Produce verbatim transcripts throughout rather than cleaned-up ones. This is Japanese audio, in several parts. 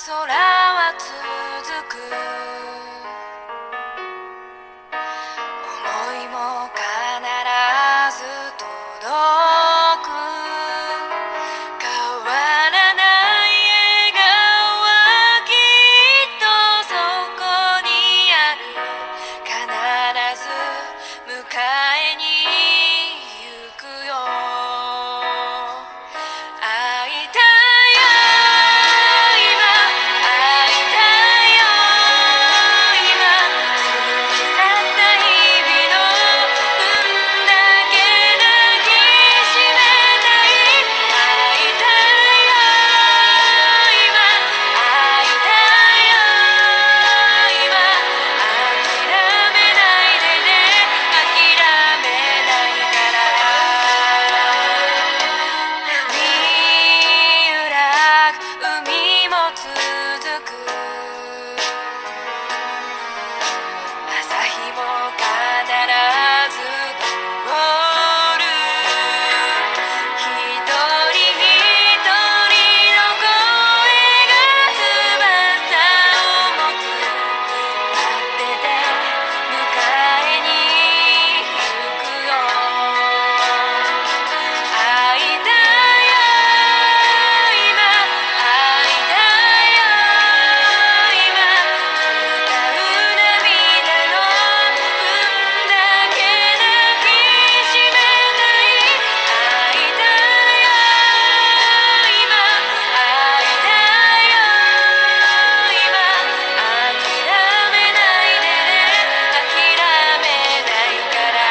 空は続く想いも必ず届く変わらない笑顔はきっとそこにある必ず迎えに行くよ会いたいよ今会いたいよ今過ぎ去った日々の運だけ抱きしめたい会いたいよ今会いたいよ今諦めないでね諦めないから波揺らぐ海も続く朝日も必ず昇る一人一人の声が翼を持つ待ってて迎えに行くよ会いたいよ今会いたいよ今伝う涙の運だけ抱きしめたい会いたいよ今会いたいよ今諦めないでね諦めないから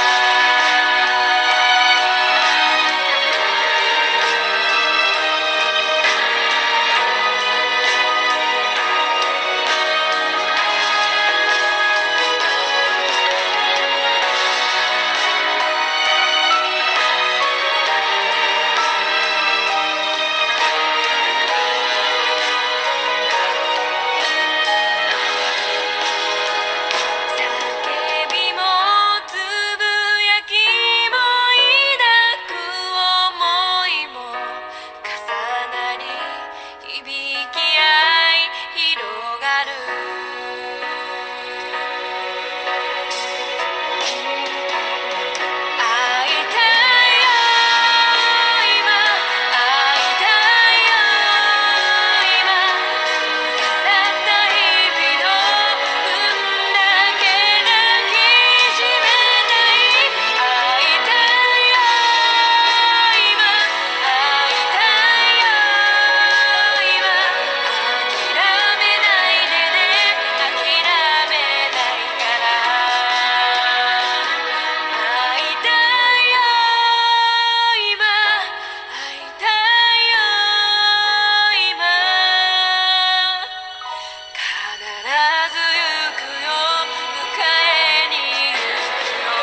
叫びもつぶやきも抱く想いも重なり響き合い広がる会いたいよ今会いたいよ今過ぎ去った日々の運だけ抱きしめたい会いたいよ今会いたいよ今諦めないでね諦めないから会いたいよ今会いたいよ今必ず行くよ迎えに行くよ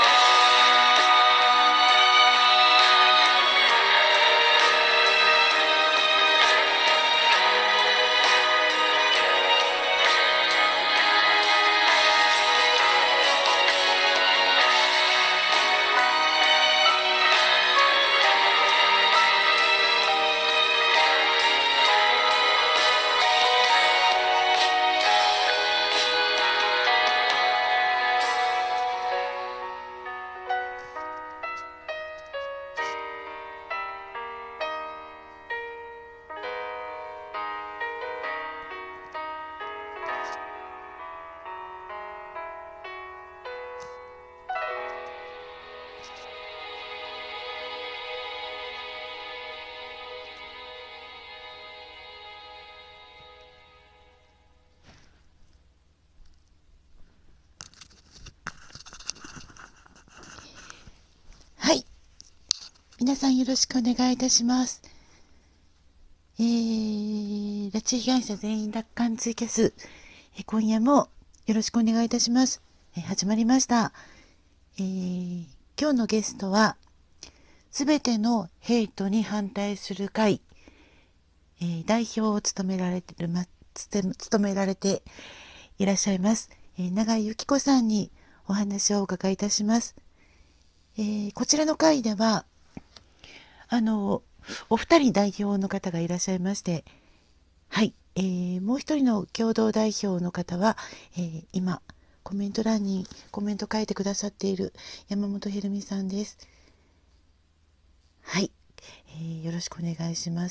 はい。皆さんよろしくお願いいたします。えー、拉致被害者全員奪還ツイキャス、えー今夜もよろしくお願いいたします。えー始まりました。えー今日のゲストは、すべてのヘイトに反対する会、えー代表を務められてる、ま、つて務められていらっしゃいます、えー永井由紀子さんにお話をお伺いいたします。えーこちらの会では、あの、お二人代表の方がいらっしゃいまして、はい、 えーもう一人の共同代表の方は、えー今コメント欄にコメント書いてくださっている山本ひろみさんです。はい、えーよろしくお願いします。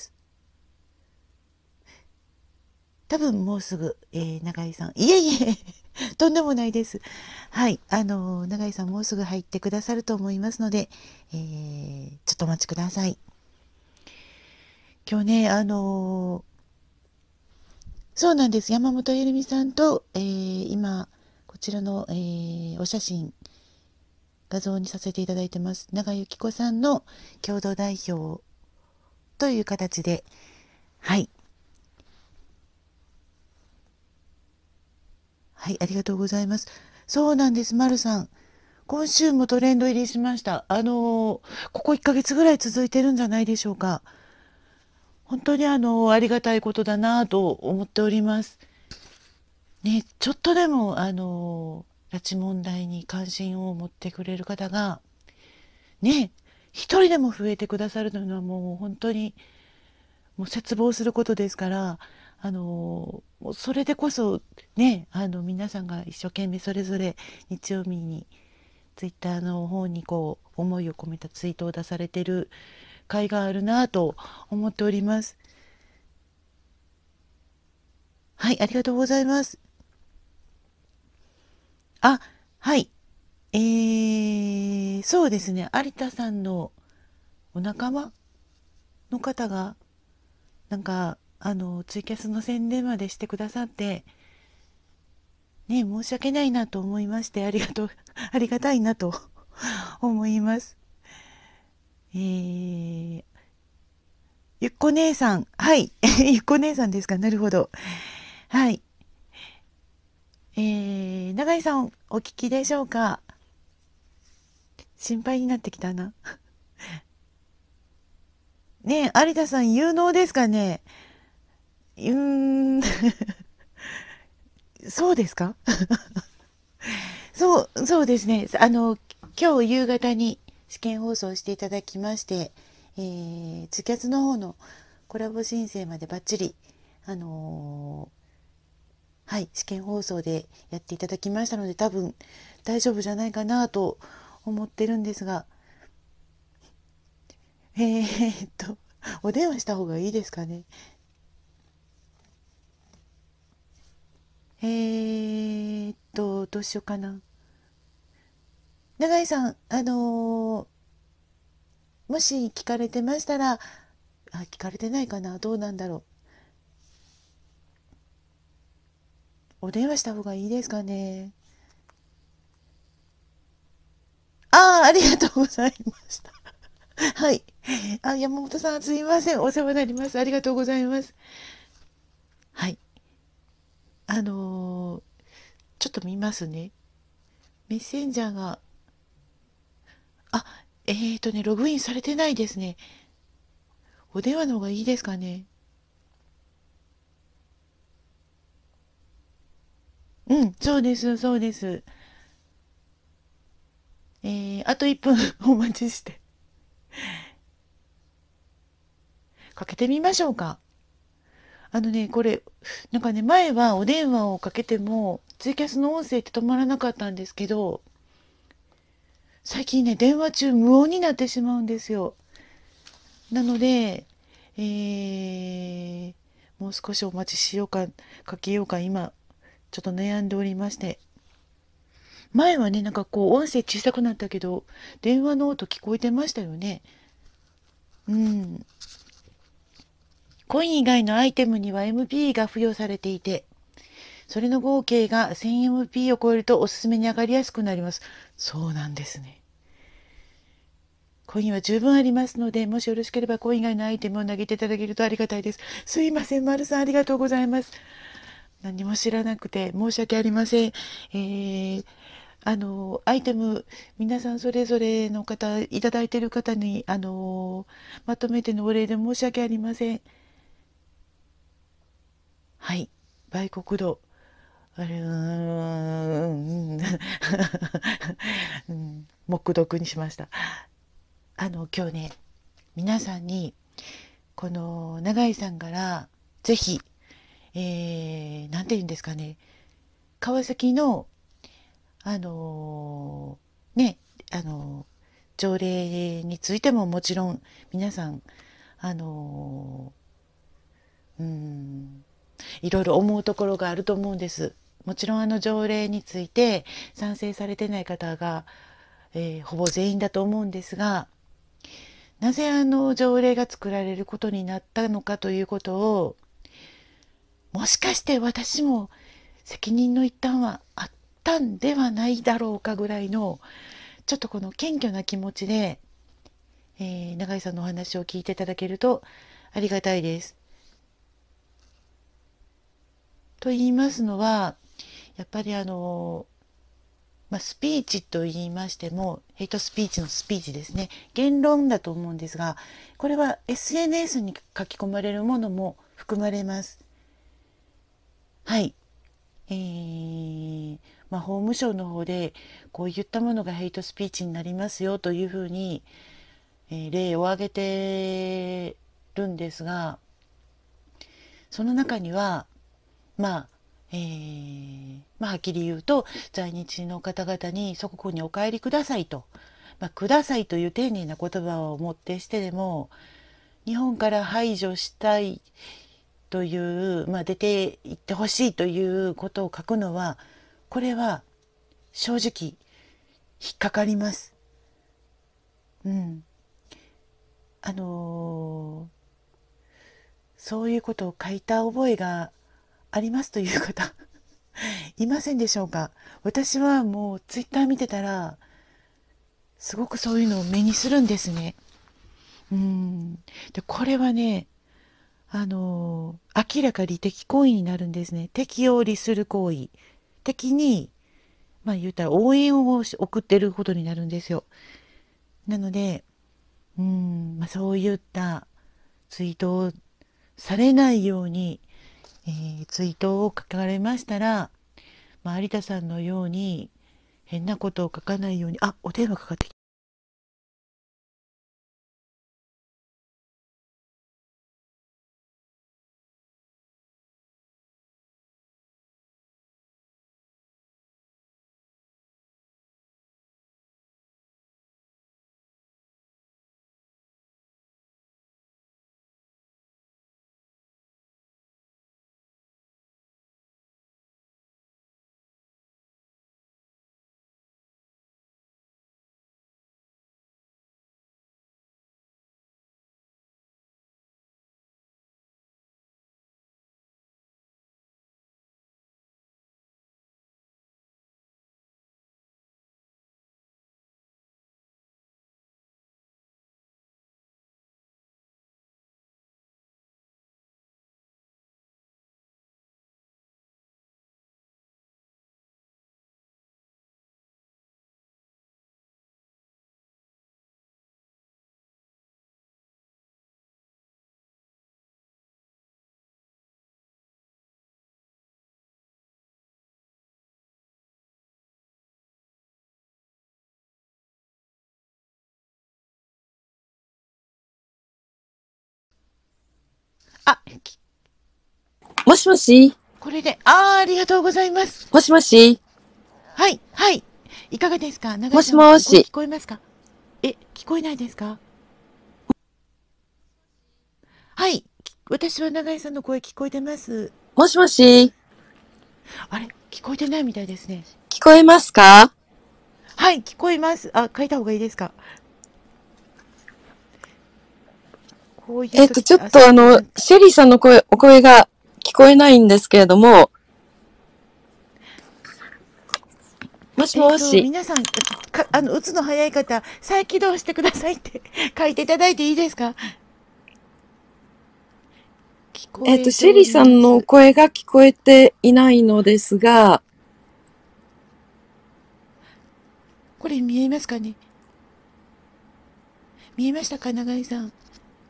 多分もうすぐ、えー、永井さん、いえいえとんでもないです。はい、あのー永井さんもうすぐ入ってくださると思いますので、えーちょっとお待ちください。今日ね、あのーそうなんです。山本ゆるみさんと、えー今、こちらの、えーお写真、画像にさせていただいてます。永井由紀子さんの共同代表という形で、はい、はい、ありがとうございます。そうなんです、まるさん。今週もトレンド入りしました。あのーここいっかげつぐらい続いてるんじゃないでしょうか。本当にあのーありがたいことだなぁと思っております。ね、ちょっとでもあのー拉致問題に関心を持ってくれる方が、ね、一人でも増えてくださるというのはもう本当にもう切望することですから、あのーもうそれでこそね、あの皆さんが一生懸命それぞれ日曜日にツイッターの方にこう思いを込めたツイートを出されてる甲斐があるなと思っております。はい、ありがとうございます。あ、はい。えー、そうですね。有田さんのお仲間の方が、なんか、あの、ツイキャスの宣伝までしてくださって、ね、申し訳ないなと思いまして、ありがとう、ありがたいなと思います。えー、ゆっこ姉さん。はい。ゆっこ姉さんですか。なるほど。はい。えー、永井さん、お聞きでしょうか。心配になってきたな。ねえ、有田さん、有能ですかね。うーん、そうですか。そう、そうですね。あの、今日夕方に試験放送していただきまして、えー、ツキャスの方のコラボ申請までバッチリ、あのーはい、試験放送でやっていただきましたので、多分大丈夫じゃないかなと思ってるんですが、えーっと、お電話した方がいいですかね。えーっと、どうしようかな。永井さん、あのーもし聞かれてましたら、あ、聞かれてないかな、どうなんだろう。お電話した方がいいですかね。ああ、ありがとうございました。はい。あ、山本さん、すいません。お世話になります。ありがとうございます。はい。あのーちょっと見ますね。メッセンジャーが、あ、えーとね、ログインされてないですね。お電話の方がいいですかね。うん、そうです、そうです。えー、あといっぷんお待ちして。かけてみましょうか。あのね、これ、なんかね、前はお電話をかけても、ツイキャスの音声って止まらなかったんですけど、最近ね、電話中無音になってしまうんですよ。なので、えー、もう少しお待ちしようか、かけようか、今、ちょっと悩んでおりまして。前はね、なんかこう、音声小さくなったけど、電話の音聞こえてましたよね。うん。コイン以外のアイテムには エムピー が付与されていて、それの合計が せんエムピー を超えるとおすすめに上がりやすくなります。そうなんですね。コインは十分ありますので、もしよろしければコイン以外のアイテムを投げていただけるとありがたいです。すいません、丸さんありがとうございます。何も知らなくて申し訳ありません。えー、あの、アイテム、皆さんそれぞれの方、いただいている方に、あの、まとめてのお礼で申し訳ありません。はい。売国度。あれ、うーん、うん、黙読にしました。あの、今日ね、皆さんに、この永井さんから、ぜひ、 えー、なんて言うんですかね、川崎の、あのーね、あのー条例についてももちろん皆さん、あのーうーん、いろいろ思うところがあると思うんです。もちろんあの条例について賛成されてない方が、えーほぼ全員だと思うんですが、なぜあの条例が作られることになったのかということを、もしかして私も責任の一端はあったんではないだろうかぐらいの、ちょっとこの謙虚な気持ちで、えー永井さんのお話を聞いていただけるとありがたいです。と言いますのは、やっぱりあの、まあ、スピーチと言いましても、ヘイトスピーチのスピーチですね、言論だと思うんですが、これは エスエヌエス に書き込まれるものも含まれます。はい。えーまあ、法務省の方でこういったものがヘイトスピーチになりますよというふうに、えー例を挙げてるんですが、その中にはまあ、えーまあ、はっきり言うと在日の方々に祖国にお帰りくださいと、まあ、くださいという丁寧な言葉をもってしてでも日本から排除したいという、まあ、出て行ってほしいということを書くのは、これは正直引っかかります。うん。あのーそういうことを書いた覚えがありますという方いませんでしょうか。私はもうツイッター見てたらすごくそういうのを目にするんですね。うん。で、これはね、あのー明らかに敵行為になるんですね。敵を利する行為。敵に、まあ言ったら応援を送ってることになるんですよ。なので、うん、まあ、そういったツイートをされないように、えーツイートを書かれましたら、まあ、有田さんのように変なことを書かないように、あ、お電話かかってきた。あ、きもしもしこれで、あー、ありがとうございます。 もしもしはい、はい。いかがですか、永もし井さん、声もし聞こえますか？え、聞こえないですか？はい。き私は永井さんの声聞こえてます。 もしもしあれ、聞こえてないみたいですね。 聞こえますか？ はい、聞こえます。あ、変えた方がいいですか？こういうえっと、 時って、 ちょっあ、そうとあの、 なん、 シェリーさんの声、お声が聞こえないんですけれども、もしえっと、 もし、 皆さん、か、あの、打つの早い方、再起動してくださいって書いていただいていいですか？聞こえっと、 えておシェリーさんのります。 声が聞こえていないのですが、 これ見えますかね？見えましたか、永井さん。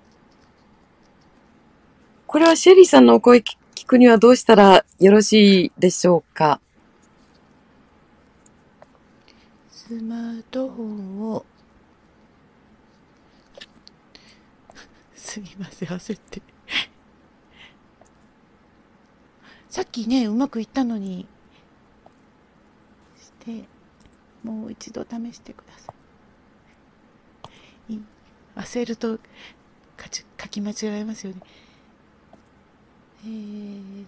これはシェリーさんのお声聞聞くにはどうしたらよろしいでしょうか？ スマートフォンを、すみません、焦って。 さっきね、うまくいったのに、して、もう一度試してください。いい焦ると書き書き間違えますよね。えー、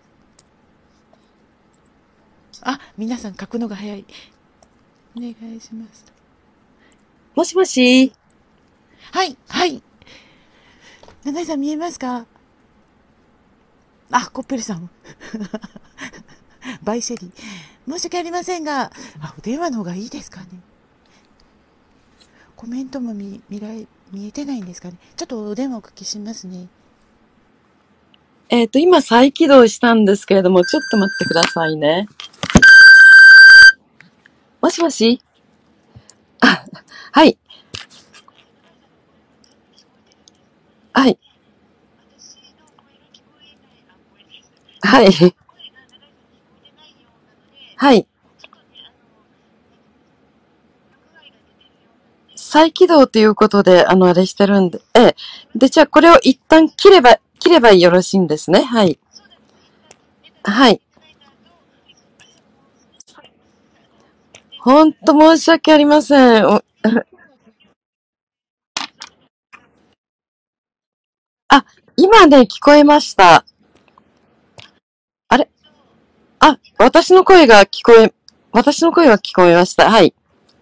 あ、皆さん書くのが早い。お願いします。 もしもし。 はい、はい。七井さん見えますか？あ、コッペルさん。バイシェリー。申し訳ありませんが、あ、お電話の方がいいですかね。コメントも見、見られ、見えてないんですかね。ちょっとお電話おかけしますね。 えっと、今再起動したんですけれども、ちょっと待ってくださいね。もしもし。あ、はい。はい。はい。はい。再起動ということで、あの、あれしてるんで、ええ。で、じゃあこれを一旦切れば、切ればよろしいんですね。はい。はい。ほんと申し訳ありません。おあ、今ね、聞こえました。あれあ、私の声が聞こえ、私の声は聞こえました。はい。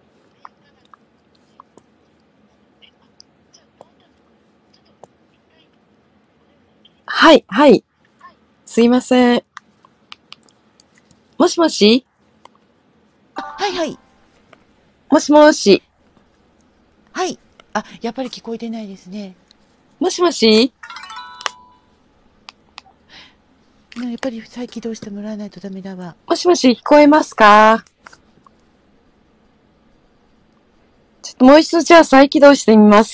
はい、はい。すいません。もしもしはいはい。 もしもしはい。あ、やっぱり聞こえてないですね。 もしもしやっぱり再起動してもらわないとダメだわ。 もしもし聞こえますか？ちょっともう一度じゃあ再起動してみます。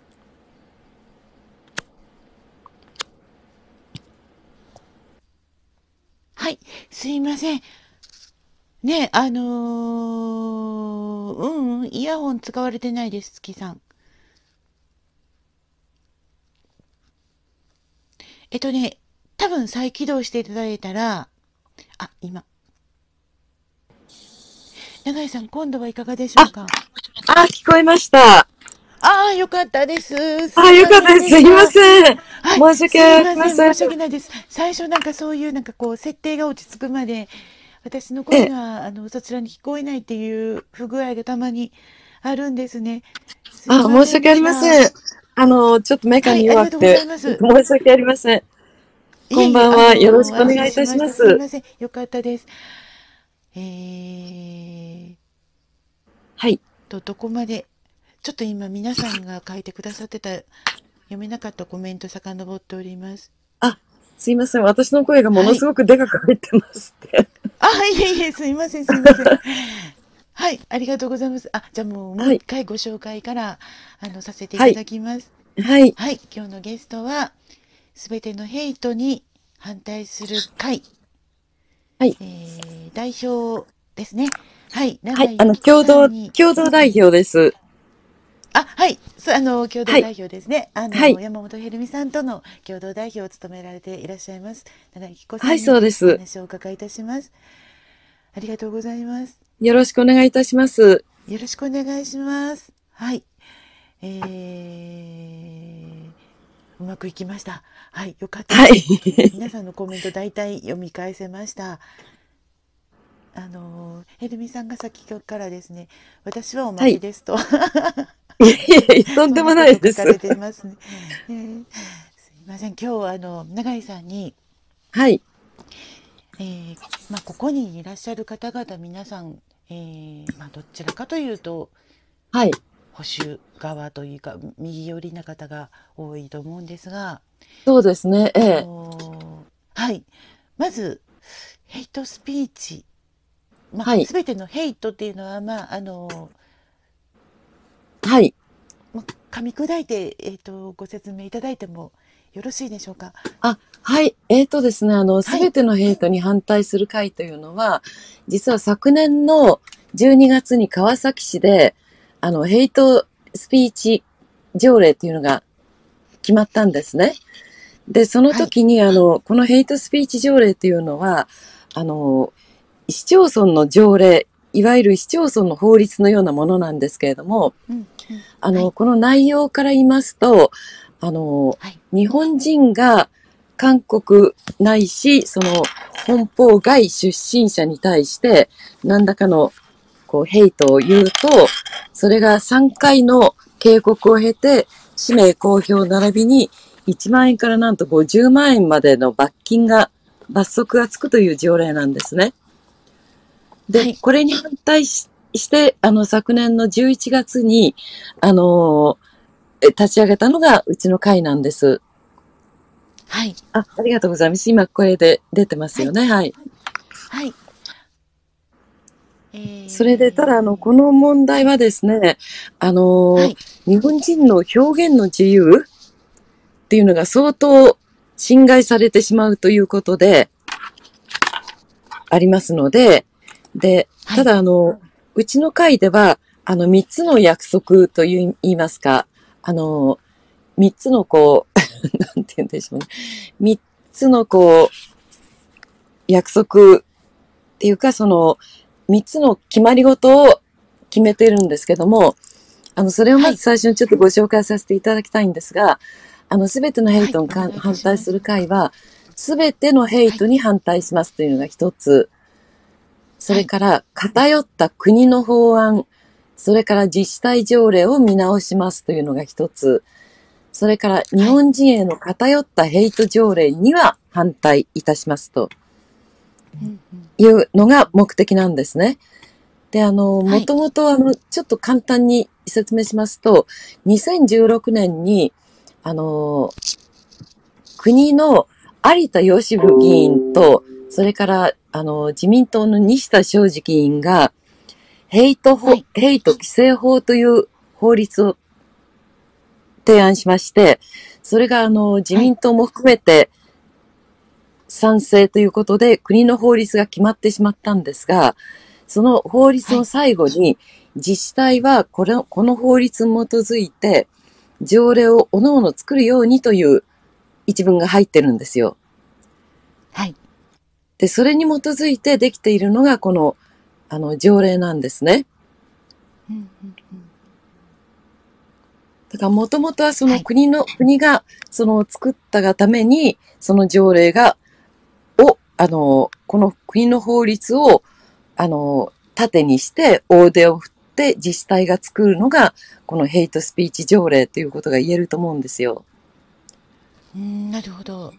はい。すいません。ね、あのー、うんうん、イヤホン使われてないです、月さん。えっとね、多分再起動していただいたら、あ、今。永井さん、今度はいかがでしょうあ、 か？ あ、聞こえました。 ああ、よかったです。すあ、 いよかったです。 ませんですいました。 せん。 はい、 申し訳すいません。 ありません。 申し訳ないです。最初なんかそういうなんかこう、設定が落ち着くまで、私の声ええ、 があのそちらに聞こえないっていう不具合がたまにあるんですね。すいあ、 ません申し訳ありまでした。 せん。あの、ちょっとメカはい、 にありがとうござい弱くて、 ます。 申し訳ありません。 いえいえ、 こんばんは。よろあの、 しくお安願いいた心しました。 します。 すいません。よかったです。えーはい。 と、どこまで、ちょっと今皆さんが書いてくださってた、読めなかったコメント遡っております。 あ、すいません。私の声がもはい。 のすごくでかく入ってますって。 あ、いえいえ、すいません、すいません。はい、ありがとうございます。あ、じゃあもう、もうはい。 一回ご紹介から、あの、させていたはい。 だきます。 はい。 はい、今日のゲストは、すべてのヘイトに反対する会、 はい。 えー、代表ですね。はい、 はい。あの、 永井由紀子共同、 さんに、 共同代表です。 あ、はい、そうあの、共同はい。 代表ですね。あの、 はい。 山本へるみさんとの共同代表を務められていらっしゃいます。永井由紀子はい、 さんにおそうです。 話をお伺いいたします。ありがとうございます。 よろしくお願いいたします。 よろしくお願いします。はい。えー、うまくいきました。はい、よかったはい。 です。皆さんのコメント大体読み返せました。あの、ヘルミさんが先からですね、私はおまはい。 けですといえいえ、とんそんなでもなこと書かれいです。 ていますね。えーすいません、今日はあの、永井さんに、 はい。 えーまあ、ここにいらっしゃる方々皆さん、えーまあ、どちらかというとはい。 保守側というか右寄りな方が多いと思うんですが、 そうですね。えあえ。 のーはい、まずヘイトスピーチ、まあ、 はい。 全てのヘイトっていうのは、まああのはい。 ーまあ噛み砕いて、えーと、ご説明いただいてもよろしいでしょうか。 あ、はい。えーとですね、あの、すはい、 べてのヘイトに反対する会というのは、実は昨年のじゅうにがつに川崎市で、あの、ヘイトスピーチ条例っていうのが決まったんですね。 で、そのはい。 時に、あの、このヘイトスピーチ条例っていうのは、あの、市町村の条例、いわゆる市町村の法律のようなものなんですけれども、 うん、うん。 あの、 はい。 この内容から言いますと、あの、 はい。 日本人が韓国ないし、その、本邦外出身者に対して、何らかの、こう、ヘイトを言うと、それがさんかいの警告を経て、氏名公表並びにいちまん円からなんとごじゅうまん円までの罰金が、罰則がつくという条例なんですね。で、 はい。 これに反対しして、あの、昨年のじゅういちがつに、あのー立ち上げたのがうちの会なんです。 はい。 あ、ありがとうございます。今、これで出てますはい。 よね。はい。 はい。えそれで、ただ、あの、 ー、 この問題はですね、あのーはい。 日本人の表現の自由っていうのが相当侵害されてしまうということで、ありますので、で、 はい。 ただ、あの、うちの会では、あの、三つの約束という言いますか、あの、三つのこう、なんて言うんでしょうね。三つのこう、約束っていうか、その、三つの決まり事を決めてるんですけども、あの、それをはい。 まず最初にちょっとご紹介させていただきたいんですが、あの、すべてのヘイはい。 トにお願いいた反対するします。 会は、すべてのヘイはい。 トに反対しますというのが一つ。そはい。 れから、偏った国の法案、それから自治体条例を見直しますというのが一つ。それから日はい。 本人への偏ったヘイト条例には反対いたしますとうん、うん。 いうのが目的なんですね。で、あの、もはい。 ともとあの、ちょっと簡単に説明しますと、にせんじゅうろくねんに、あの、国の有田芳生議員と、それから、あの、自民党の西田昌司議員が、ヘイト法、 はい。 ヘイト規制法という法律を提案しまして、それがあの、自はい。 民党も含めて賛成ということで、国の法律が決まってしまったんですが、その法律のはい。 最後に、自治体はこれ、この法律に基づいて、条例を各々作るようにという一文が入ってるんですよ。 はい。 で、それに基づいてできているのが、この、あの、条例なんですね。 うん、うん、うん。 だから、もともとはそはい。 の国の、国が、その作ったがために、その条例が、を、あの、この国の法律を、あの、盾にして大手を振って自治体が作るのが、このヘイトスピーチ条例ということが言えると思うんですよ。 うーん、なるほど。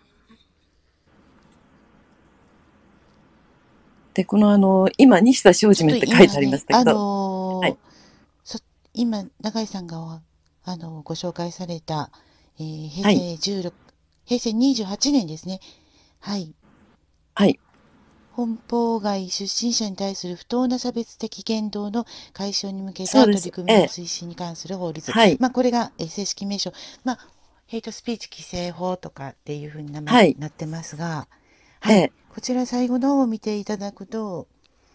で、このあの、今、西田昌ちょっと司名って書いてありま今ね、あしたけど、はい。 のーそ、今、永井さんが、あの、ご紹介された、えー、平はい。 成じゅうろく、平成にじゅうはちねんですね。はい。 はい。 本邦外出身者に対する不当な差別的言動の解消に向けたそうです。 取り組みのええ。 推進に関する法律。 はい。 まあ、これが、えー正式名称。まあ、ヘイトスピーチ規制法とかっていうふうに名前はい。 なってますが、はい。 ええ。 こちら最後の方を見ていただくと、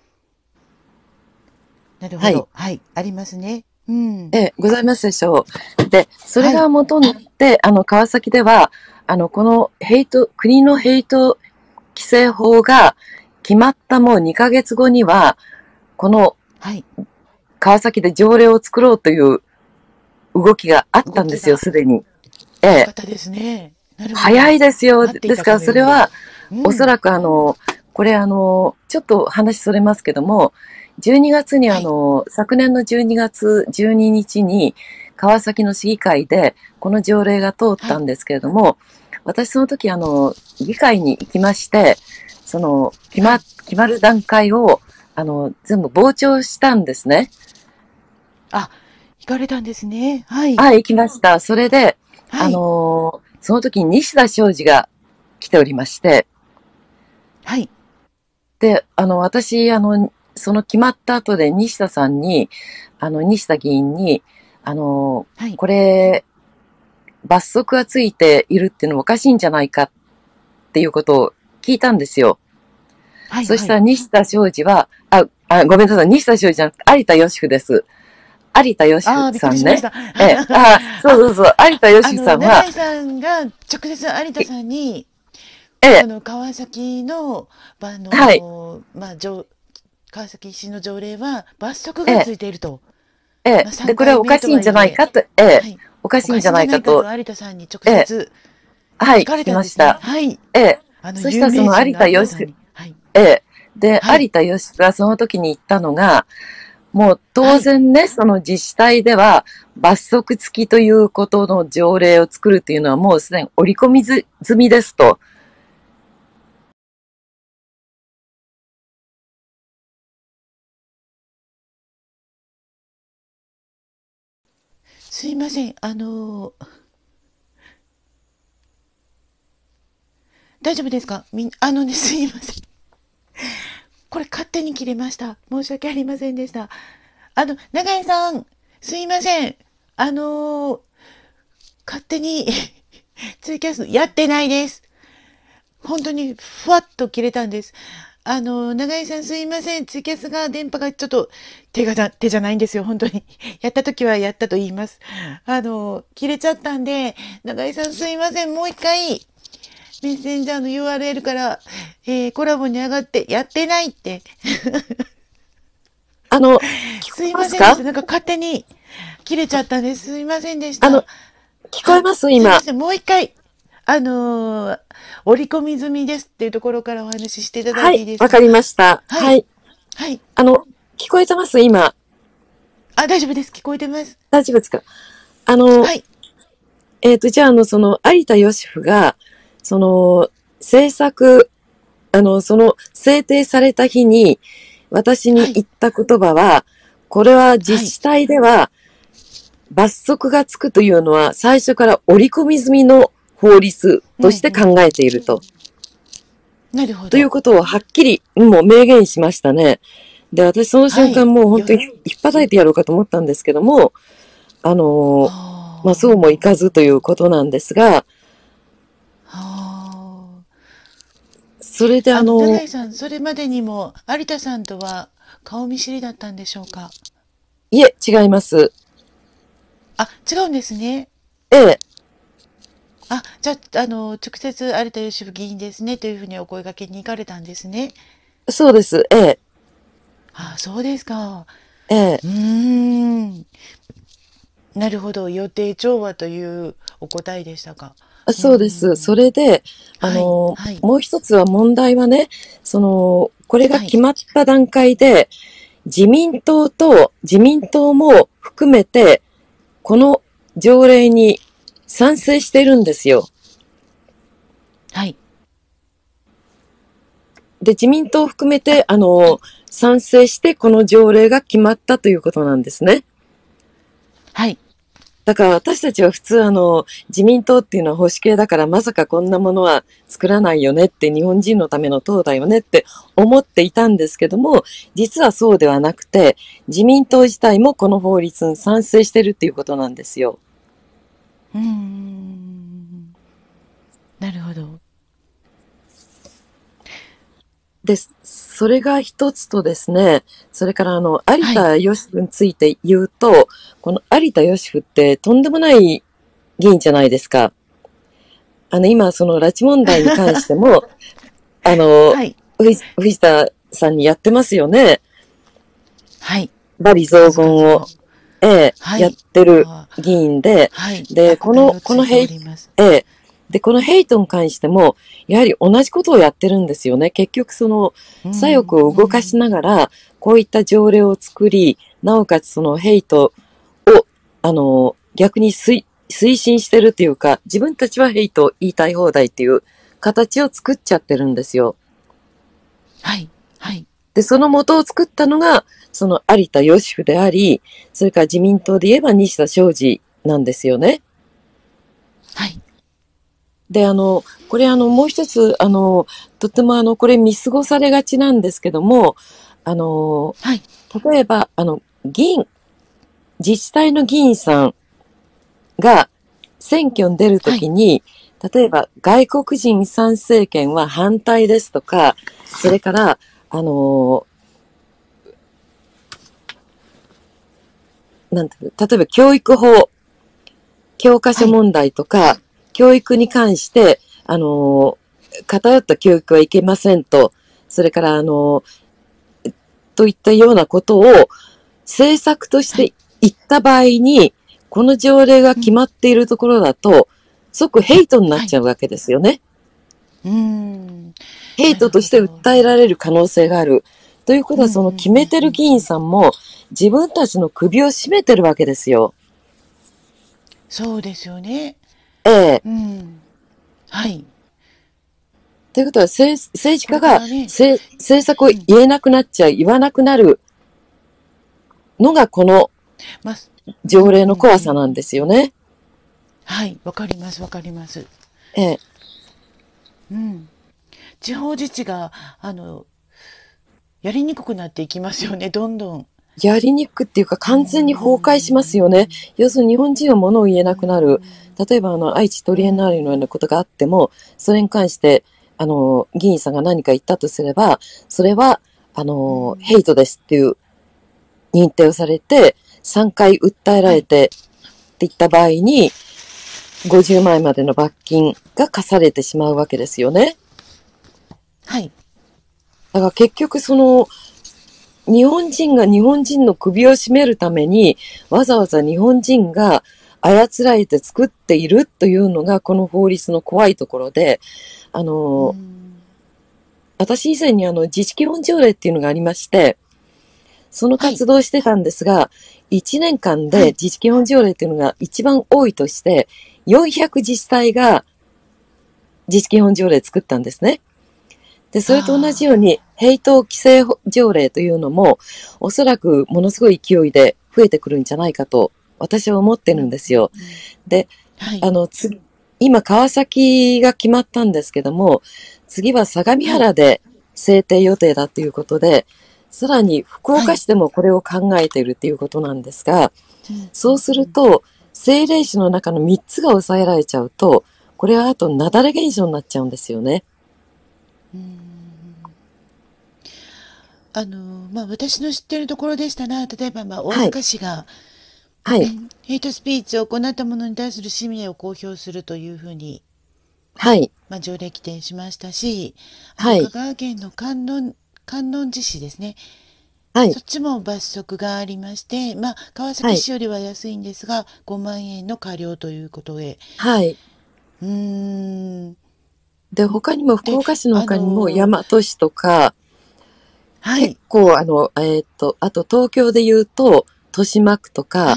なるはい。 ほど。はい。ありますね。うん。 ええ、ございますでしょう。で、それはい。 が元になって、あの、川崎では、あの、このヘイト、国のヘイト規制法が決まったもうにかげつごには、このはい。 川崎で条例を作ろうという動きがあったんですよ、 動きが、 すでに。ええ。 よかったですね。なるほ早いど。 ですよ。 待っていたですから、 かのように。 それは、 うん。 おそらくあの、これあの、ちょっと話それますけども、じゅうにがつにはい。 あの、昨年のじゅうにがつじゅうににちに、川崎の市議会で、この条例が通っはい。 たんですけれども、私その時あの、議会に行きまして、その、決ま、 はい。 決まる段階を、あの、全部傍聴したんですね。 あ、行かれたんですね。はい。 あ、行きました。それで、あはい。 の、その時に西田昌司が来ておりまして、 はい。 で、あの、私、あの、その決まった後で西田さんに、あの、西田議員に、あの、 はい。 これ、罰則がついているっていうのはおかしいんじゃないかっていうことを聞いたんですよ。 はい。 そしはい。 たら西田昌司は、あ、あ、ごめんなさい、西田昌司じゃなくて有田芳生です。 有田芳ああ、びっく生さんね。 りしました。 ええ、ああ、そうそうそう、有田芳あの、 生さんは、 永井さんが直接有田さんに、 ええ、 あの、川崎の、あはい、 の、まあ、条川崎市の条例は罰則がつええ、 いていると。まあ、 ええ。で、 3 これは回目とおかしいんじゃはいえ、 ないかと、ええ、 はい。 おかしいんじゃおかしいんじゃないかと、 ないかと有田さんに直ええ、 接はい、 聞かれ聞きたんですね。 ました。 はい。 ええ。 あの、 そしたらそ有名人の有田芳生、 の有田さんに。はい。 ええ。で、 はい。 有田芳生がその時に言ったのが、もう当はい。 然ね、その自治体では罰則付きということの条例を作るっていうのはもうすでに織り込み済みですと。 すいません。あの、大丈夫ですか？みん、あのね、すいません。これ勝手に切れました。申し訳ありませんでした。あの、永井さん、すいません。あのー勝手にツイキャスやってないです。本当にふわっと切れたんです。あの、永井さんすいません。ツイキャスが電波がちょっと手がな、手じゃないんですよ。本当に。やった時はやったと言います。あの、切れちゃったんで、永井さんすいません。もう一回、メッセンジャーの ユーアールエル から、えーコラボに上がってやってないって。 あの、聞こすえいませんでした。 ますか？ なんか勝手に切れちゃったんです。すいませんでしあの、 た。 聞こえあ、 ます今。 すいません。もう一回、あのー折り込み済みですっていうところからお話ししていただいはい、 ていいですか？ わかりました。 はい。 はい。 はい。 あの、聞こえてます今。 あ、大丈夫です。聞こえてます。 大丈夫ですか？あの、 はい。 えっと、じゃあ、あの、その、有田芳生が、その、制作、あの、その、制定された日に、私はい。 に言った言葉は、これは自はい。 治体では罰則がつくというのは、最初から織り込み済みの法律としてうんうん。 考えていると。 なるほというど。 ことをはっきり、もう明言しましたね。で、私その瞬間はい。よ、 もう本当に引っ叩いてやろうかと思ったんですけども、あの、まあそうもいはかずということなんですが、 あ。はそれであ。あの、永あの、 井さん、それまでにも有田さんとは顔見知りだったんでしょうか？ いえ、違います。 あ、違うんですね。 ええ、 あ、じゃあ、あの、直接有田芳生議員ですねというふうにお声掛けに行かれたんですね。 そうです。ええ、 あ、そうですか。 ええ、 うーん。なるほど。予定調和というお答えでしたか。うーそうです。そん。 れで、あはい。 の、 はい。 もう一つは問題はね、その、これがはい。 決まった段階で、自民党と自民党も含めて、この条例に賛成してるんですよ。 はい。 で、自民党を含めあ、 て、あの、賛成してこの条例が決まったということなんですね。 はい。 だから私たちは普通あの、自民党っていうのは保守系だからまさかこんなものは作らないよねって、日本人のための党だよねって思っていたんですけども、実はそうではなくて、自民党自体もこの法律に賛成してるっていうことなんですよ。 うーん。なるほど。 で、それが一つとですね、それからあの、有はい。 田芳生について言うと、この有田芳生ってとんでもない議員じゃないですか。あの、今その拉致問題に関しても、あの、 はい。 藤藤田さんにやってますよね。 はい。 罵詈雑数言を、 々の。 ええ、やっはい。 てるあ、 議員で、 はい。 で、この、 名をついておこのヘイ、 ります。 ええ、で、このヘイトに関しても、やはり同じことをやってるんですよね。結局その、 うー左翼をん。う動かしん。 ながら、こういった条例を作り、なおかつそのヘイトを、あの、逆に推、推進してるっていうか、自分たちはヘイトを言いたい放題っていう形を作っちゃってるんですよ。 はい。はい。 で、その元を作ったのが、その有田芳生であり、それから自民党で言えば西田昌司なんですよね。 はい。 で、あの、これあの、もう一つ、あの、とってもあの、これ見過ごされがちなんですけども、あの、 はい。 例えば、あの、議員、自治体の議員さんが選挙に出るとはい。 きに、例えば外国人参政権は反対ですとか、それから、あの、 なんていうの、例えば教育法、教科書問題とか、はい、教育に関して、あの、偏った教育はいけませんと、それから、あの、といったようなことを政策として言った場合に、はい、この条例が決まっているところだと、即ヘイトになっちゃうわけですよね。 はい、うーんヘイトとして訴えられる可能性がある。ということは、その決めてる議員さんも自分たちの首を絞めてるわけですよ。 そうですよね。 ええ。 うん、はい。 ということは、政治家が、 ね、 政策を言えなくなっちゃう、言わなくなるのがこの条例の怖さなんですよね。 はい、わかります、わかります。 ええ。 うん。地方自治が、あの、やりにくくなっていきますよね、どんどん。 やりにくくっていうか完全に崩壊しますよね。要するに日本人は物を言えなくなる。例えばあの愛知トリエンナーレのようなことがあっても、それに関してあの議員さんが何か言ったとすれば、それはあのヘイトですっていう認定をされて、さんかい訴えられてっていった場合に、ごじゅうまんえんまでの罰金が課されてしまうわけですよね。 はい。 だから結局その、日本人が日本人の首を絞めるために、わざわざ日本人が操られて作っているというのがこの法律の怖いところで、あの、私以前にあの自治基本条例っていうのがありまして、その活動をしてたんですが、はい、いちねんかんで自治基本条例っていうのが一番多いとして、よんひゃく自治体が自治基本条例作ったんですね。で、それと同じように、ヘイト規制条例というのも、おそらくものすごい勢いで増えてくるんじゃないかと、私は思ってるんですよ。で、はい、あの、次、今、川崎が決まったんですけども、次は相模原で制定予定だということで、はい、さらに福岡市でもこれを考えているということなんですが、はい、そうすると、政令市の中のみっつが抑えられちゃうと、これはあと雪崩現象になっちゃうんですよね。 うんあのまあ、私の知っているところでしたら、例えばまあ大阪市が、 はい、 ヘイトスピーチを行った者に対する氏名を公表するというふうに、 はいまあ、条例規定しましたし、 はい、 香川県の観音観音寺市ですね、 はい、 そっちも罰則がありまして、まあ、川崎市よりは安いんですが、はい、ごまんえんの過料ということで、 はい、 うーんで他にも福岡市の他にも大和市とか、はい、結構あの、えっと、あと東京で言うと、豊島区とか、はい、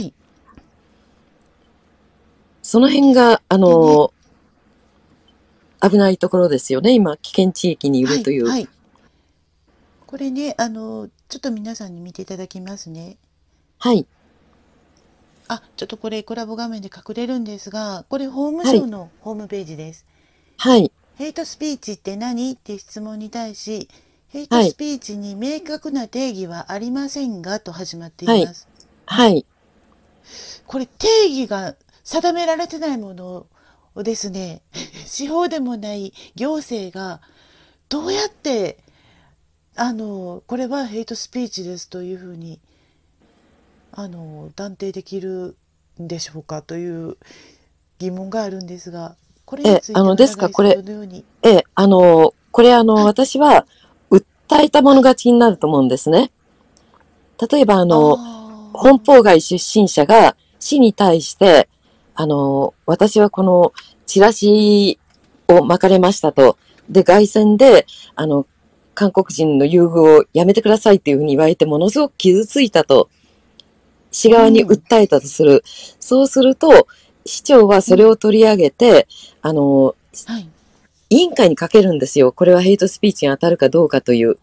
その辺が、あの、ね、危ないところですよね。今、危険地域にいるという。 はいはい、これね、あの、ちょっと皆さんに見ていただきますね。 はい。 あ、ちょっとこれコラボ画面で隠れるんですが、これ法務省のホームページです。 はい。 ヘイトスピーチって何っていう質問に対し、ヘイトスピーチに明確な定義はありませんがと始まっています。 はい。はい、 これ定義が定められてないものをですね、司法でもない行政がどうやってあのこれはヘイトスピーチですというふうにあの断定できるんでしょうかという疑問があるんですが、これについてはですか、これ、 どのように。 ええ、あの、これあの、はい、私は、訴えた者勝ちになると思うんですね。例えばあの、本邦外出身者が市に対して、あの、私はこのチラシを巻かれましたと。で、凱旋で、あの、韓国人の優遇をやめてくださいっていうふうに言われて、ものすごく傷ついたと。市側に訴えたとする。うん、そうすると、市長はそれを取り上げて、うん、あの、はい、委員会にかけるんですよ。これはヘイトスピーチに当たるかどうかという。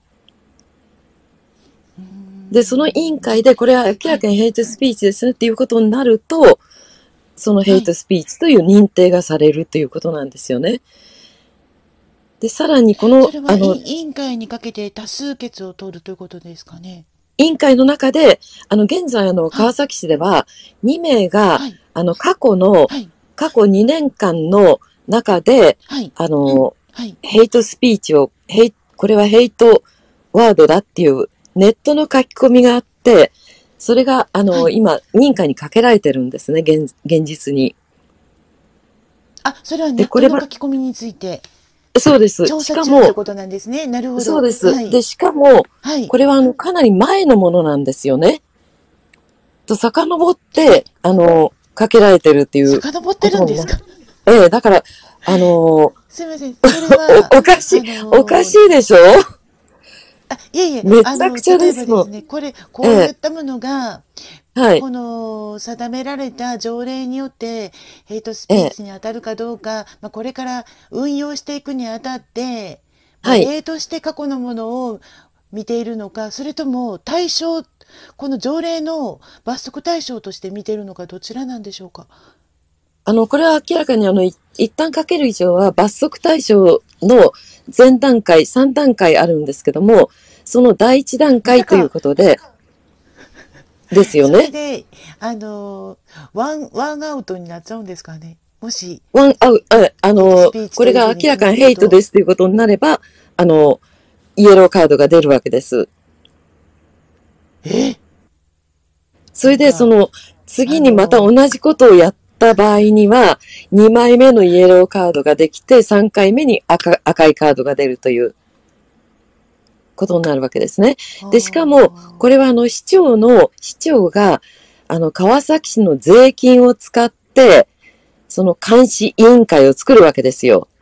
で、その委員会でこれは明らかにヘイトスピーチですねっていうことになると、そのヘイトスピーチという認定がされるということなんですよね。で、さらにこの、 それはあの、委員会にかけて多数決を取るということですかね。 委員会の中で、あの、現在あの、川崎市ではにめいが、はい、あの、過去の、はい、過去にねんかんの中で、はい、あの、はい、ヘイトスピーチを、ヘイ、これはヘイトワードだっていうネットの書き込みがあって、 それが、あの、 はい。 今、認可にかけられてるんですね、現、現実に。 あ、それはネで、 ットのこれは、 書き込みについてそうです。 調査中ってしかも、 ことなんですね。なるほど。 そうです。 はい。 で、しかも、 はい。 これは、あの、かなり前のものなんですよね。と、遡っえ、 て、あの、かけられてるっていう遡ってことにな、 るんですか？ ええ、だから、あの、 すいません。それは、 お、おかしい、 あおかしのーいでしょ？ あ、いえいえ、 めあの、 ちゃくちゃ例えですもん。 ばですね、これ、こういっええ、 たものが、 はい、 この定められた条例によってヘイトスええ、 ピーチに当たるかどうか、まあ、これから運用していくにあたって、まあ、 はい。 例として過去のものを見ているのか、それとも対象、この条例の罰則対象として見ているのか、どちらなんでしょうか。 あの、これは明らかにあの、い一旦かける以上は罰則対象の前段階、さん段階あるんですけども、その第一段階というまさか、 ことで、ですよね。 それで、あの、ワン、ワンアウトになっちゃうんですかね。もし、 ワンアウト、ああヘイトスの、 ピーチこれがというふうに決明らかにまってると。 ヘイトですということになれば、あの、イエローカードが出るわけです。 え、 それで、そなんか、 の、 あ次にまたの、 同じことをやった場合には、にまいめのイエローカードができて、さんかいめに赤、赤いカードが出るということになるわけですね。 あで、しかも、こーれはあの、市長の、市長が、あの、川崎市の税金を使って、その監視委員会を作るわけですよ。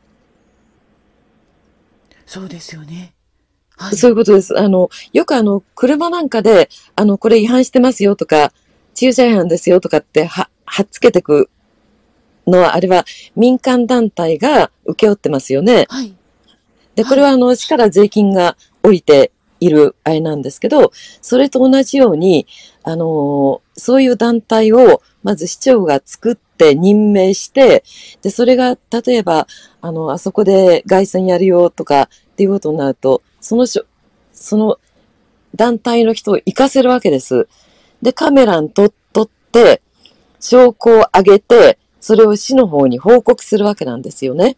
そうですよね。はい。 そういうことです。あの、よくあの、車なんかで、あの、これ違反してますよとか、駐車違反ですよとかって、は、はっつけてくのは、あれは民間団体が請け負ってますよね。 はい。 で、こはい。 れはあの、市から税金が降りているあれなんですけど、それと同じように、あの、そういう団体を、まず市長が作って任命して、で、それが、例えば、あの、あそこで凱旋やるよとかっていうことになると、そのしょ、その団体の人を行かせるわけです。で、カメラに撮撮って、証拠を上げて、それを市の方に報告するわけなんですよね。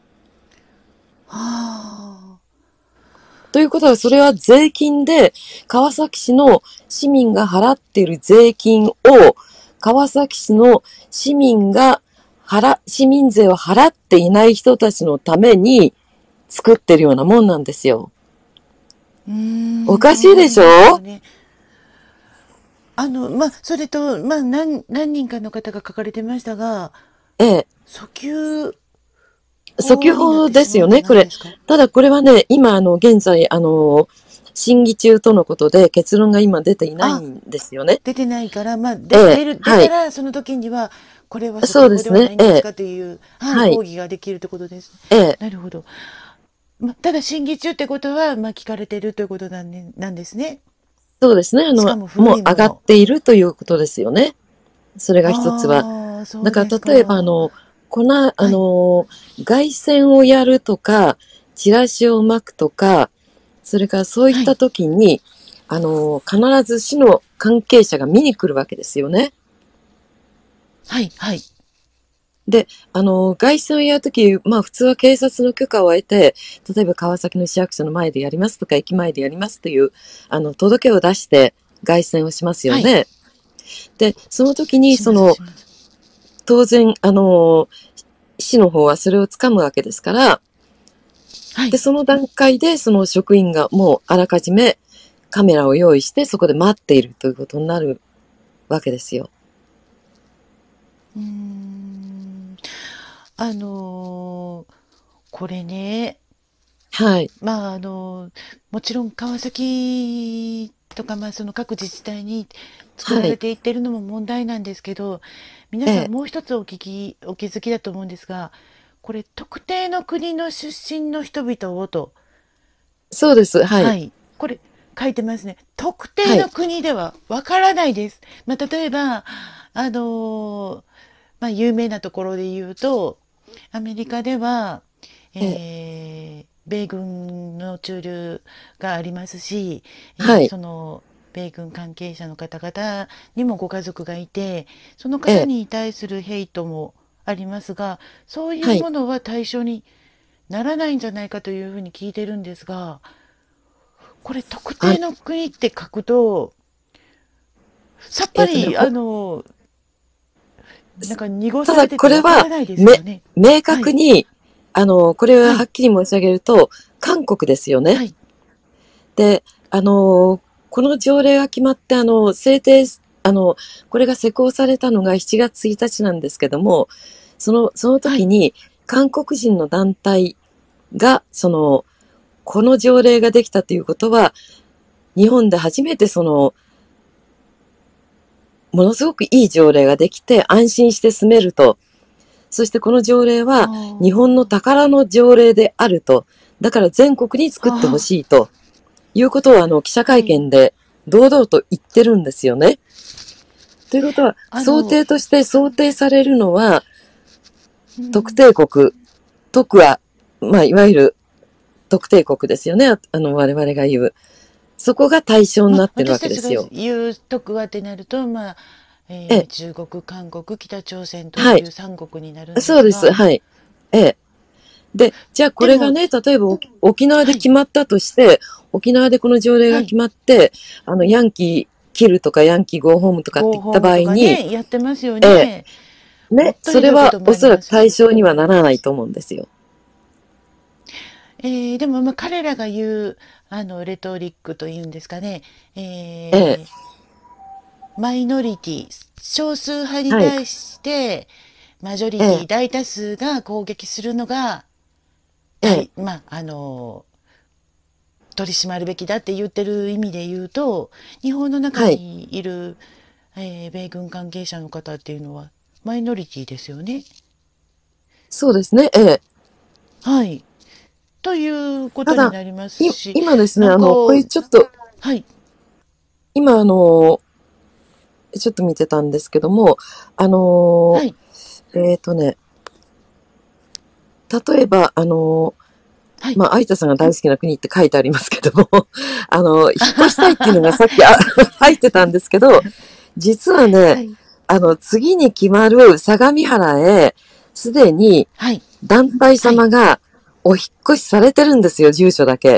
はあ。 ということは、それは税金で、川崎市の市民が払っている税金を、川崎市の市民が払、市民税を払っていない人たちのために作ってるようなもんなんですよ。 うーおん、 かしいでしそうなりますよょ？ ね。あの、まあ、それと、まあ、何、何人かの方が書かれてましたが、 ええ。 訴求訴求法になっ法てしまうんじゃですよね、これ。 ないですか。 ただこれはね、今、あの、現在、あの、審議中とのことで結論が今出ていないあ、 んですよね。 出てないから、まあ、で、 ええ、 出る、出はい。 たら、その時には、これは訴求法ではなそうですね。ええ、 いんですかという、はい、 はい。 抗議ができるということです。 ええ、 なるほど。まあ、ただ、審議中ってことは、まあ、聞かれてるということなんで、なんですね。 そうですね。あの、 しかももう上がっ古いもの。 ているということですよね。それが一つは。 ああ、そうですだから例えばあか。 の、この、あはい。 の、凱旋をやるとか、チラシを巻くとか、それからそういっはい。 た時に、あの、必ず市の関係者が見に来るわけですよね。 はい。はい。 で、あの、凱旋をやるとき、まあ普通は警察の許可を得て、例えば川崎の市役所の前でやりますとか、駅前でやりますという、あの、届けを出して凱旋をしますよはい。 ね。で、その時に、 します、 その、 します。 当然、あの、市の方はそれをつかむわけですから、で、 はい。 その段階で、その職員がもうあらかじめカメラを用意して、そこで待っているということになるわけですよ。 うーん。あのーこれね、 はい。 まあ、あのーもちろん川崎とか、まあ、その各自治体に作られはい。 ていってるのも問題なんですけど、皆ええ。 さんもう一つお聞き、お気づきだと思うんですが、これ特定の国の出身の人々をと、 そうです。はい。 はい。これ書いてますね。特定はい。 の国ではわからないです。まあ、例えば、あのーまあ、有名なところで言うと、アメリカでは、 ええ。 えー米軍の駐留がありますし、えーはい。 その米軍関係者の方々にもご家族がいて、そのええ。 方に対するヘイトもありますが、そういうはい。 ものは対象にならないんじゃないかというふうに聞いてるんですが、これ特あ、 定の国って書くと、 さっぱり、 えっとね、 あの、なんか濁ただされててこれは、 わからないですよね。 明確に、あの、これははい。 はっきり申し上げると、韓国ですよね。 はい。 で、あの、この条例が決まって、あの、制定、あの、これが施行されたのがしちがつついたちなんですけども、その、そのはい。 時に、韓国人の団体が、その、この条例ができたということは、日本で初めてその、ものすごくいい条例ができて安心して住めると。そしてこの条例は日本の宝の条例であると。だから全国に作ってほしいということをあの記者会見で堂々と言ってるんですよね。ということは想定として想定されるのは特定国、特は、まあいわゆる特定国ですよね。あの我々が言う。そこが対象になってるわけですよ。 まあ、私たちが言う特はってなると、まあ、えー、中国、韓国、北朝鮮という三国になるんですが、 はい、そうです。はい。ええ。で、じゃあこれがね、例えば沖縄で決まったとして、はい、沖縄でこの条例が決まって、はい、あの、ヤンキーキルとかヤンキーゴーホームとかって言った場合に、 ね、やってますよね。 ええ、ね、それはおそらく対象にはならないと思うんですよ。 えー、でもまあ彼らが言うあのレトリックというんですかね、えーええ、マイノリティ少数派に対して、はい、マジョリティ、ええ、大多数が攻撃するのが、ええ、まああの取り締まるべきだって言ってる意味で言うと日本の中にいる、はい、えー、米軍関係者の方っていうのはマイノリティですよね。 そうですね。ええ、 はい。ということになりますし、 今ですね、あの、これちょっと、 はい。 今、あの、ちょっと見てたんですけども、あの、はい、えっとね、例えば、あの、はい、まあ、有田さんが大好きな国って書いてありますけども、あの、引っ越したいっていうのがさっき入ってたんですけど、実はね、はい、あの、次に決まる相模原へ、すでに、団体様がお引っ越しされてるんですよ、住所だけ。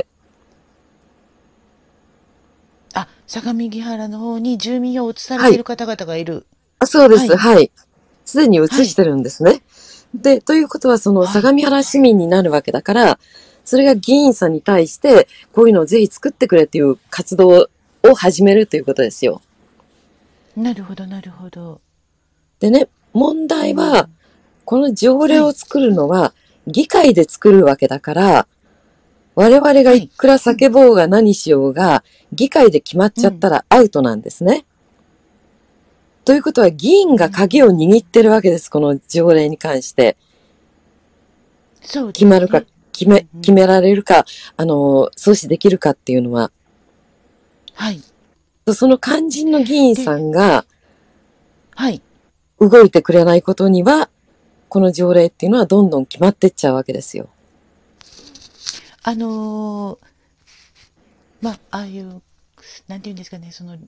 あ、相模原の方に住民を移されている方々がいる。はい、 あ、そうです、はい。すでに移してるんですね。はい、で、ということは、その相模原市民になるわけだから、それが議員さんに対して、こういうのをぜひ作ってくれっていう活動を始めるということですよ。 なるほど、なるほど。 でね、問題は、うん、この条例を作るのは、議会で作るわけだから、はい、我々がいくら叫ぼうが何しようが、議会で決まっちゃったらアウトなんですね。うん、ということは、議員が鍵を握ってるわけです、この条例に関して。そうですね、決まるか、決め、決められるか、あの、阻止できるかっていうのは。はい。その肝心の議員さんが、はい。動いてくれないことには、この条例っていうのはどんどん決まってっちゃうわけですよ。 あのー、まあ、ああいう、なんていうんですかね、その、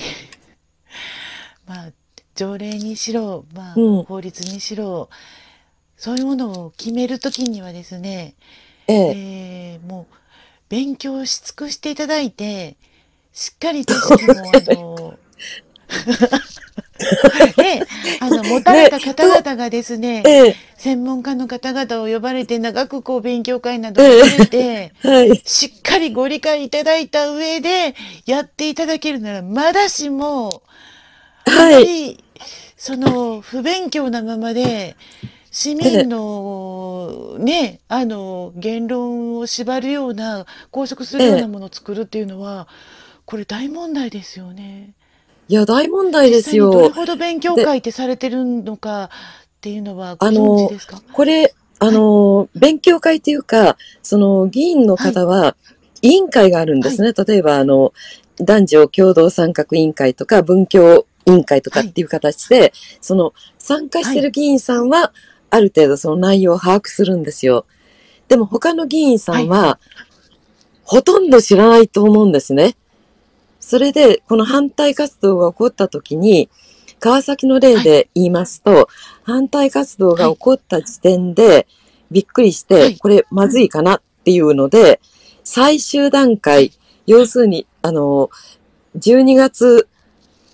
まあ、条例にしろ、まあ、うん、法律にしろ、そういうものを決めるときにはですね、えええー、もう勉強し尽くしていただいて、しっかりとしても、あの、ね、あの、持たれた方々がですね、ね専門家の方々を呼ばれて、長くこう勉強会などをされて、はい、しっかりご理解いただいた上で、やっていただけるなら、まだしも、あまり、その、不勉強なままで、市民のね、あの、言論を縛るような、拘束するようなものを作るっていうのは、これ大問題ですよね。 いや、大問題ですよ。 実際にどれほど勉強会ってされてるのかっていうのはご存知ですか？ これ、あの、はい、勉強会っていうか、その議員の方は、委員会があるんですね。はい、例えば、あの、男女共同参画委員会とか、文教委員会とかっていう形で、はい、その、参加してる議員さんは、ある程度その内容を把握するんですよ。でも他の議員さんは、はい、ほとんど知らないと思うんですね。それで、この反対活動が起こった時に、川崎の例で言いますと、はい、反対活動が起こった時点で、びっくりして、はい、これまずいかなっていうので、最終段階、要するに、あの、じゅうにがつ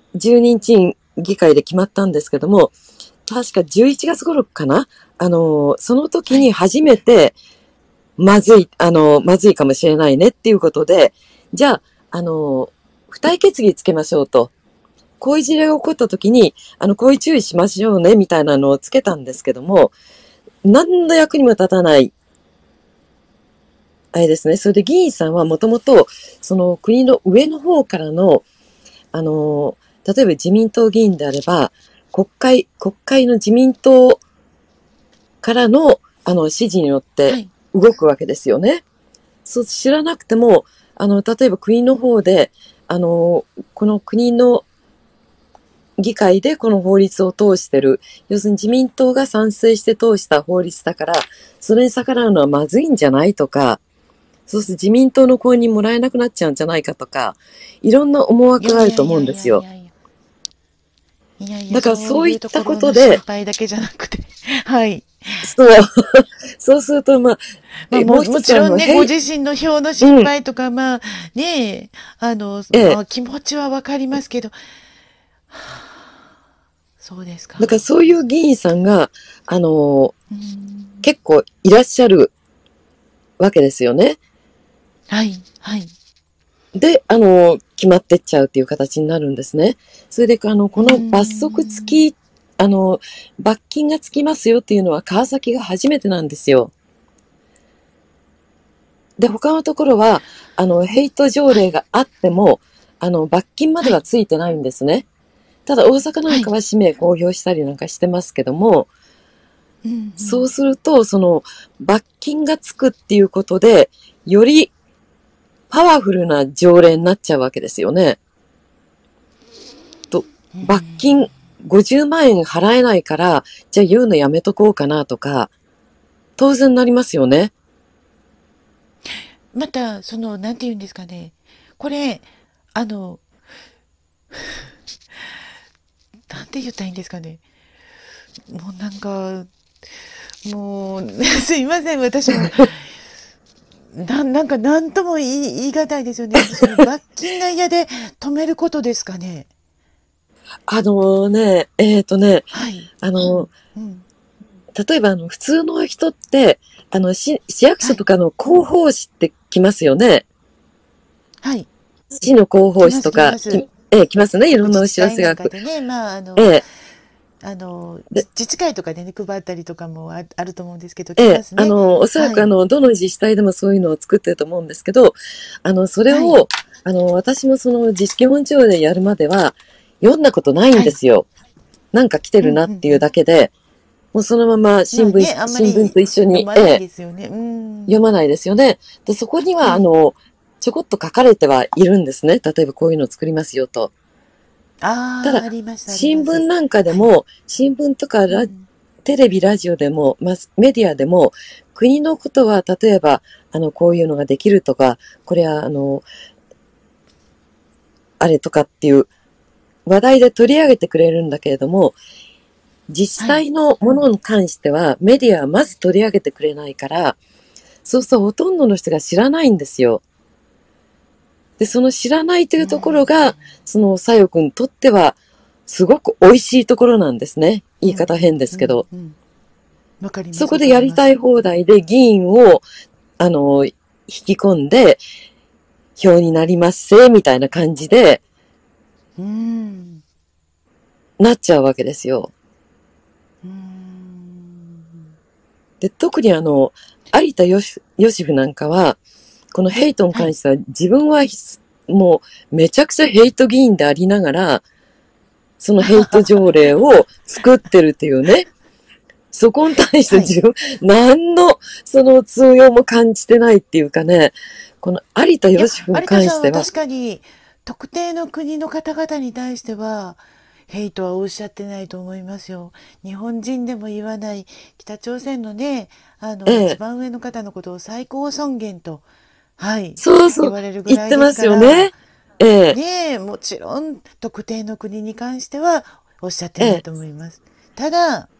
じゅうにんち議会で決まったんですけども、確かじゅういちがつ頃かな、あの、その時に初めて、まずい、あの、まずいかもしれないねっていうことで、じゃあ、あの、付帯決議つけましょうと。こういう事例が起こった時に、あの、こういう注意しましょうね、みたいなのをつけたんですけども、何の役にも立たない。あれですね。それで議員さんはもともと、その国の上の方からの、あの、例えば自民党議員であれば、国会、国会の自民党からの、あの、指示によって動くわけですよね。そう、知らなくても、あの、例えば国の方で、あの、この国の議会でこの法律を通してる。要するに自民党が賛成して通した法律だから、それに逆らうのはまずいんじゃないとか、そうすると自民党の公認もらえなくなっちゃうんじゃないかとか、いろんな思惑があると思うんですよ。 いやいや、 だからそういったことで、 心配だけじゃなくて、はい。 そう、そうすると、まあ、 まあ、ももちろんね、ご自身の票の心配とか、うん、まあ、ねえ、あの、ええ、まあ、気持ちはわかりますけど、そうですか。 だからそういう議員さんが、あの、結構いらっしゃるわけですよね。 はい、はい。 で、あの、決まってっちゃうっていう形になるんですね。それで、あの、この罰則付き、あの、罰金がつきますよっていうのは川崎が初めてなんですよ。で、他のところは、あの、ヘイト条例があっても、あの、罰金まではついてないんですね。はい、ただ、大阪なんかは氏名公表したりなんかしてますけども、はい、そうすると、その、罰金がつくっていうことで、よりパワフルな条例になっちゃうわけですよね。と、罰金ごじゅうまんえん払えないから、じゃあ言うのやめとこうかなとか、当然なりますよね。 また、その、なんて言うんですかね。これ、あの、なんて言ったらいいんですかね。もうなんか、もう、すいません、私も。ななんか何とも言い言い難いですよね。その罰金が嫌で止めることですかね。 あのね、えっ、ー、とね、 はい、 あの、うん、例えばあの普通の人って、あの市、市役所とかの広報誌って来ますよね。 はい。 市の広報誌とか、ええ、来ますね。いろんなお知らせが。 でね、まあ、あの、 ええ、 あの、自治会とかでね、配ったりとかも あ, あると思うんですけど、 ええ、あの、おそらくあの、はい、どの自治体でもそういうのを作ってると思うんですけど、あの、それを、はい、あの、私もその自主基本条例やるまでは、読んだことないんですよ。はい、なんか来てるなっていうだけで、うんうん、もうそのまま新聞、まあね、新聞と一緒に、 読まないですよね。うん、 読まないですよね。で、そこには、あの、ちょこっと書かれてはいるんですね。例えばこういうのを作りますよと。 あただ、新聞なんかでも、はい、新聞とかラ、うん、テレビ、ラジオでも、マスメディアでも、国のことは、例えば、あの、こういうのができるとか、これは、あの、あれとかっていう話題で取り上げてくれるんだけれども、自治体のものに関しては、はい、メディアはまず取り上げてくれないから、そうするとほとんどの人が知らないんですよ。で、その知らないというところが、そのさよくんにとっては、すごく美味しいところなんですね。言い方変ですけど。 うんうんうん、わかります。 そこでやりたい放題で議員を、あの、引き込んで、票になりますせ、みたいな感じで、 うん、 なっちゃうわけですよ。 うん、 で、特にあの、有田よし、よしふなんかは、このヘイトに関しては、自分はもうめちゃくちゃヘイト議員でありながら、そのヘイト条例を作ってるっていうね。そこに対して自分、はい、何のその通用も感じてないっていうかね、この有田よしふに関しては。 有田さんは確かに特定の国の方々に対しては、ヘイトはおっしゃってないと思いますよ。日本人でも言わない北朝鮮のね、あの、ええ、一番上の方のことを最高尊厳と、はい、 そうそう、 言われるぐらいですから。 言ってますよね。ええ、 ねえ、もちろん特定の国に関してはおっしゃってないと思います。ええ、ただ、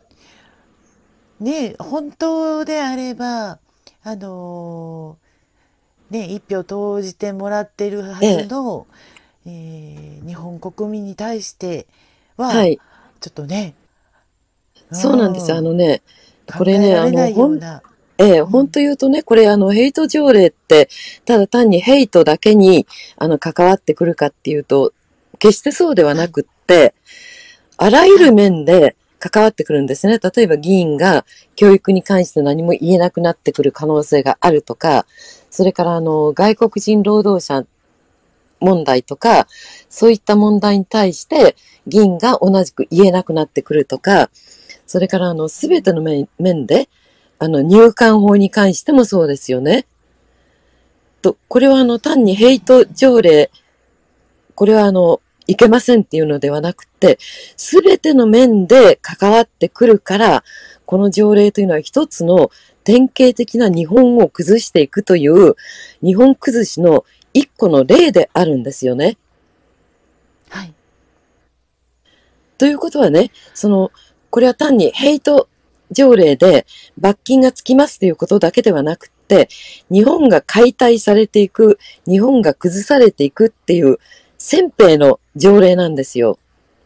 ねえ、本当であれば、あのー、ね、一票投じてもらってるはずの、 えー日本国民に対しては、 はい。 ちょっとね、 そうなんですよ。あうん、 のね、こ考れね、あの、 えられないほん、 ような、 ええ、本うん、 当言うとね、これあの、ヘイト条例って、ただ単にヘイトだけに、あの、関わってくるかっていうと、決してそうでははい、 なくって、あらゆるはい、 面で関わってくるんですね。例えば議員が教育に関して何も言えなくなってくる可能性があるとか、それからあの、外国人労働者問題とか、そういった問題に対して議員が同じく言えなくなってくるとか、それからあの、すべての面面で、あの、入管法に関してもそうですよね。と、これはあの、単にヘイト条例、これはあの、いけませんっていうのではなくて、すべての面で関わってくるから、この条例というのは一つの典型的な日本を崩していくという、日本崩しの一個の例であるんですよね。 はい、 ということはね、その、これは単にヘイト条例で罰金がつきますということだけではなくて、日本が解体されていく、日本が崩されていくっていう先兵の条例なんですよ。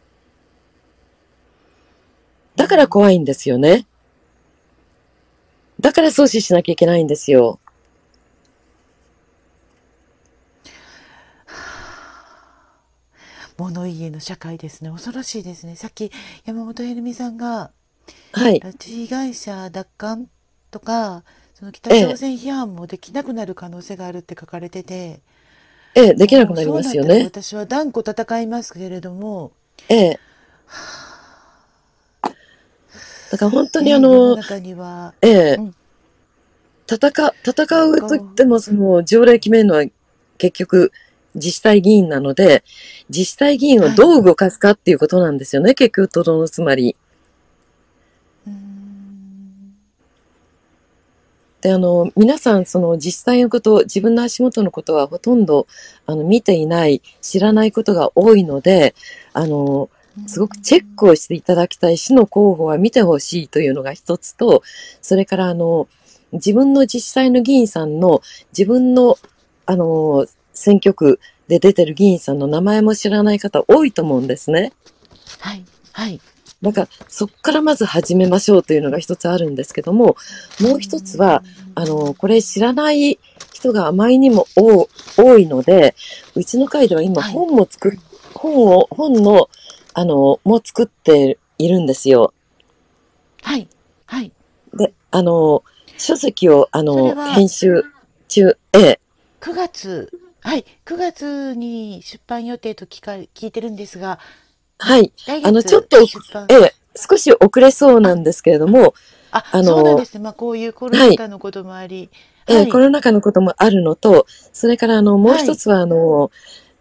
だから怖いんですよね。だから阻止しなきゃいけないんですよ。 物言いの社会ですね。恐ろしいですね。さっき山本恵美さんがはい。 拉致被害者奪還とか、その北ええ、 朝鮮批判もできなくなる可能性があるって書かれてて、 ええ、できなもうくなりそうなったらますよね。 私は断固戦いますけれども、 ええ。だから本当にあね、世のの、 中には、 ええ、 うん、 戦、戦うと言っこてもその条例決めるのは結局自治体議員なので、自治体議員う、 をはい、 どう動かすかっていうことなんですよね。結局、とどのつまり。 うーん、 で、あの、皆さん、その自治体のこと、自分の足元のことはほとんど、あの、見ていない、知らないことが多いので、あの、 うーすごくチェックん、 をしていただきたい市の候補は見てほしいというのが一つと、それからあの、自分の自治体の議員さんの、自分の、あの、選挙区で出てる議員さんの名前も知らない方多いと思うんですね。 はい、はい、 だから、そっからまず始めましょうというのが一つあるんですけども、 うーもう一つは、あの、 ん、 これ知らない人があまりにも多多いので、うちの会では今はい、 本も作っ、本を、本の、あの、も作っているんですよ。 はい、はい。 で、あの、書籍を、あの、 それは編集中、ええ、 くがつ、はい、くがつに出版予定と聞か、聞いてるんですが、 はい。 来あの、ちょっ月と、 出版、 ええ、少し遅れそうなあ、 んですけれども、 あ、 あの、 そうなんですね。まあ、こういうコロはい。 ナ禍のこともあり、 ええ、コはい、 ロナ禍のこともあるのと、それからあの、もうはい、 一つはあの、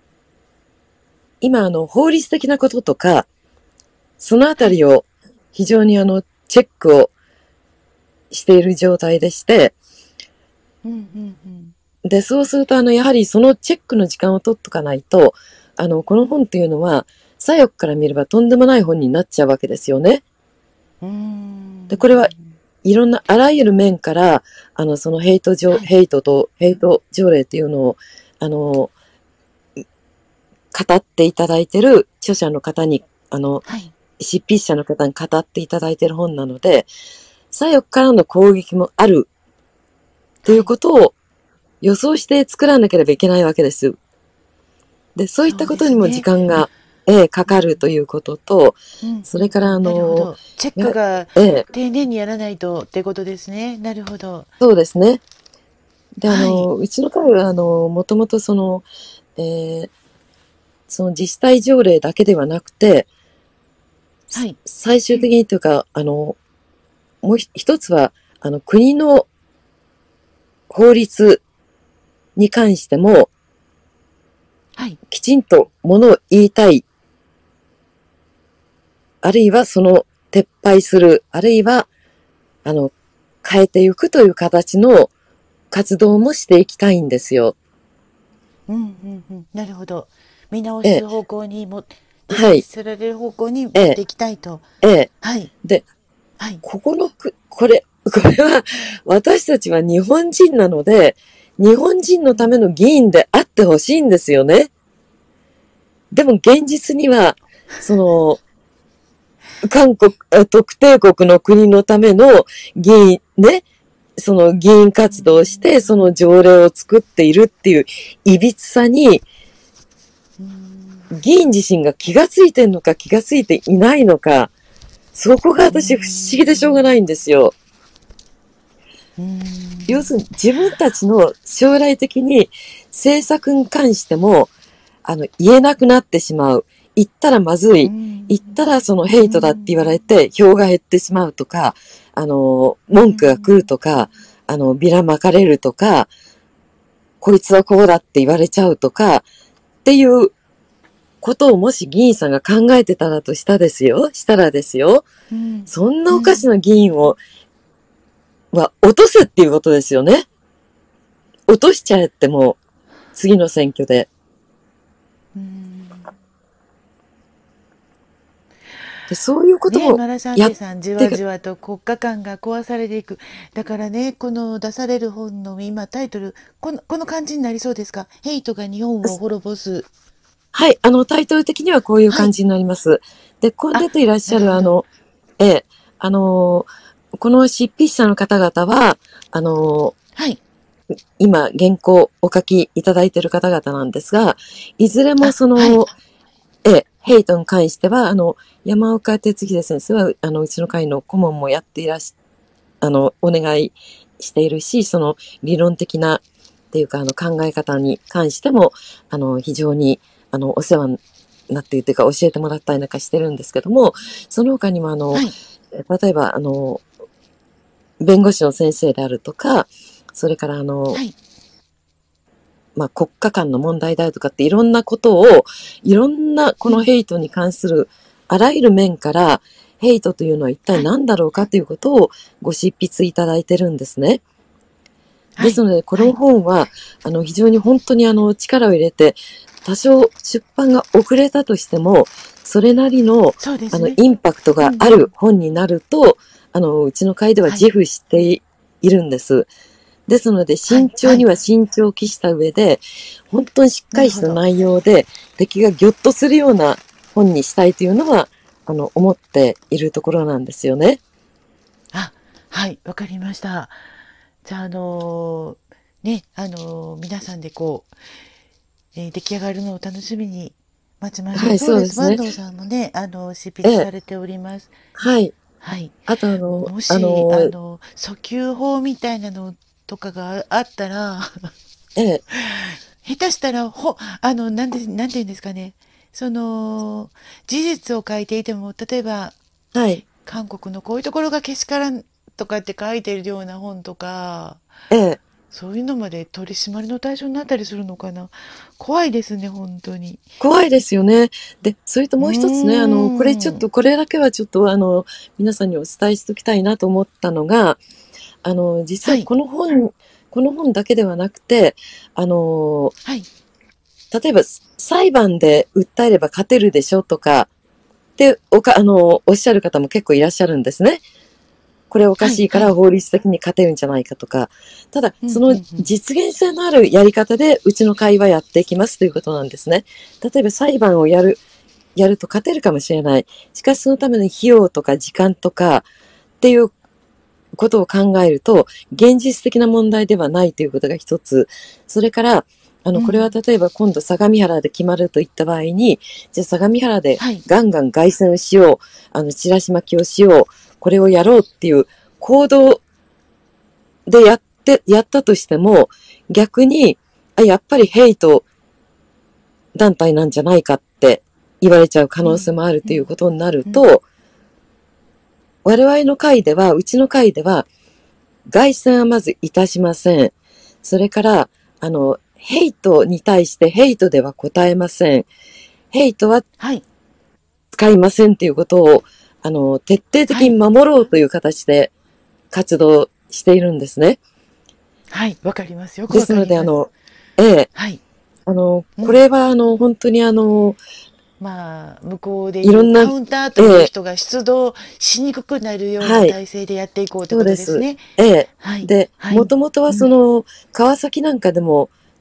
今あの、法律的なこととか、そのあたはい、 りを非常にあの、チェックをしている状態でして、 うん、うん、うん。 で、そうするとあの、やはりそのチェックの時間を取っとかないと、あの、この本っていうのは、左翼から見ればとんでもない本になっちゃうわけですよね。 うーで、これはん。 いろんなあらゆる面から、あの、そのヘイト条、 はい、 ヘイトとヘイト条例っていうのを、あの、語っていただいている著者の方に、あの、 はい、 執筆者の方に語っていただいている本なので、左翼からの攻撃もあるというはい。 ことを予想して作らなければいけないわけです。で、そういっそうたことにも時ですね。 間が、ええ、かかるということと、 うん、 それからあなるほの、 ど。チェックやがええ、 丁寧にやらないとってことですね。なるほど。 そうですね。で、あはい、 の、うちの会は、あの、もともとその、えーその自治体条例だけではなくて、 はい、 最終的にというか、あの、もう一つは、あの、国の法律に関しても、 はい、 きちんとものを言いたい、あるいはその撤廃する、あるいは、あの、変えていくという形の活動もしていきたいんですよ。 うん、うん、うん。なるほど。見直ええ、 す方向にも、撤はい、 廃される方向にええ、 持っていきたいと。 ええ。 はい、 で、 はい、 ここのく、これ、これは、私たちは日本人なので、日本人のための議員であってほしいんですよね。 でも現実には、その、韓国、特定国の国のための議員、ね、その議員活動をして、その条例を作っているっていう歪さに、議員自身が気がついてんのか気がついていないのか、そこが私不思議でしょうがないんですよ。要するに自分たちの将来的に政策に関しても、あの、言えなくなってしまう。言ったらまずい。言ったらそのヘイトだって言われて票が減ってしまうとか、あの、文句が来るとか、あの、ビラまかれるとか、こいつはこうだって言われちゃうとか、っていうことをもし議員さんが考えてたらとしたですよ、したらですよ、うん、そんなおかしな議員を、は落とせっていうことですよね。落としちゃえってもう、次の選挙で。うんでそういうことも、 ね、マラサンテさん、じわじわと国家観が壊されていく。だからね、この出される本の今タイトル、この、この感じになりそうですか？ヘイトが日本を滅ぼす。 はい、あの、タイトル的にはこういう感じになります。はい、で、こう出ていらっしゃる、あの、ええ、あの、この執筆者の方々は、あの、 はい。 今、原稿お書きいただいている方々なんですが、いずれもその、はい、ええ、ヘイトに関しては、あの、山岡哲秀先生は、あの、うちの会の顧問もやっていらし、あの、お願いしているし、その理論的な、っていうか、あの、考え方に関しても、あの、非常に、あの、お世話になっているというか、教えてもらったりなんかしてるんですけども、その他にも、あの、はい、例えば、あの、弁護士の先生であるとか、それから、あの、はい、まあ、国家間の問題であるとかっていろんなことを、いろんなこのヘイトに関するあらゆる面から、ヘイトというのは一体何だろうかということをご執筆いただいてるんですね。ですので、この本は、はい、あの、非常に本当にあの、力を入れて、多少出版が遅れたとしても、それなりの、ね、あの、インパクトがある本になると、うん、あの、うちの会では自負しているんです。はい、ですので、慎重には慎重を期した上で、はいはい、本当にしっかりした内容で、敵がギョッとするような本にしたいというのは、あの、思っているところなんですよね。 あ、はい、わかりました。じゃあ、あのー、ね、あのー、皆さんでこう、えー、出来上がるのを楽しみに待ちましょう。はい、そうです。そうですね。坂東さんもね、あの、執筆されております。 ええ、はい。 はい。 あと、あの、 もし、あの、あの訴求法みたいなのとかがあったら、 ええ。 下手したら、ほ、あの、なんで、なんて言うんですかね。その、事実を書いていても、例えば、 はい。 韓国のこういうところがけしからんとかって書いてるような本とか、 ええ。 そういうのまで取り締まりの対象になったりするのかな。怖いですね、本当に。 怖いですよね。で、それともう一つね、あの、これちょっと、これだけはちょっと、あの、皆さんにお伝えしときたいなと思ったのが、あの、実はこの本、はい、この本だけではなくて、あの、 はい、 例えば裁判で訴えれば勝てるでしょとか、っておか、あの、おっしゃる方も結構いらっしゃるんですね。これおかしいから法律的に勝てるんじゃないかとか。はいはい、ただ、その実現性のあるやり方でうちの会はやっていきますということなんですね。例えば裁判をやる、やると勝てるかもしれない。しかしそのための費用とか時間とかっていうことを考えると、現実的な問題ではないということが一つ。それから、あの、これは例えば今度相模原で決まるといった場合に、じゃあ相模原でガンガン凱旋をしよう、あの、チラシ巻きをしよう、これをやろうっていう行動でやって、やったとしても、逆に、あ、やっぱりヘイト団体なんじゃないかって言われちゃう可能性もあるということになると、我々の会では、うちの会では、凱旋はまずいたしません。それから、あの、ヘイトに対してヘイトでは答えません。ヘイトは使いませんっていうことを、あの、徹底的に守ろうという形で活動しているんですね。 はい、わかりますよ。ですので、 あの、ええ。はい。あの、これは、あの、本当にあの、 まあ、向こうでいうカウンターという人が出動しにくくなるような体制でやっていこうということですね。 ええ。はい。で、もともとはその、川崎なんかでも、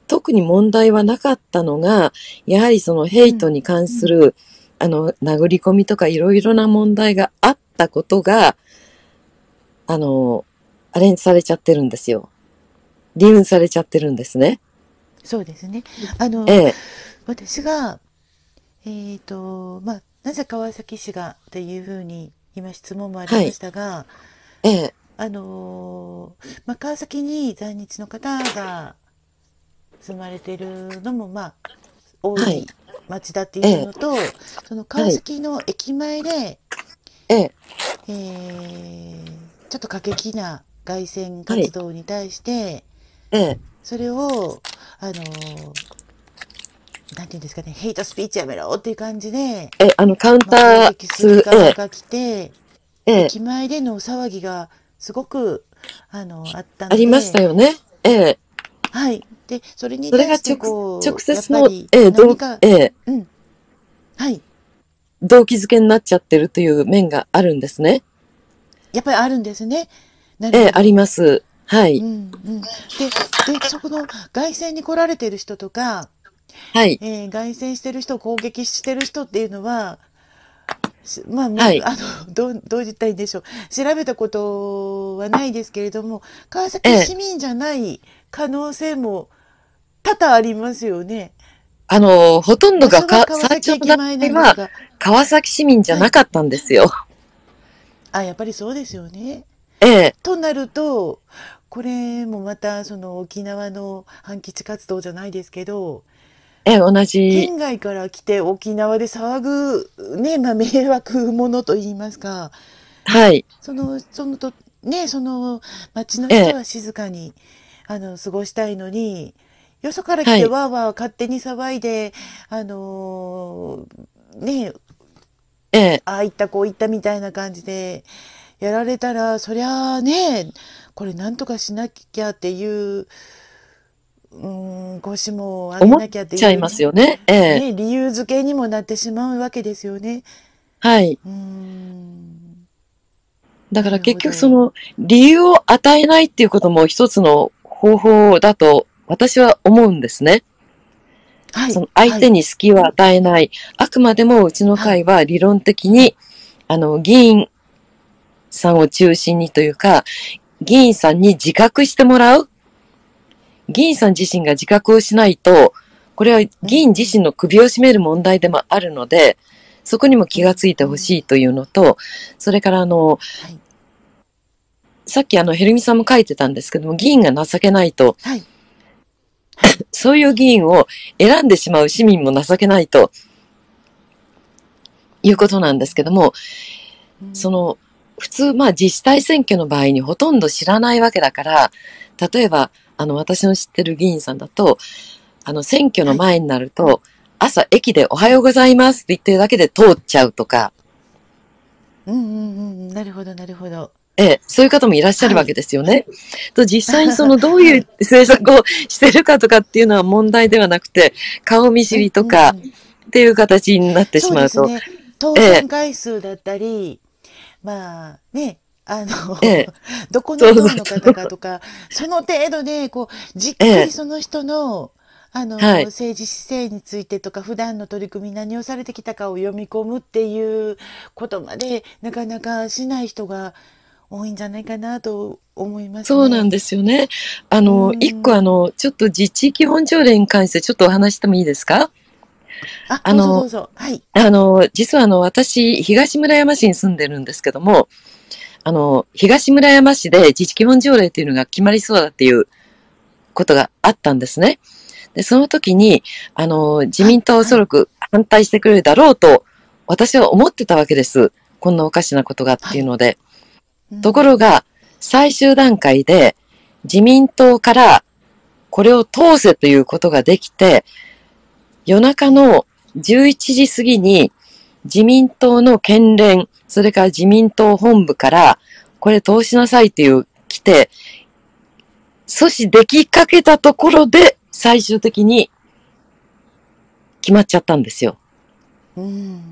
特に問題はなかったのが、やはりそのヘイトに関する、あの、殴り込みとかいろいろな問題があったことが、あの、アレンジされちゃってるんですよ。理由されちゃってるんですね。 そうですね。あの、 ええ、 私が、えっと、まあ、なぜ川崎市がっていうふうに今質問もありまはい、 したが、 ええ、 あの、まあ、川崎に在日の方が住まれているのも、まあ、多はい、 い町だってええ、 いうのと、その川はい、 崎の駅前で、 ええ、 えーちょっと過激な凱旋はい、 活動に対して、 ええ、 それを、あの、なんていうんですかね、ヘイトスピーチやめろっていう感じで、 ええ、あの、カウンまあ、攻ター撃するする、ええ、 側が来て、 ええ、 駅前での騒ぎがすごく、あの、あったありましたので、 よね。ええ、 はい。で、それに対してそれが直、直こう、やっ接の、 ぱりええ、どう、 何か、 ええ、 うん、はい。 動機づけになっちゃってるという面があるんですね。 やっぱりあるんですね。なるええ、ありほど。 ます。はうん、 い。 うん。で、で、そこの凱旋に来られてる人とか、 はい。 えー凱旋してる人を攻撃してる人っていうのは、しまあ、み、 はい。 あの、どう、どう言ったらいいんでしょう。調べたことはないですけれども、川ええ、 崎市民じゃない可能性も多々ありますよね。 あの、ほとんど場がか、 所は川最初の崎駅前な段階は、 んですが、 川崎市民じゃはい。 なかったんですよ。 あ、やっぱりそうですよね。 ええ、 となると、これもまたその沖縄の反基地活動じゃないですけど、 ええ、同じ、 県外から来て沖縄で騒ぐ、ね、まあ、迷惑者と言いますか、 はい。 その、そのと、ね、その町のええ、 人は静かに、あの、過ごしたいのに、よそから来はい。 てわーわー勝手に騒いで、あのーね、 ええ、 ああいったこういったみたいな感じでやられたら、そりゃあね、これなんとかしなきゃっていう、うーん、腰も上げ思っなきゃってちゃいいう、 ますよね。ええ、 ね、理由付けにもなってしまうわけですよね。 はい。 うーん、 だからなる結局そほど。 の、理由を与えないっていうことも一つの方法だと、私は思うんですね。 はい、 その相はい、 手に隙を与えない。あくまでもうちのはい。 会は理論的に、あの、議員さんを中心にというか、議員さんに自覚してもらう。議員さん自身が自覚をしないと、これはうん、 議員自身の首を絞める問題でもあるので、そこにもうん、 気がついてうん、うん。 ほしいというのと、それからあの、 はい、 さっきあの、ヘルミさんも書いてたんですけども、議員が情けないと、 はい、はい。 そういう議員を選んでしまう市民も情けないということなんですけども、 うん、 その、普通、まあ自治体選挙の場合にほとんど知らないわけだから、例えば、あの、私の知ってる議員さんだと、あの、選挙のはい、 前になると、朝駅でおははい。 ようございますって言ってるだけで通っちゃうとか、 うんうんうんうん。なるほど、なるほど。 ええ、そういう方もいらっしゃるわけはい。 ですよね。と、実際にそのどういうはい。 政策をしてるかとかっていうのは問題ではなくて、顔見知うんりとかうんうん。 っていう形になってそしまうと、 うですね。当ええ、 選回数だったり、まあね、あのええ、 どこのそうそう党の方かそう、 とか、その程度で、こう、じっええ、 くりその人の、あの、 はい。 政治姿勢についてとか、普段の取り組み何をされてきたかを読み込むっていうことまで、なかなかしない人が多いんじゃないかなと思いますね。 そうなんですよね。あうーの、一個あん。 の、ちょっと自治基本条例に関してちょっとお話してもいいですか？ あ、どうぞどあの、 うぞ。はい。 あの、実はあの、私、東村山市に住んでるんですけども、あの、東村山市で自治基本条例っていうのが決まりそうだっていうことがあったんですね。で、その時に、あの、自はい。 民党はおはい。 そらく反対してくれるだろうと、私は思ってたわけです。こんなおかしなことがっはい。 ていうので。 うところん。 が、最終段階で、自民党からこれを通せということができて、夜中はい。 のじゅういちじ過ぎに自民党の県連、それから自民党本部から、これ通しなさいっていう来て、阻止できかけたところで、最終的に決まっちゃったんですよ。 うん。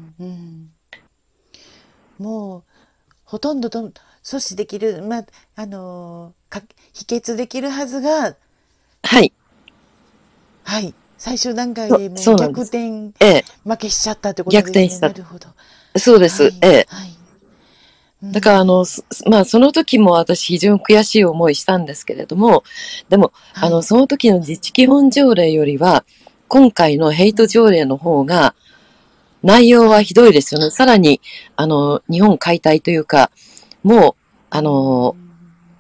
うん。もう、ほとんどと阻止できる、まあ、あの、か、否決できるはずが、 はい。 はい。最終段階そでもう逆そうなんです。 転ええ、 負けしちゃったってこと逆ですね。 転した。 なるほど。 そうです。 はい。 ええ。 はい。うだからあの、 ん。 すまあその時も私非常に悔しい思いしたんですけれども、でも、あの、 はい。 その時の自治基本条例よりは、今回のヘイうん。 ト条例の方が、内容はい。 はひどいですよね。さらに、あの、日本解体というか、もう、 うーあの、 ん。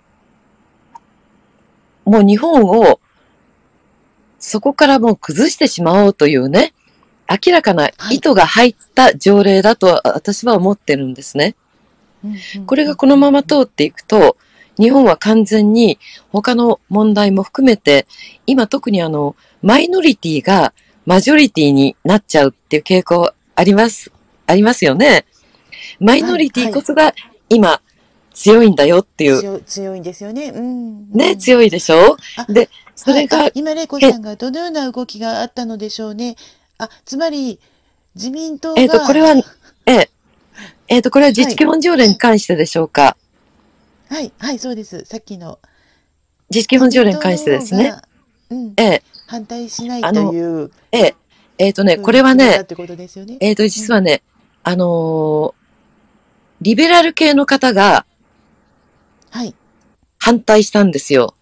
もう日本をそこからもう崩してしまおうというね、明らかなはい。 意図が入った条例だと私は思ってるんですね。 うん、うん、 これうん、 がこのままうん。 通っていくと、日本は完全に他の問題も含めて、今特にあの、マイノリティがマジョリティになっちゃうっていう傾向あります、ありますよね。マイはい、 ノリティはい。 こそが今強いんだよっていう、 強、強いんですよね。うん、うね、 ん。 強いでしょあ、 で、そはい。あ、 れが、 今、玲子へさんがどのような動きがあったのでしょうね。あ、つまり、自民党えっと、こが、 れは、え、えっと、これは自はい、 治基本条例に関してでしょうか？ はい、はい、そうです。さっきの、 自治基自本条例に関し民党のてですね。 方が、うん、 ええ、 反対しないあの、 というええ、えっとね、こふうにれはね、 決めたってことですよね。 えっと、 うん。 実はね、あのーリベラル系の方がはい、 反対したんですよ。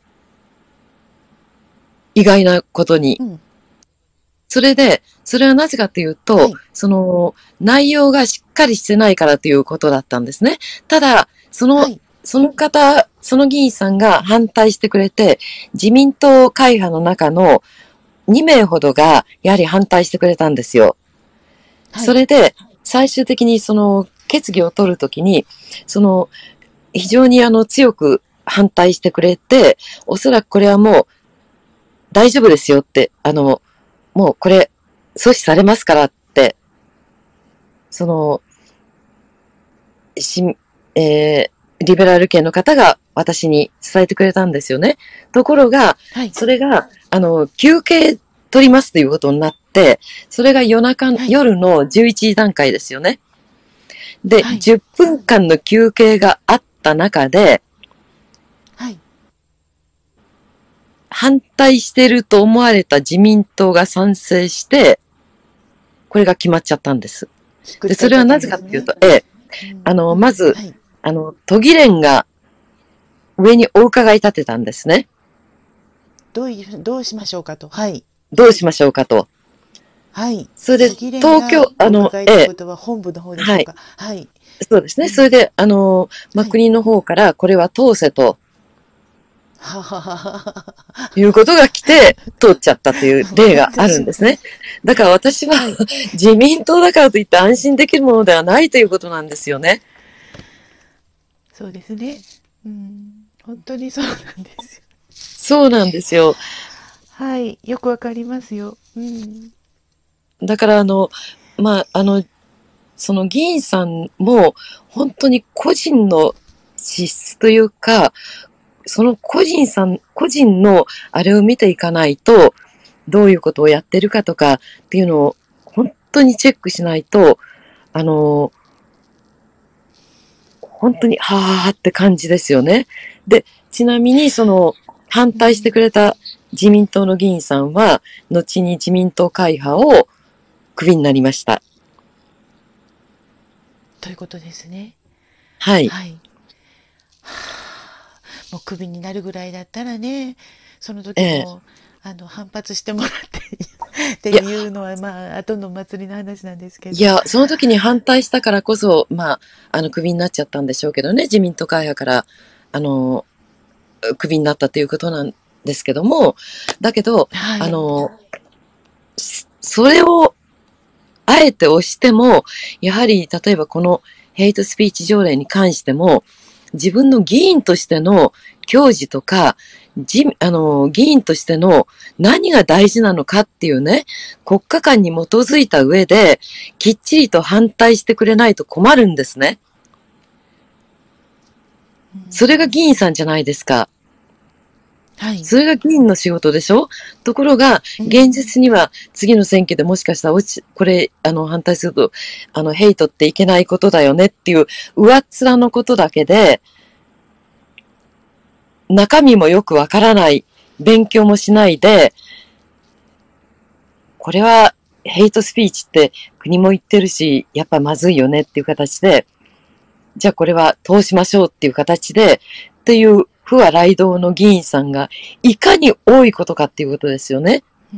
意外なことに。 うん、 それで、それはなぜかというと、 はい、 その、内容がしっかりしてないからということだったんですね。ただ、その、 はい、 その方、その議員さんが反対してくれて、自民党会派の中のに名ほどが、やはり反対してくれたんですよ。 はい、 それで、最終的にその、決議を取るときに、その、非常にあの、強く反対してくれて、おそらくこれはもう大丈夫ですよって、あの、もうこれ阻止されますからって、その、し、えー、リベラル系の方が私に伝えてくれたんですよね。ところが、 はい、 それが、あの、休憩取りますということになって、それが夜中、 はい、 夜のじゅういちじ段階ですよね。で、 はい、 じゅっぷんかんの休憩があった中で、 はい。 反対していると思われた自民党が賛成して、これが決まっちゃったんです。で、 ひっくり返っちゃっそれはなたんですね。 ぜかっていうと、ええ、 うん、 あの、 うん、 まず、 はい。 あの、都議連が上にお伺い立てたんですね。 どういう、どうしましょうかと。はい。 どうしましょうかと。 はい。 それで、 都議連東京、 がおあの、ええ、 伺いということは本部の方でしはい。 ょうか。はい。 そうですね。それうん。 で、あの、まあ、 はい。 国の方から、これは通せとはははは。 いうことが来て、通っちゃったという例があるん私も、 ですね。だから私ははい。 自民党だからといって安心できるものではないということなんですよね。 そうですね。うん。本当にそうなんですよ。 そうなんですよ。 はい。よくわかりますよ。うん。 だからあの、まあ、あの、その議員さんも本当に個人の資質というか、その個人さん、個人のあれを見ていかないと、どういうことをやってるかとかっていうのを本当にチェックしないと、あの、本当に、はーって感じですよね。で、ちなみにその反対してくうん。 れた自民党の議員さんは、後に自民党会派をクビになりました。 ということですね。 はい。 はい。もうクビになるぐらいだったらね、そのええ。 時も、あの、反発してもらってっていや、 いうのは、まあ、後の祭りの話なんですけど。 いや、その時に反対したからこそ、まあ、あの、クビになっちゃったんでしょうけどね、自民党会派から、あの、クビになったということなんですけども、だけど、 はい。 あの、それをあえて押しても、やはり、例えばこのヘイトスピーチ条例に関しても、自分の議員としての教示とか、じ、あの、議員としての何が大事なのかっていうね、国家観に基づいた上で、きっちりと反対してくれないと困るんですね。 うそれが議ん。 員さんじゃないですか。 はい。 それが議員の仕事でしょ。ところが、 う現ん。 実には次の選挙でもしかしたら落ち、これ、あの、反対すると、あの、ヘイトっていけないことだよねっていう上っ面のことだけで、中身もよくわからない、勉強もしないで、 これはヘイトスピーチって国も言ってるし、やっぱまずいよねっていう形で、じゃあこれは通しましょうっていう形で、っていう不和雷道の議員さんがいかに多いことかっていうことですよね。 うん、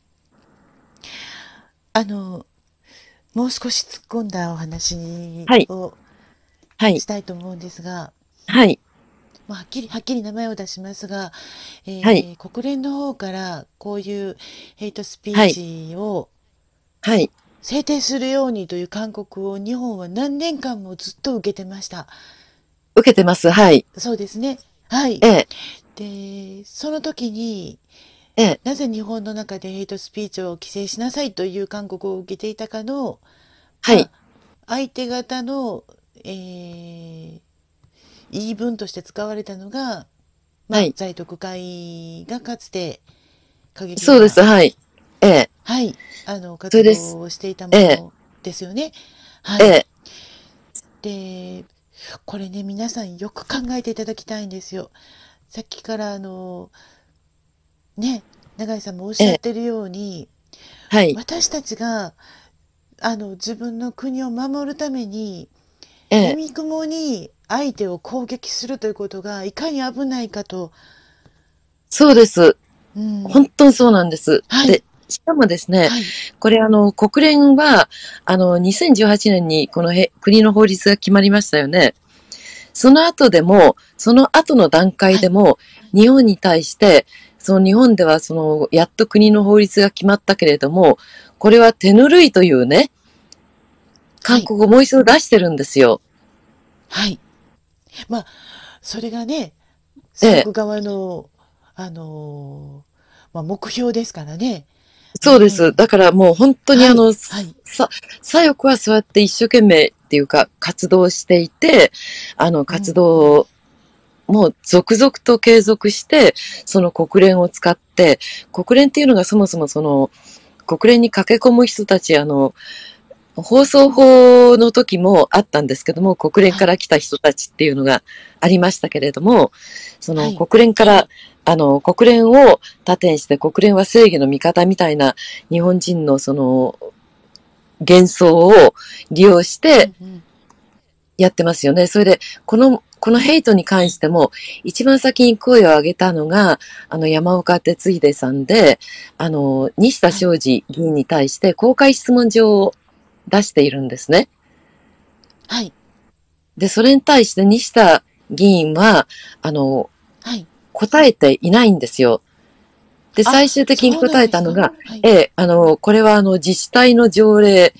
あの、もう少し突っ込んだお話はい。 をはい。 したいと思うんですが、 はい。 まあ、はっきり、はっきり名前を出しますが、えはい。 ー国連の方からこういうヘイトスピはい。 ーチをはい。 制定するようにという勧告を日本は何年間もずっと受けてました。 受けてます。はい。 そうですね。はい。 ええ。 で、その時に、 ええ。 なぜ日本の中でヘイトスピーチを規制しなさいという勧告を受けていたかの、まあ、 はい。 相手方の、えー言い分として使われたのが、まあ、 はい。 在徳会がかつて過激な、 そうです。はい。ええ。 はい、あの、活それです。 動をしていたええ。 ものですよね。はい。 ええ。 で、これね、皆さんよく考えていただきたいんですよ。さっきからあの、ね、永井さんもおっええ。 しゃってるように、 はい。 私たちが、あの、自分の国を守るために、 ええ。 闇雲に相手を攻撃するということがいかに危ないかと、 そうです。 うん、 本当にそうなんです。 はい、 で、しかもですね、 はい、 これあの、国連は、あの、にせんじゅうはちねんにこのへ国の法律が決まりましたよね。その後でも、その後の段階はい、 でも、日本に対して、その日本ではその、やっと国の法律が決まったけれども、これは手ぬるいというね、 はい、 勧告をもう一度出してるんですよ。 はい。まあ、それがね、 ええ、 政府側の、あのーまあ、目標ですからね。うそうです。 ん。 だからもう本当にはい、 あの、 はい、 さ、左翼はそうやって一生懸命っていうか活動していて、あの活うん、うん。 動をもう続々と継続して、その国連を使って、国連っていうのがそもそもその、国連に駆け込む人たち、あの、放送法の時もあったんですけども、国連はい、 から来た人たちっていうのがありましたけれども、そのはい、 国連から、あの、国連を盾にして国連は正義の味方みたいな日本人のその幻想を利用してうん、うん。 やってますよね。それで、この、このヘイトに関しても、一番先に声を上げたのが、あの、山岡哲秀さんで、あの、西田はい、 昌司議員に対して公開質問状を出しているんですね。 はい、 で、それに対して西田議員は、あの、 はい。 答えていないんですよ。で、 あ、 最終的にそうなんですか。 答えたのが、 はい、 ええ、あの、これはあの、自治体の条例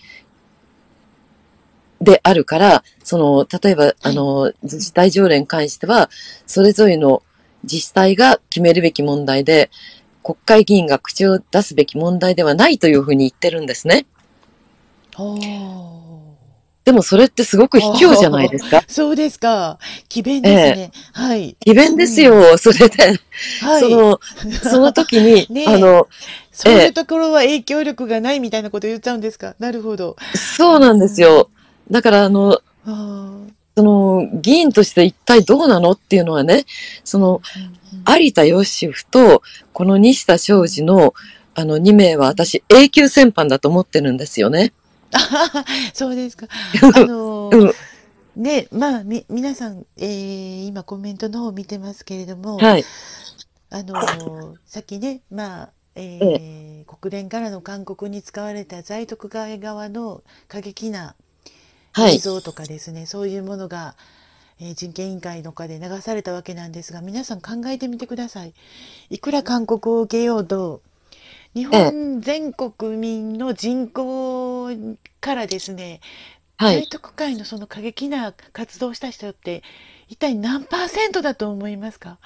であるから、その、例えば、あはい。 の、自治体条例に関しては、それぞれの自治体が決めるべき問題で、国会議員が口を出すべき問題ではないというふうに言ってるんですね。 おー。 でもそれってすごく卑怯じゃないおー、 ですか。 そうですか。奇弁ええ。 ですね。はい。 詭弁ですうん。 よ、それで。 はい。 その、その時に、 ねえ。 あの、えそういうえ、 ところは影響力がないみたいなこと言っちゃうんですか。なるほど。うそうなんですん。 よ。だから、あの、 ああ。 その、議員として一体どうなのっていうのはね、その、 うんうんうん。 有田芳生と、この西田昌司うんの、あの、に名はうん。 私、永久戦犯だと思ってるんですよね。 あははそうですか。あのうん。 ね、まあ、み、皆さん、えー今コメントの方を見てますけれども、 はい。 あのさっきね、まあ、 ええ。 えー国連からの勧告に使われた在徳側側の過激なはい。 映像とかですね、そういうものが、えー人権委員会の中で流されたわけなんですが、皆さん考えてみてください。いくら勧告を受けようと、日ええ。 本全国民の人口からですね、 はい。 在徳会のその過激な活動をした人って一体何パーセントだと思いますか？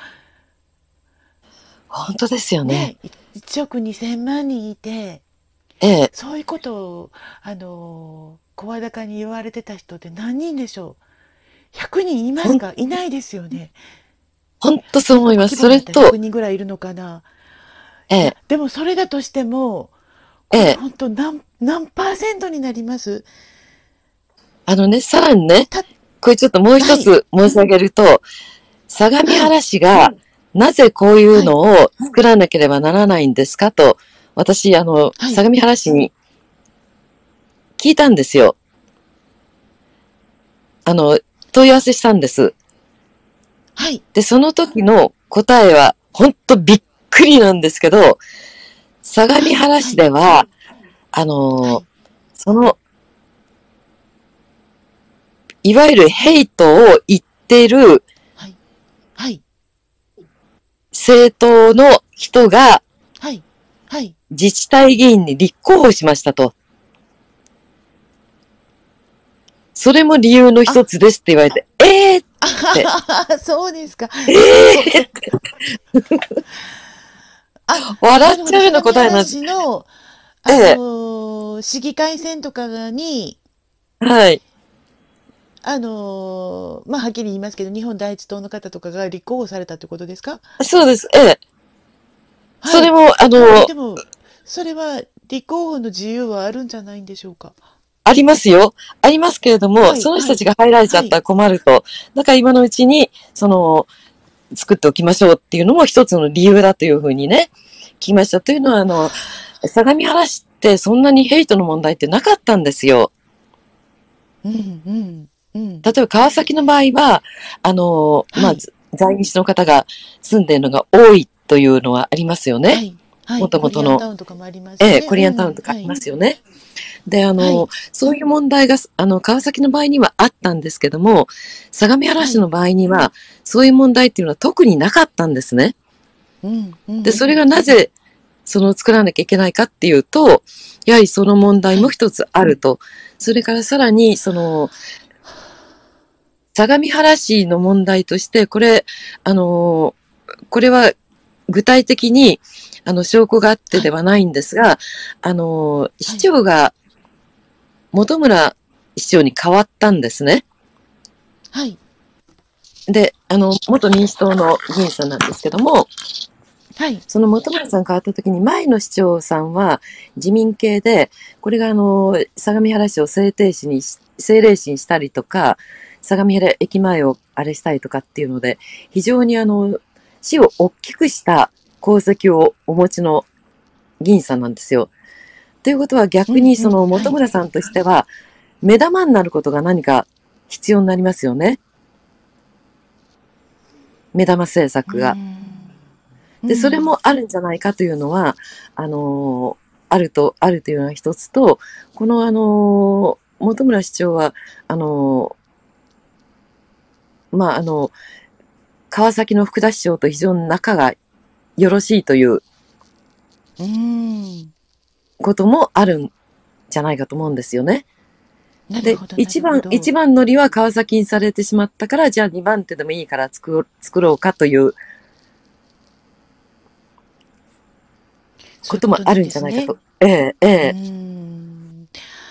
本当ですよね。 ね、いちおくにせんまん人いて、 ええ。 そういうことを、あの、声高に言われてた人って何人でしょう？ ひゃく 人いますほん、 か？いないですよね。 ほんとそう全国思います。 規模になったらそれと、 ひゃくにんぐらいいるのかな。いや、 ええ。 でもそれだとしても、これええ。 本当何、何パーセントになります？ あのね、さらにね、 た、 これちょっともう一はい、 つ申し上げると、相模はい、 原市がなぜこういうはい、 のを作らなければならないんですかと私、あの、 はい。 相模原市に聞いたんですよ。あの、問い合わせしたんです。 はい。 で、その時の答えは、ほんとびっくりなんですけど、相模原市では、あのーはい。 その、いわゆるヘイトを言ってるはい。はい。 政党の人がはい。はい。 自治体議員に立候補しましたと。それも理由の一つですって言われて、えーっあて、 ははそうですか。 えそう。 ーあ、 笑っなるほど。 ちゃうような相模原答えなんです。 市の、あのええ、 ー市議会選とかに、 はい。 あのーまあ、はっきり言いますけど、日本第一党の方とかが立候補されたってことですか？ そうです。ええ。そはい。 れも、ああ、 の、 でも、それは立候補の自由はあるんじゃないんでしょうか？ ありますよ。ありますけれども、 はい、 その人たはい、 ちが入られちゃはい。 ったら困ると。だから今のうちに、その、作っておきましょうっていうのも一つの理由だというふうにね、聞きました。というのは、あの、相模原市ってそんなにヘイトの問題ってなかったんですよ。 うん、うん、うん。 例えば川崎の場合は、あの、まあ、 はい、 在日の方が住んでいるのが多いというのはありますよね。 はい、はい。 もともとの、 コリアンタウンとかもありますしええ、 ね。 コリアンタウンうん、 とかありまはい、 すよね。で、あの、 はい、 そういう問題が、あの、川崎の場合にはあったんですけども、相模原はい。 市の場合には、そういう問題っていうのは特になかったんですね。 うん、うで、 ん。 それがなぜ、その作らなきゃいけないかっていうと、やはりその問題はい。 も一つあると。それからさらに、その、相模原市の問題として、これ、あの、これは具体的に、あの、証拠があってはい、 ではないんですが、あの、市はい、 長が本村市長に変わったんですね。 はい、 で、あの、元民主党の議員さんなんですけども、 はい、 その本村さん変わった時に前の市長さんは自民系で、これがあの、相模原市を政令市に、政令市にしたりとか、相模原駅前をあれしたりとかっていうので、非常にあの、市を大きくした功績をお持ちの議員さんなんですよ。ということはうん、 逆にそうん、 の本はい。 村さんとしては、目玉になることが何か必要になりますよね。目玉政う策が。 ん、うで、それん、 もあるんじゃないかというのは、あのーあると、あるというのが一つと、このあのー本村市長は、あのーまあ、あの、川崎の福田市長と非常に仲がよろしいといううん。 こともあるんじゃないかと思うんですよね。で、 なるほど、な一番、 るほど。 一番乗りは川崎にされてしまったから、じゃあ二番手でもいいから作作ろうかということもあるそういうことなんですね。 んじゃないかと。ええ、えうーえ。 ん。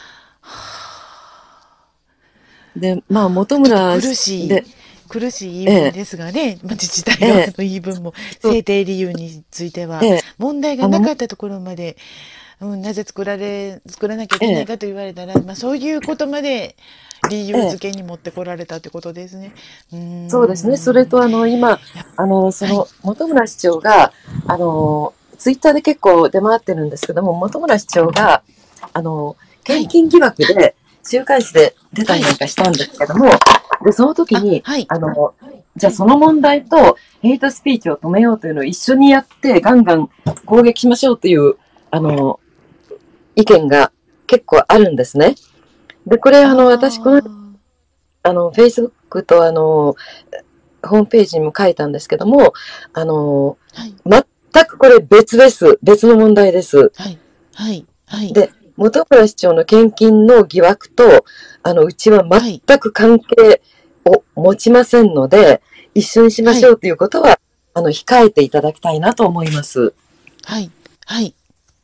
はで、まあ、 あ、 本ちょっと村苦しい、 で、 苦しい言いええ、 分ですがね、まあ、自治体ええ、 側の言い分も、 そう、 制定理由については、 ええ、 問題があの、 なかったところまで、うん、なぜ作られ、作らなきゃいええ、 けないかと言われたら、まあ、そういうことまで理由ええ、 付けに持ってこられたってことですね。うーそうですね。それん。 と、あの、今、 やあの、そはい、 の、本村市長が、あの、ツイッターで結構出回ってるんですけども、本村市長が、あの、 はい、 献金疑惑で、週刊誌で出たはい。 りなんかしたんですけども、で、その時あ、 に、 はい、 あの、じゃあその問題とヘイトスピーチを止めようというのを一緒にやって、ガンガン攻撃しましょうという、あの、意見が結構あるんですね。で、これ、あの、私、この、 ああ、 あの、Facebook と、あの、ホームページにも書いたんですけども、あの、 はい、 全くこれ別です。別の問題です。 はい、はい、はい、 で、本村市長の献金の疑惑と、あの、うちははい、 全く関係を持ちませんので、一緒にしまはい。 しょうということは、あの、控えていただきたいなと思います。 はい、はい、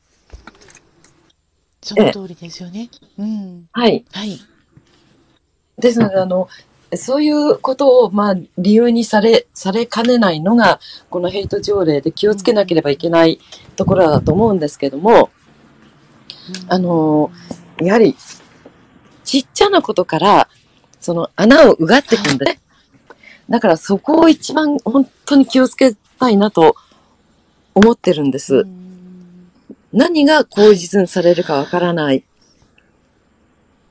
そええ、 の通りですよね。うん。 はい。 はい、 ですので、あの、そういうことを、まあ、理由にされ、されかねないのが、このヘイト条例で気をつけなければいけないところだと思うんですけども、 うん、 あの、やはり、ちっちゃなことから、その穴をうがっていくはい、 んでね。だからそこを一番本当に気をつけたいなと思ってるんでうす。 ん、 何が口実にされるかわからない。 うん。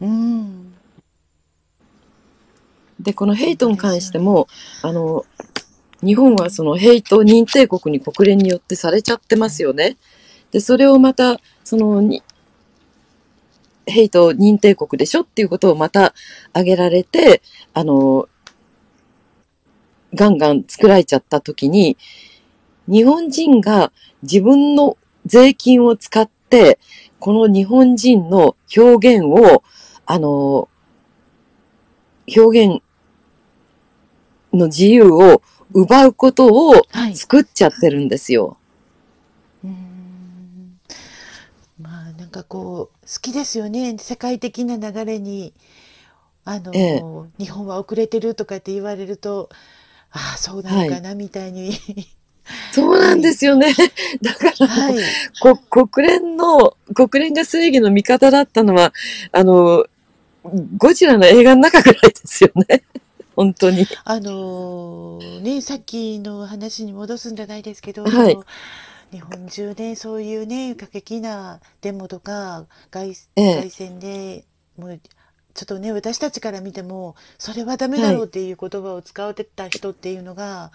で、このヘイトに関しても、あの、日本はそのヘイト認定国に国連によってされちゃってますよね。で、それをまた、その、ヘイト認定国でしょっていうことをまた挙げられて、あの、ガンガン作られちゃった時に、日本人が自分の税金を使って、この日本人の表現を、あの、表現の自由を奪うことを作っちゃってるんですよ。 はい、うーん、まあなんかこう好きですよね、世界的な流れにあの、ええ、日本は遅れてるとかって言われると、ああそうなのかな、はい、みたいにそうなんですよね。はい、だから、はい、国連の国連が正義の味方だったのはあのゴジラの映画の中ぐらいですよね。本当に。 あのー、ね、さっきの話に戻すんじゃないですけど、 はい、 その日本中でそういうね、過激なデモとか外、外戦で、もうちょっとね、私たちから見ても、それはダメだろうっていう言葉を使ってた人っていうのが、はい、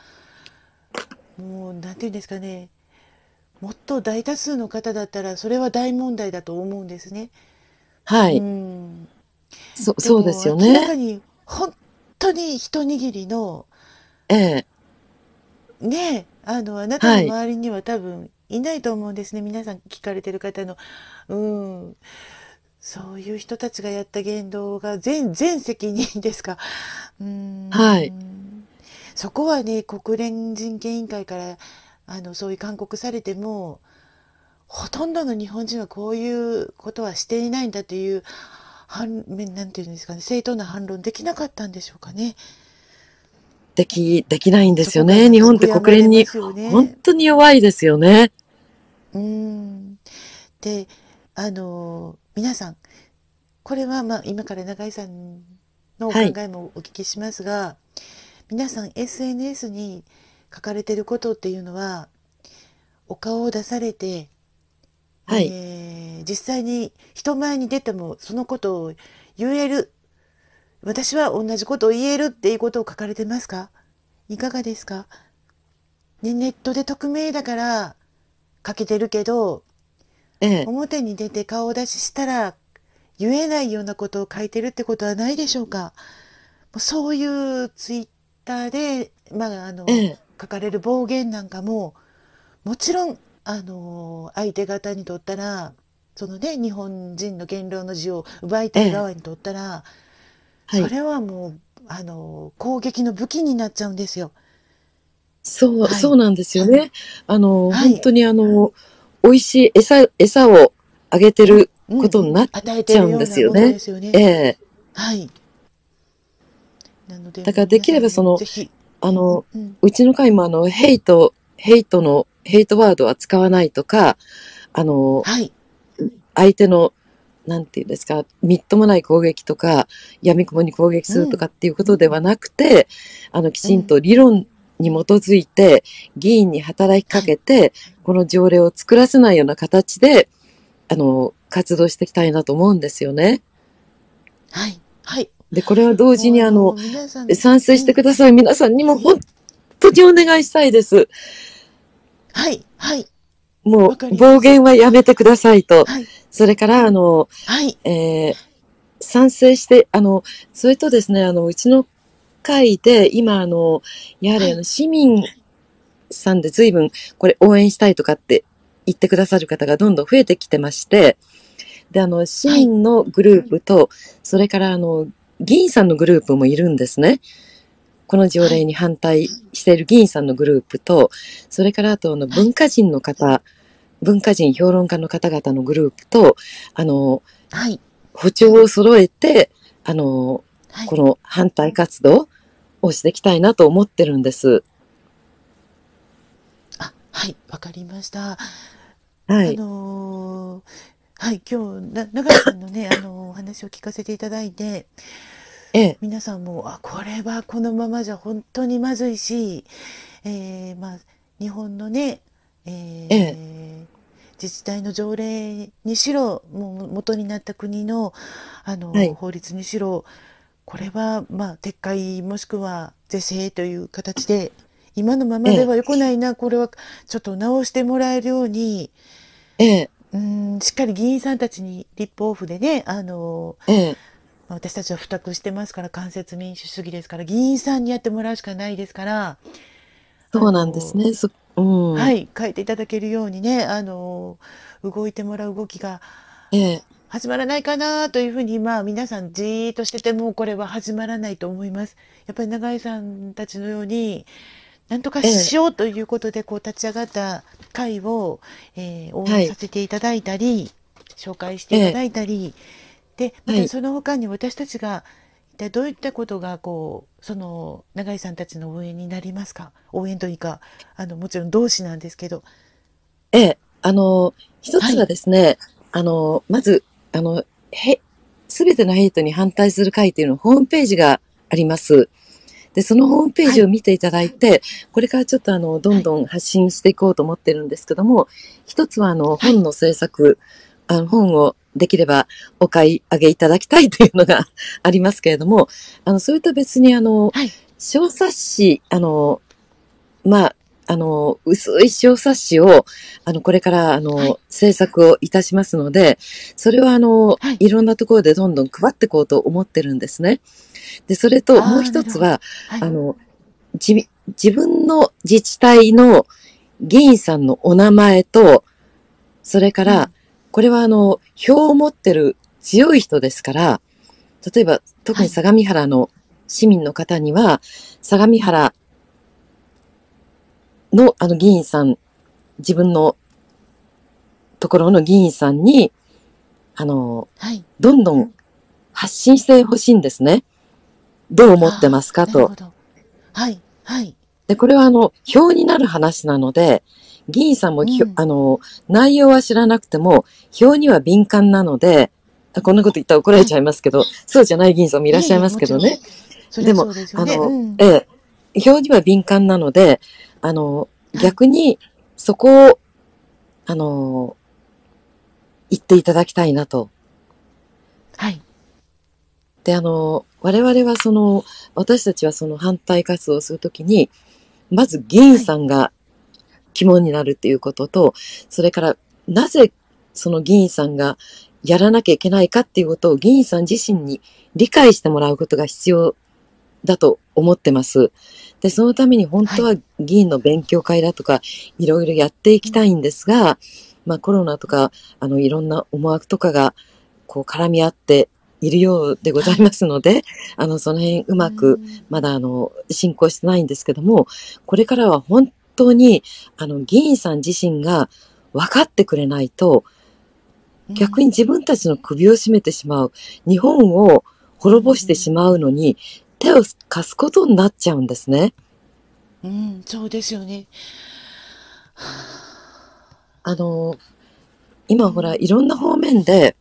もう、なんていうんですかね、もっと大多数の方だったら、それは大問題だと思うんですね。 はい。 うん。 そ、そうですよね。 明らかに、本当に一握りの、 ええ。 ねえ、あの、あなたの周りには多分いないと思うんですね。皆さん聞かれてる方の。うん。そういう人たちがやった言動が全、全責任ですか。うーん。はい。そこはね、国連人権委員会から、あの、そういう勧告されても、ほとんどの日本人はこういうことはしていないんだという、反、なんていうんですかね、正当な反論できなかったんでしょうかね。 でき、できないんですよね。日本って国連に本当に弱いですよね。 うん。で、あの、皆さん、これはまあ今から永井さんのお考えもお聞きしますが、はい、皆さん エスエヌエス に書かれてることっていうのは、お顔を出されて、はい、えー、実際に人前に出てもそのことを言える、私は同じことを言えるっていうことを書かれてますか？いかがですか？ね、ネットで匿名だから書けてるけど、ええ、表に出て顔出ししたら言えないようなことを書いてるってことはないでしょうか？そういうツイッターで、まあ、あの、ええ、書かれる暴言なんかも、もちろん、あの、相手方にとったら、そのね、日本人の言論の自由を奪いたい側にとったら、ええ、それはもう、あの、攻撃の武器になっちゃうんですよ。 そう、はい、そうなんですよね。あの、はい、本当にあの、美味しい餌、餌をあげてることになっちゃうんですよね。ええ。はい。なので、だからできればその、あの、うん、うちの会もあの、ヘイト、ヘイトの、ヘイトワードは使わないとか、あの、はい、相手の、なんていうんですか、みっともない攻撃とか、闇雲に攻撃するとかっていうことではなくて、うん、あの、きちんと理論に基づいて、議員に働きかけて、はい、この条例を作らせないような形で、あの、活動していきたいなと思うんですよね。はい。はい。で、これは同時にあの、賛成してください皆さんにも本当にお願いしたいです。 はい、はい。 もう、暴言はやめてくださいと。はい、それから、あの、はい、えー、賛成して、あの、それとですね、あの、うちの会で、今、あの、やはりあの、市民さんで随分、これ応援したいとかって言ってくださる方がどんどん増えてきてまして、で、あの、市民のグループと、はい、それからあの、議員さんのグループもいるんですね。この条例に反対している議員さんのグループと、それからあとあの文化人の方、はい、文化人評論家の方々のグループと、あの、はい、歩調を揃えて、あの、はい、この反対活動をしていきたいなと思ってるんです。 あ、はい、わかりました。 はい。 あのー、はい、今日、な、永井さんのね、あのー、お話を聞かせていただいて、ええ、皆さんも、あ、これはこのままじゃ本当にまずいし、えー、まあ、日本のね、えー、ええ、 自治体の条例にしろ、もう元になった国のあの、 はい。 法律にしろ、これはまあ撤回もしくは是正という形で、今のままええ、 では良くないな、これはちょっと直してもらえるように、 ええ、 うーん、しっかり議員さんたちに立法府でね、あの、 ええ、 まあ私たちは付託してますから、間接民主主義ですから、議員さんにやってもらうしかないですから、あそうなんですの、 ね。そ、うん。 はい、変えていただけるようにね、あの、動いてもらう動きがええ、 始まらないかなというふうに、まあ皆さんじーっとしてても、これは始まらないと思います。やっぱり永井さんたちのように、なんとかええ、 しようということで、こう立ち上がった会を、えー応はい。 援させていただいたり、紹介してええ、 いただいたり、で、まはい。 たその他に私たちが、一体どういったことが、こう、その、永井さんたちの応援になりますか？応援というか、あの、もちろん同志なんですけど。 ええ、あの、一つははい、 ですね、あの、まず、あの、へ、すべてのヘイトに反対する会っていうのホームページがあります。で、そのホームペーはい、 ジを見ていただいて、これからちょっとあの、どはい、 んどん発信していこうと思ってるんですけども、一つはあの、 はい、 本の制作、あの、本をできればお買い上げいただきたいというのがありますけれども、あの、それと別にあの、 はい、 小冊子、あの、まあ、あの、薄い小冊子を、あの、これから、あの、 はい、 制作をいたしますので、それは、あの、 はい。 いろんなところでどんどん配っていこうと思ってるんですね。で、それと、もうああ、なるほど。 一つは、 はい、 あの、じ、自分の自治体の議員さんのお名前と、それから、 うん、 これは、あの、票を持ってる強い人ですから、例えば、特はい、 に相模原の市民の方には、相模原の、あの、議員さん、自分のところの議員さんに、あの、 はい。 どんどん発信してほしいんですね。どう思ってまああ、 すかと。 なるほど。はい、はい。 で、これはあの、票になる話なので、議員さんもひょ、 うん。 あの、内容は知らなくても、票には敏感なので、あこんなこと言ったら怒られちはい。 ゃいますけど、そうじゃない議員さんもいらっしゃいいえいえ、 ますけどね。 もちろん。そりゃでも、 そうですよね。うあの、 ん。 ええ、票には敏感なので、あの、 はい、 逆に、そこを、あの、言っていただきたいなと。 はい、 で、あの、我々はその、私たちはその反対活動をするときに、まず議員はい。 さんが肝になるっていうことと、それからなぜその議員さんがやらなきゃいけないかっていうことを議員さん自身に理解してもらうことが必要だと思ってます。で、そのために本はい。 当は議員の勉強会だとか、いろいろやっていうん。 きたいんですが、まあコロナとか、あの、いろんな思惑とかが、こう絡み合っているようでござはい。 いますので、あの、その辺ううーまく、 ん。 まだあの、進行してないんですけども、これからは本当に、あの、議員さん自身が分かってくれないと、 うん。 逆に自分たちの首を絞めてしまう、日本をう滅ぼしてしん。 まうのに、手を貸すことになっちゃうんですね。 うん。そうですよね。 あの、 う今ほら、いろんなん。 方面で、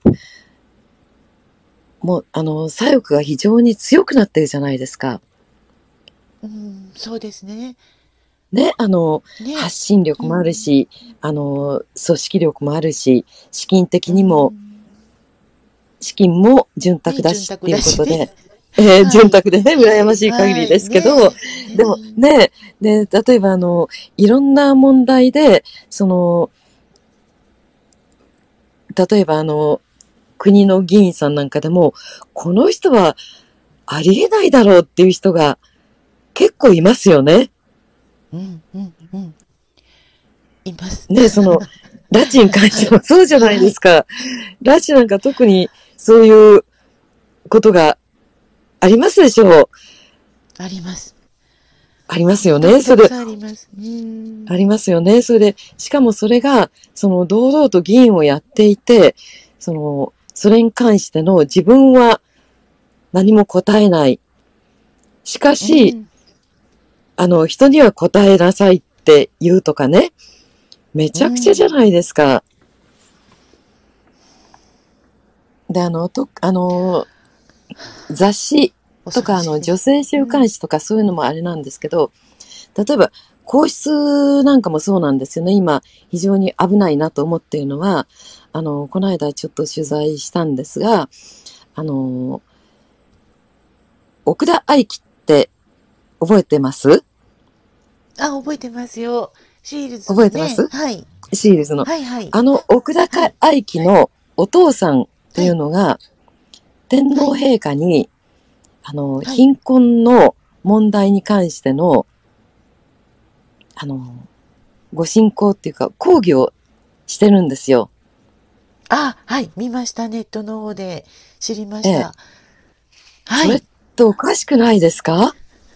もう、あの、左翼が非常に強くなってるじゃないですか。 うん。そうですね。 ね、あの、 ね。 発信力もあるうん。 し、あの、組織力もあるし、資金的うにも、 ん。 資金も潤沢ね、 だ潤沢しっていうだしね。 ことで、えー、潤はい。 沢でね、羨ましい限はい。 りですけど、 ね。うでもん。 ね、で、例えばあの、いろんな問題で、その、例えばあの、国の議員さんなんかでも、この人はありえないだろうっていう人が結構いますよね。 うん。うん。うん。います。 ね、その、拉致に関はい。 してもそうじゃないはい。 ですか。拉致なんか特にそういうことがありますでしょう。 あります。 あります本よね。それで、 当にたくさんあります。うーん。 ありますよね。それで、しかもそれが、その、堂々と議員をやっていて、その、それに関しての自分は何も答えない。しかし、 うん。 あの、人には答えなさいって言うとかね。めうちゃくちゃじゃん。 ないですか。で、あの、と、あの、雑誌とか、あの、 恐ろしいです。 女性うん。 週刊誌とかそういうのもあれなんですけど、例えば、 皇室なんかもそうなんですよね。今、非常に危ないなと思っているのは、あの、この間ちょっと取材したんですが、あの、奥田愛樹って覚えてます？ あ、覚えてますよ。シールズのね。 覚えてます？ はい。 シールズの。 はいはい。 あの、奥田はい。 愛樹のお父さんってはい。 いうのが、天皇陛下に、あの、 はい。 貧困の問題に関しての、あの、ご進行っていうか、講義をしてるんですよ。 あ、はい。見ました。ネットの方で知りまええ。 した。はそれっい。 ておかしくないですか？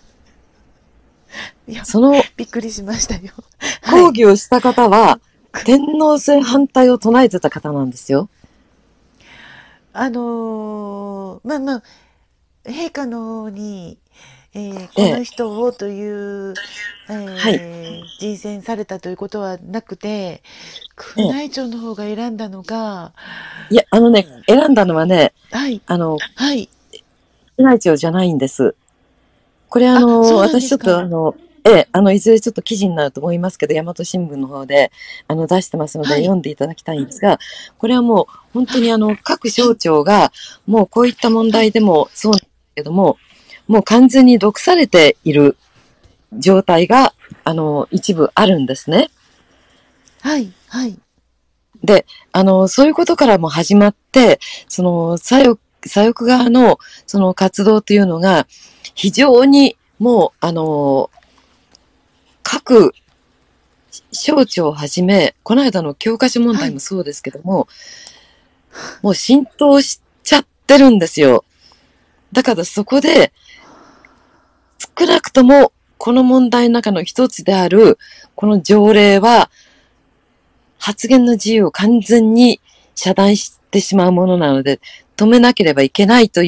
いや、 そのびっくりしましたよ。は講い。 義をした方は、天皇制反対を唱えてた方なんですよ。 あのーまあまあ、陛下の方に、えーこのええ。 人をという、 はい。 えー人選されたということはなくて、 ええ。 宮内庁の方が選んだのが、 いや、あのね、選んだのはね、 はい、 あの、 はい。 宮内庁じゃないんです。これああ、 の、 そうなん私ちょっとですか。 あの、ええ、あの、いずれちょっと記事になると思いますけど、大和新聞の方で、あの、出してますので、 はい、 読んでいただきたいんですが、これはもう、本当はい、 にあの、各省庁が、もうこういった問はい、 題でもそうなんですけども、もう完全に毒されている状態が、あの、一部あるんですね。 はい、はい、 で、あの、そういうことからも始まって、その、左翼、左翼側の、その活動というのが、非常にもう、あの、各省庁をはじめ、この間の教科書問はい。 題もそうですけども、もう浸透しちゃってるんですよ。だからそこで、少なくとも、この問題の中の一つである、この条例は、発言の自由を完全に遮断してしまうものなので、止めなければいけないという、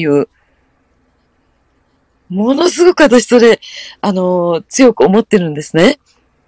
ものすごく私それ、あの、強く思ってるんですね。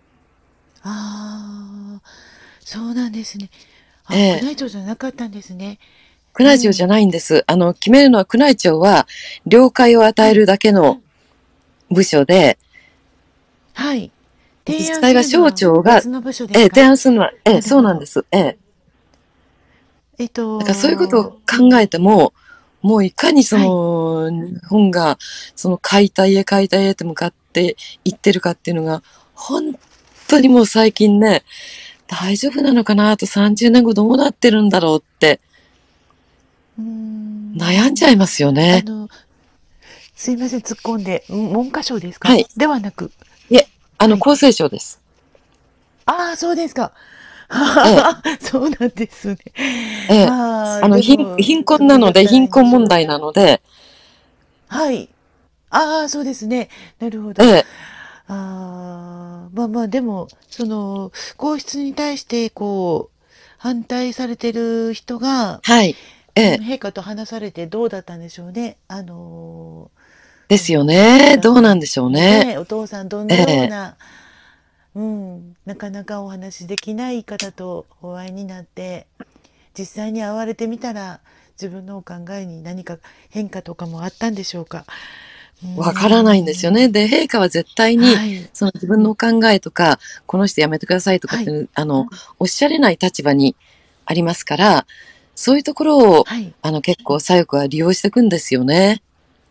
ああ、そうなんですね。あ、 ええ。 宮内庁じゃなかったんですね。 宮内庁じゃうん。 ないんです。あの、決めるのは宮内庁は、了解を与はい、 えるだけの部署で、 はい。提案す実際はるのは省庁が、 別の部署でええ、提すか？ 案するのは、ええ、 なるほど。 そうなんです。ええ。 えっだからそういうことをと、 考えても、もういかにそはい。 の、日本が、その解体へ解体へと向かっていってるかっていうのが、本当にもう最近ね、大丈夫なのかなあとさんじゅうねんごどうなってるんだろうってうー悩んじゃいん。 ますよね。 あの、すいません、突っ込んで、ん文科省ですか？ はい。 ではなく、 いえ、あの、 はい。 厚生省です。 ああ、そうですか。 ええ、 そうなんですね。 ええ。 ああ、 あの、貧、 でも、 貧つぶ困なので、 んだったら貧いいんでしょう。 困問題なので、 はい。ああ、そうですね。なるほど。 ええ、 ああ、まあまあ、でも、その、皇室に対して、こう、反対されてる人が、 はい、えうん、 え、 陛下と話されてどうだったんでしょうね。あのー、 ですよその、奥ね。 田さんどうなんでしょうね。 のね、お父さんどのええ、 ような、うん、なかなかお話しできない方とお会いになって、実際に会われてみたら、自分のお考えに何か変化とかもあったんでしょうか。うーわからないんですよね。 ん。 で、陛下は絶対に、 はい。 その自分のお考えとか、この人やめてくださいとかっはい。 て、あの、おっしゃれない立場にありますから、そういうところを、 はい。 あの、結構左翼は利用していくんですよね。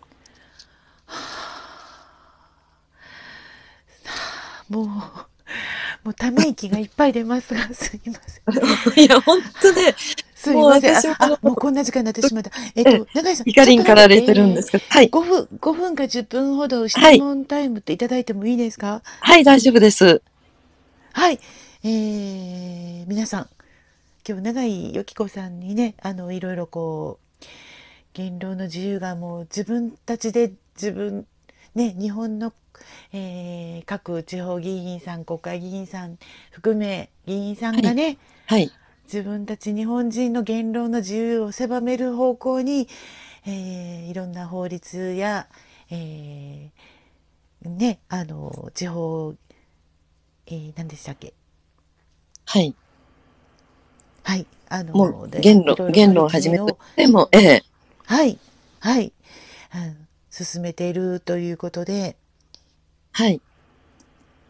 もう、もうため息がいっぱい出ますが、すいません。 いや、ほんとね、もうすいません。あ、 私もあの、 あ、もうこんな時間になってしまった。えっええ、 と、永井さん、 怒りにちょっとだけ、 駆られてるんえー、 ですけど、はい、 ごふん、ごふんかじゅっぷんほど質はい、 問タイムっていただいてもいいですか？ はい、大丈夫です。 はい。えー、皆さん、今日永井由紀子さんにね、あの、いろいろこう、言論の自由がもう自分たちで自分、ね、日本の、えー各地方議員さん、国会議員さん含め、議員さはい、 んがね、 はい、 自分たち日本人の言論の自由を狭める方向に、えーいろんな法律や、えーね、あの地方、えー何でしたっけ、 はい。 はい、あもう、 ので言論、 いろいろ言取り論をはじめとし決めを、 ても、ええ、 はいはい、うん、進めているということで、 はい。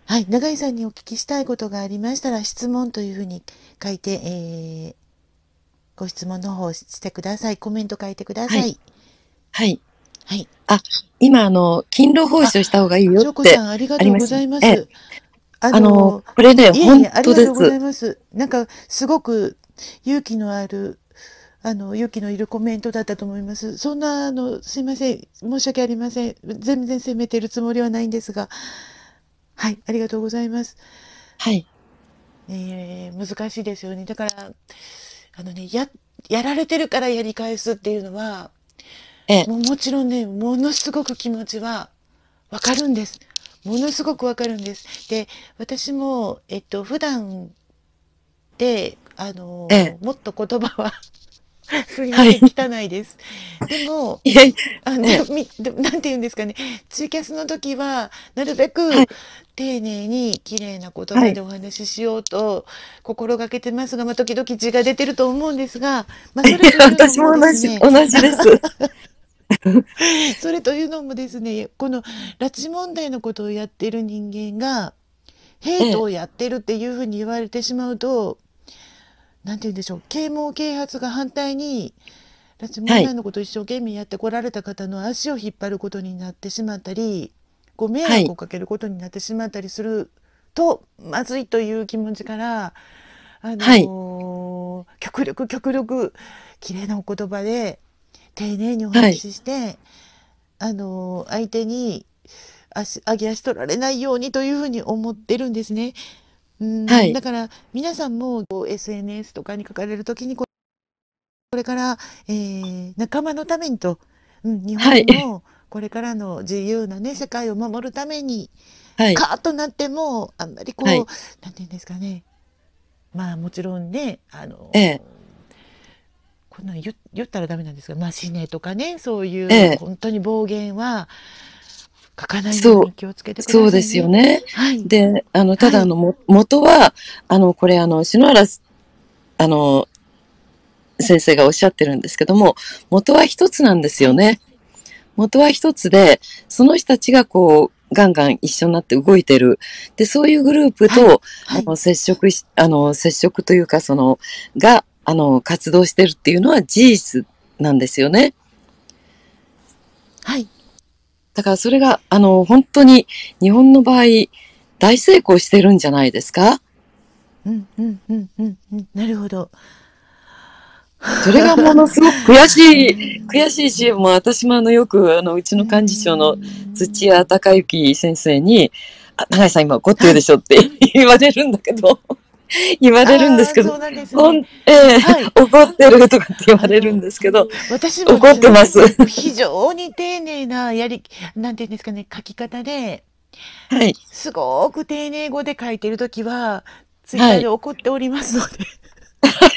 はい、永井さんにお聞きしたいことがありましたら、質問というふうに書いて、えー、ご質問の方してください。コメント書いてくだはい。 さい。 はい。 はい。 あ、今、あの、勤労奉仕をした方がいいよって翔子さん、ありがあります。 とうございまええ。 す。ああの、 の、 これね、本いえいえ、ありがとうござ当です。 います。なんか、すごく勇気のある、あの、勇気のいるコメントだったと思います。そんな、あの、すいません。申し訳ありません。全然責めてるつもりはないんですが。はい、ありがとうございます。 はい。 えー、難しいですよね。だから、あのね、や、やられてるからやり返すっていうのは、 ええ。 もうもちろんね、ものすごく気持ちはわかるんです。ものすごくわかるんです。で、私も、えっと、普段で、あええ。 の、もっと言葉はすみまはい。 せん、汚いです。でも、 いやいあの、 や、ええ。 み、でなんて言うんですかね、ツイキャスの時は、なるべくはい。 丁寧に綺麗な言はい。 葉でお話ししようと心がけてますが、まあ、時々字が出てると思うんですが、まあ、それというの私もも同じ、 ですね、 同じです。 それというのもですね、この拉致問題のことをやってる人間が、ヘええ。 イトをやってるっていうふうに言われてしまうと、なんて言うんでしょう、啓蒙啓発が反対に、拉致はい。 問題のことを一生懸命やってこられた方の足を引っ張ることになってしまったり、ご迷はい。 惑をかけることになってしまったりするとまずいという気持ちから、あはい。 のー極力極力綺麗なお言葉で丁寧におはい。 話しして、あのー相手に足上げ足取られないようにというふうに思ってるんですね。うはい。 んだから皆さんもこう エスエヌエス とかに書かれるときにここれから、えー仲間のためにと、うん、日はい。 本のこれからの自由なね世界を守るためにはい。 カーッとなってもあんまりこうはい。 なんていうんですかね、まあもちろんね、あのええ。 こんなの言言ったらダメなんですが、まあ死ねとかね、そういええ。 う本当に暴言は書かないようそう、 に気をつけてくそうですよださいね。 ね。 はいで、あの、ただ、あはいの、も、元は、あの、これ、あの、篠原、あの、先生がおっしゃってるんですけども、元は一つなんですはい。 よね。元は一つで、その人たちがこう、ガンガン一緒になって動いてる。で、そういうグループはいと、あはいの、接触し、あの、接触というか、その、が、あの、活動してるっていうのは事実なんですよね。 はいだからそれが、あの、本当に日本の場合、大成功してるんじゃないですか。 うんうんうんうんうんなるほど。 それがものすごく悔うしい、 ん悔しいし、もう私もあの、よく、あの、うちうの幹事長の土ん屋隆之先生に、あ、永井さん今怒ってはい。 るでしょって言われるんだけど、言われるんですけど、 ああそうなんですね。 ほん、ええはい。 怒ってるとかって言われるんあの、 ですけど、 私も怒っですね、 てます。 非常に丁寧なやり、なんていうんですかね、書き方で、 はい。 すごく丁寧語で書いてるときは、ツイッターではい。 怒っておりますので、 はい。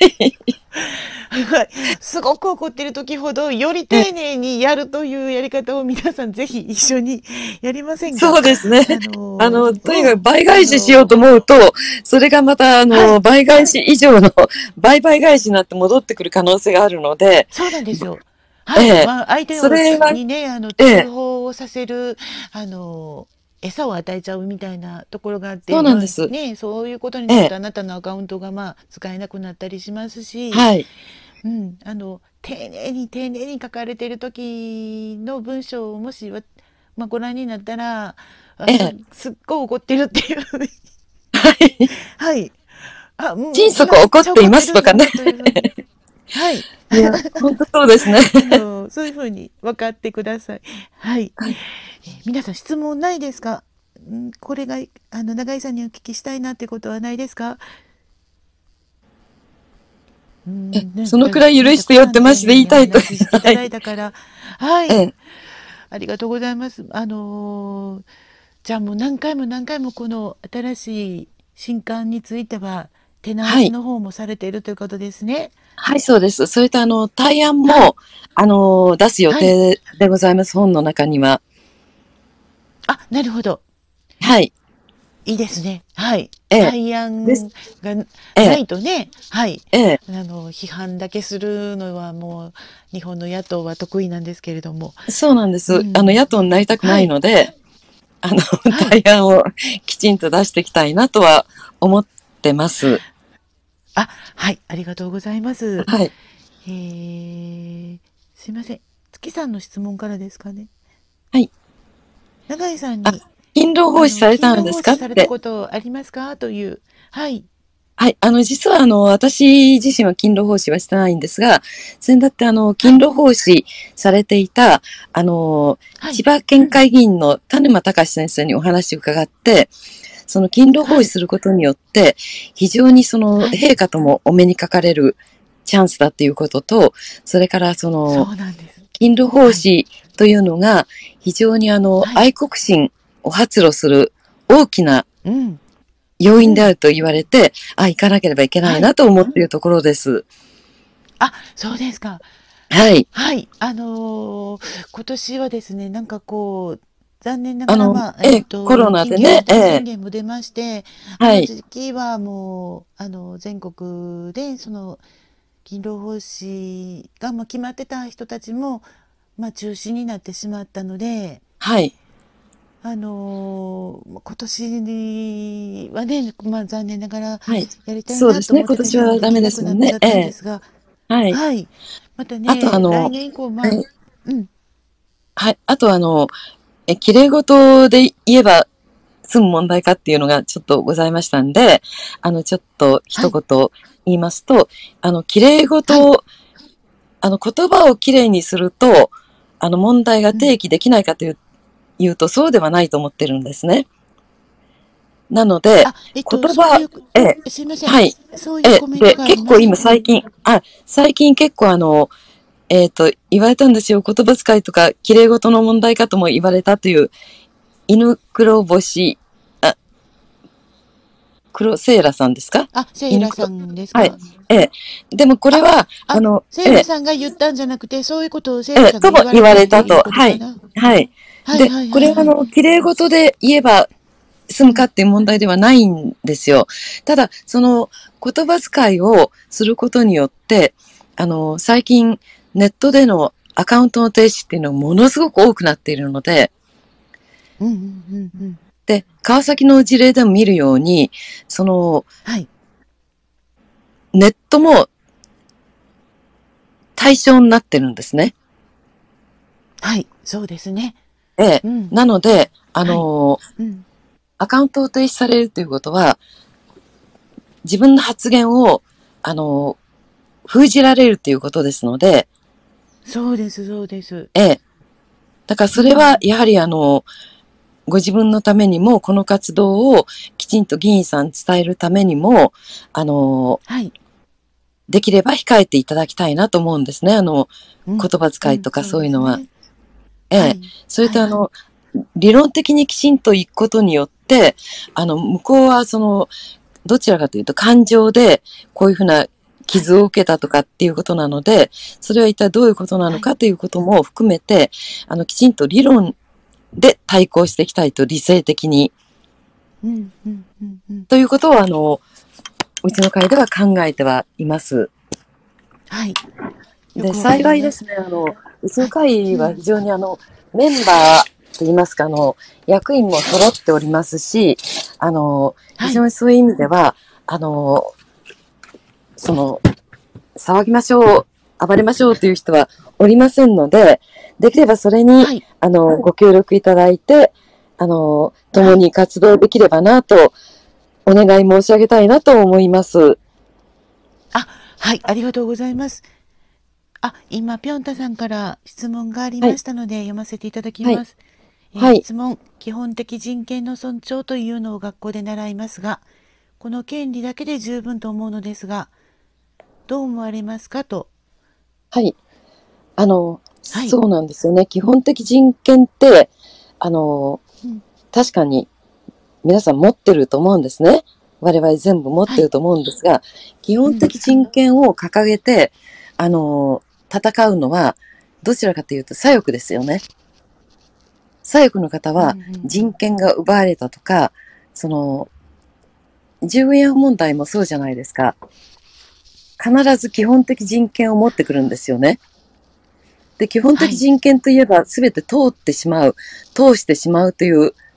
はい。すごく怒ってるときほど、よりえ丁寧にやるというやり方を皆さんぜひ一緒にやりませんか？ そうですね。 あの、 あの、とにかくうん。 倍あ返ししようの、 と思うと、それがまた、あの、 はい。 倍返し以上の倍々返しになって戻ってくる可能性があるので、 そうなんですよ。はい。 ええ、 まあ、相手をそれは、 にね、あの、通ええ、 報をさせる、あの、餌を与えちゃうみたいなところがあっそうて、まあなんです。 ね、そういうことにええ、 なるとあなたのアカウントがまあ使えなくなったりしますし、 はい、 うん、あの、丁寧に丁寧に書かれている時の文章をもしわ、まあ、ご覧になったら、あ、す、 ええ、 すっごい怒ってるっていうふうに、 はい。 はい。あ、もう心今めっちゃ底怒ってい怒ってるんますとかね。 だなというふうに。はい。 いや、本当そうですね。 あの、そういうふうに分かってください。はい。 はい。 えー皆さん質問ないですか？んこれが、あの、永井さんにお聞きしたいなってことはないですか？うえ、 ん、なんか、 そのくらい許なんかしてよってマ普段丁ジで言いたいと。 寧にお話ししていただいはい。 たから、はい。 ええ、 ありがとうございます。あのーじゃあもう何回も何回もこの新しい新刊については手直はい。 しの方もされているということですね。 はい、そうです。それと、あの、対案はい。 も、あの、出す予はい。 定でございます。本の中には。 あ、なるほど。 はい。 いいですね。はい。 ええ。 対案です。 がええ、 ないとね、はい。 ええ。 あの、批判だけするのはもう日本の野党は得意なんですけれども。 そうなんでうす。あの、 ん。 野党になりたくなはい。 いので、 あの、 はい。 対案をきちんと出していきたいなとは思ってます。 あ、はい、ありがとうございます。 はい。 えー、すいません。月さんの質問からですかね。 はい。 永井さんあ、 に、 勤労奉仕あの、 されたんです勤労奉仕かって。 されたことありますかという。はい。 はい。あの、実は、あの、私自身は勤労奉仕はしてないんですが、先だってあの、 はい。 勤労奉仕されていた、あの、 はい。 千葉県会議員の田沼隆先生にお話を伺って、その勤労奉はい。 仕することによって、非常にその、 はい。 陛下ともお目にかかれるチャンスだっていうことと、それからその、 そうなんです。 勤労奉はい。 仕というのが、非常にあの、 はい。 愛国心を発露する大きなうん。 要因であうん。 ると言われて、あ、行かなければいけないはい。 なと思っているところです。 あ、そうですか。 はい。 はい。あのー今年はですね、なんかこう、残念ながら、 あの、 まあ、えっええ、コロと、緊急事ナでね、え態宣え、 言も出まして、あのはい、 時期はもう、あの、全国で、その、勤労奉仕が、まあ、決まってた人たちも、まあ、中止になってしまったので、 はい、 あのー今年はね、まあ、残念ながらはい。 やりたいそうですね、 なと思って今た人もで年はダメきなくなっですもんね。 ちゃったんでええ、 すが、 はい。 はい。またあとあね、来の、 年以降、まあ、 はい、 うん、 はい。あとあの、え、綺麗事で言えば済む問題かっていうのがちょっとございましたんで、あの、ちょっとはい、 一言言いますと、あの、綺麗はい、 事、あの、言葉をきれいにすると、あの、問題がうん。 提起できないかという、言うとそうではないと思ってるんですね。なので、 あ、えっと、 言葉、 そういう、 ええ、 すいません。 はい。 そういうええ、 コメントで、 があり結構今ました。 最近、あ、最近結構あの、えっと、言われたんですよ。言葉遣いとか、綺麗事の問題かとも言われたという、犬黒星、あ、黒セイラさんですか？ あ、セイ犬黒、 ラさんですはい。 か？ ええ。でもこれあ、 は、ああ、 の、 セイラええ、 さんが言ったんじゃなくて、そういうことをセイええ、 ラさんがとも言言われたわれたと。 っていうことはい。 かな？ はい。 はいで、 はいはいはい。 これはあの、綺麗事で言えば済むかっていう問題ではないんですよ。ただ、その言葉遣いをすることによって、あの、最近ネットでのアカウントの停止っていうのがものすごく多くなっているので、 うんうんうんうん。 で、川崎の事例でも見るように、その、 はい。 ネットも対象になってるんですね。 はい。そうですね。 ええ。 うん。 なので、あはい。 の、 うん。 アカウントを停止されるということは、自分の発言を、あの、封じられるということですので、 そうです、そうです。 ええ。だからそれは、 うん。 やはりあの、ご自分のためにも、この活動をきちんと議員さんに伝えるためにも、あの、 はい。 できれば控えていただきたいなと思うんですね。あの、 うん。 言葉うん。 遣いとかそうそういうのは。 ですね。 ええ。 はい。 それはい。 とあの、理論的にきちんといくことによって、あの、向こうはその、どちらかというと感情で、こういうふうなはい。 傷を受けたとかっていうことなので、それは一体どういうことなのはい。 かということも含めて、あの、きちんと理論で対抗していきたいと、理性的に。 うん。うん。うん。うん。 ということを、あの、うちの会では考えてはいます。 はい。よで、 くわかります。 幸いですね、あの、うちのはい。 会は非うん。 常にあの、メンバーといいますか、あの、役員も揃っておりますし、あの、非はい。 常にそういう意味では、あの、その、騒ぎましょう、暴れましょうという人はおりませんので、できればそれに、 はい。 あの、ご協力いただいて、あの、共はい。 に活動できればなと、お願い申し上げたいなと思います。 あ、はい。ありがとうございます。あ、今、ぴょんたさんから質問がありはい、 ましたので、読ませていただきはい、 ます。えーはい、 質問。基本的人権の尊重というのを学校で習いますが、この権利だけで十分と思うのですが、どう思われますかと。 はい。あの、 はい。 そうなんですよね。基本的人権って、あの、 うん。 確かに皆さん持ってると思うんですね。我々全部持っはい。 てると思うんですが、基本うん。 的人権を掲げて、あの、戦うのは、どちらかというと左翼ですよね。左翼の方うん。うはん。 人権が奪われたとか、その、じゅうえん問題もそうじゃないですか。必ず基本的人権を持ってくるんですよね。で、基本はい。 的人権といえば全て通ってしまう、通してしまうという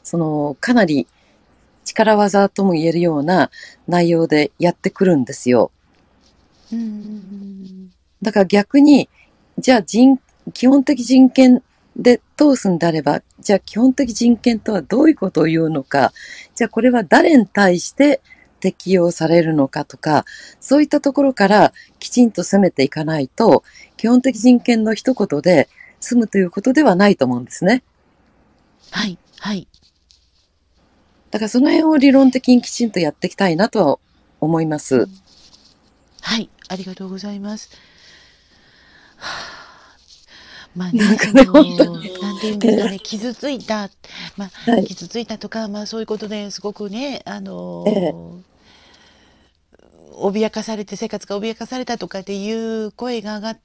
その、かなり力技とも言えるような内容でやってくるんですよ。 うんうんうんだから逆に、じゃあ人、基本的人権で通すんであれば、じゃあ基本的人権とはどういうことを言うのか、じゃあこれは誰に対して適用されるのかとか、そういったところからきちんと攻めていかないと、基本的人権の一言で済むということではないと思うんですね。 はいはいだからその辺を理論的にきちんとやっていきたいなとは思います。 はい、ありがとうございます。はあまあね、そなんかね、本当の、 に。 なんていうんですかね、傷ついた、まあ、 はい。 傷ついたとか、まあそういうことですごくね、あええ、 の、脅かされて、生活が脅かされたとかっていう声が上がって、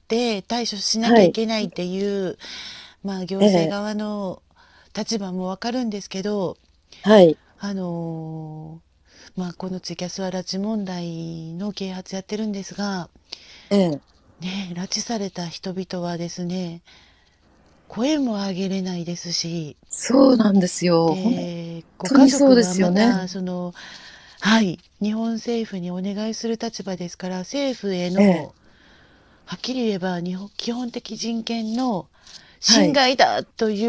対処しなきゃいはい。 けないっていう、まあ行え政え、 側の立場もわかるんですけど、 はい。 あの、まあこのツイキャスは拉致問題の啓発やってるんですが、 ええ、 ね、拉致された人々はですね、声も上げれないですし、 そうなんですよ。本で、ご当にそうで家族はすよね。 また、その、はい、日本政府にお願いする立場ですから、政府へええ、 の、はっきり言えば、日本、基本的人権の侵はい。 害だという、